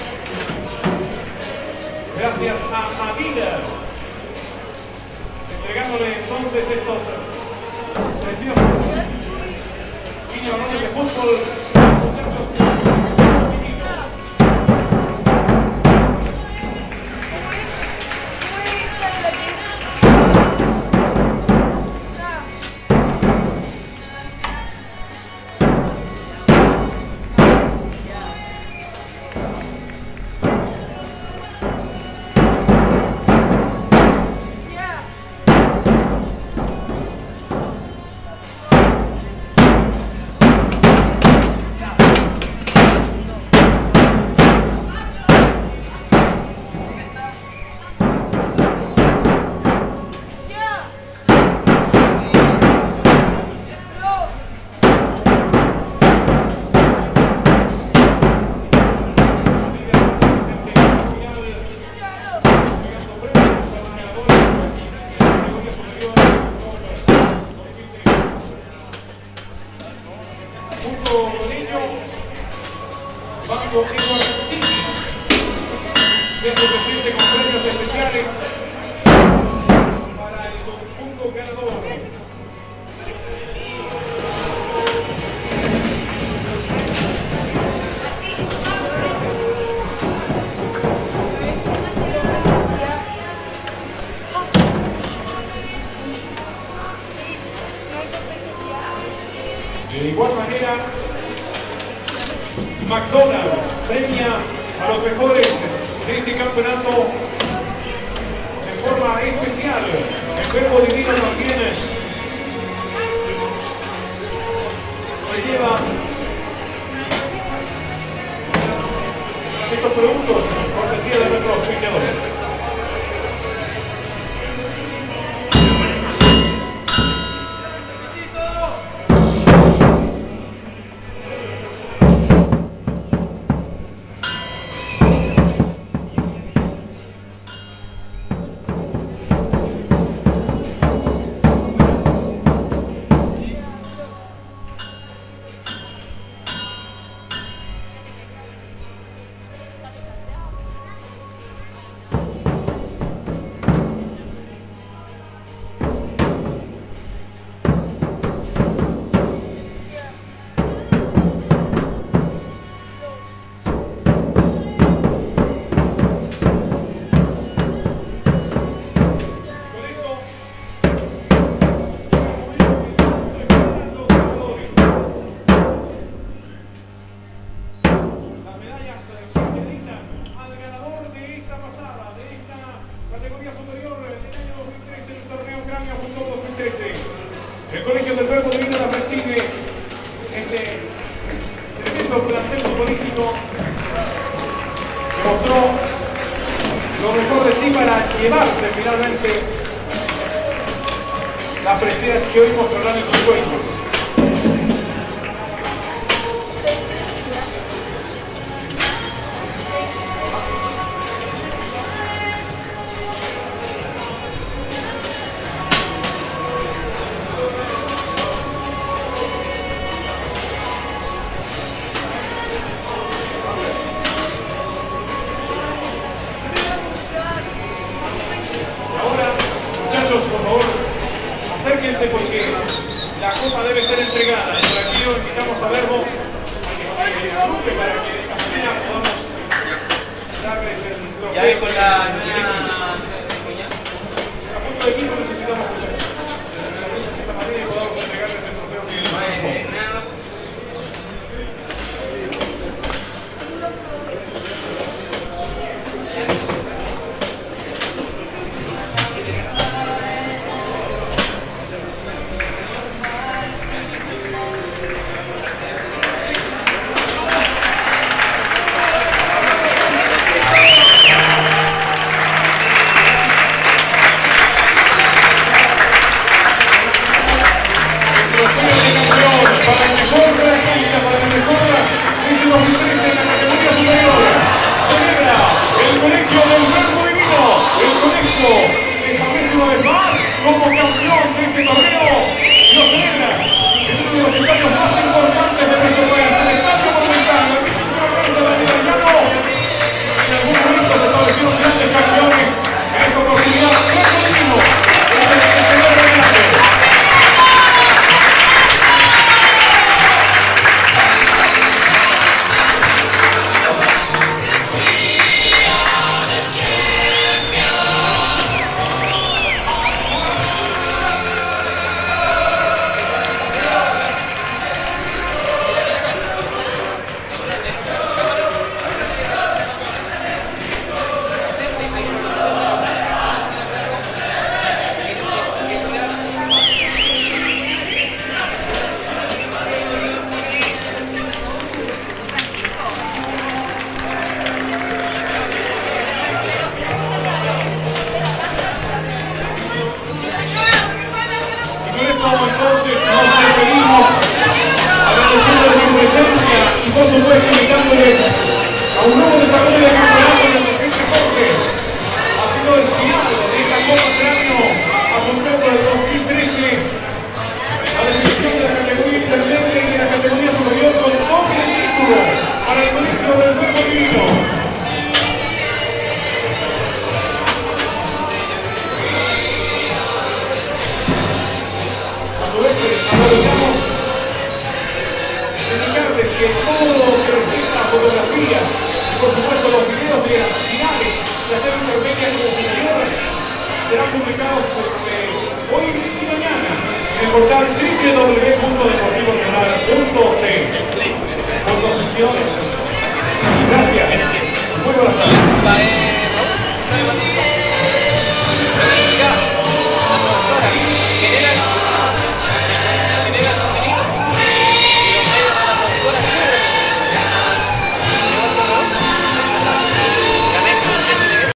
Gracias a Adidas. Entregándole entonces estos preciosos mil balones de fútbol a los muchachos. York City. Se hace presente con premios especiales para el conjunto ganador. De igual manera, McDonald's premia a los mejores de este campeonato de forma especial. El Verbo Divino también se lleva estos productos cortesía de nuestro auspiciador. El Colegio del Verbo Divino la preside este tremendo plantel futbolístico que mostró lo mejor de sí para llevarse finalmente las preseas que hoy mostrarán en sus cuerpos. Por favor, acérquense porque la copa debe ser entregada. Y por aquí lo invitamos a Verbo a que se agrupe para que de esta manera podamos darles el trofeo. Ya con la punto de equipo necesitamos muchachos. De esta manera podamos entregarles el trofeo que indicarles que todo lo que respecta a fotografías, y por supuesto los videos de las finales de hacer intermedia como superior, serán publicados hoy y mañana en el portal www.deportivonacional.cl. Por los gestiones. Gracias. Muy buenas tardes.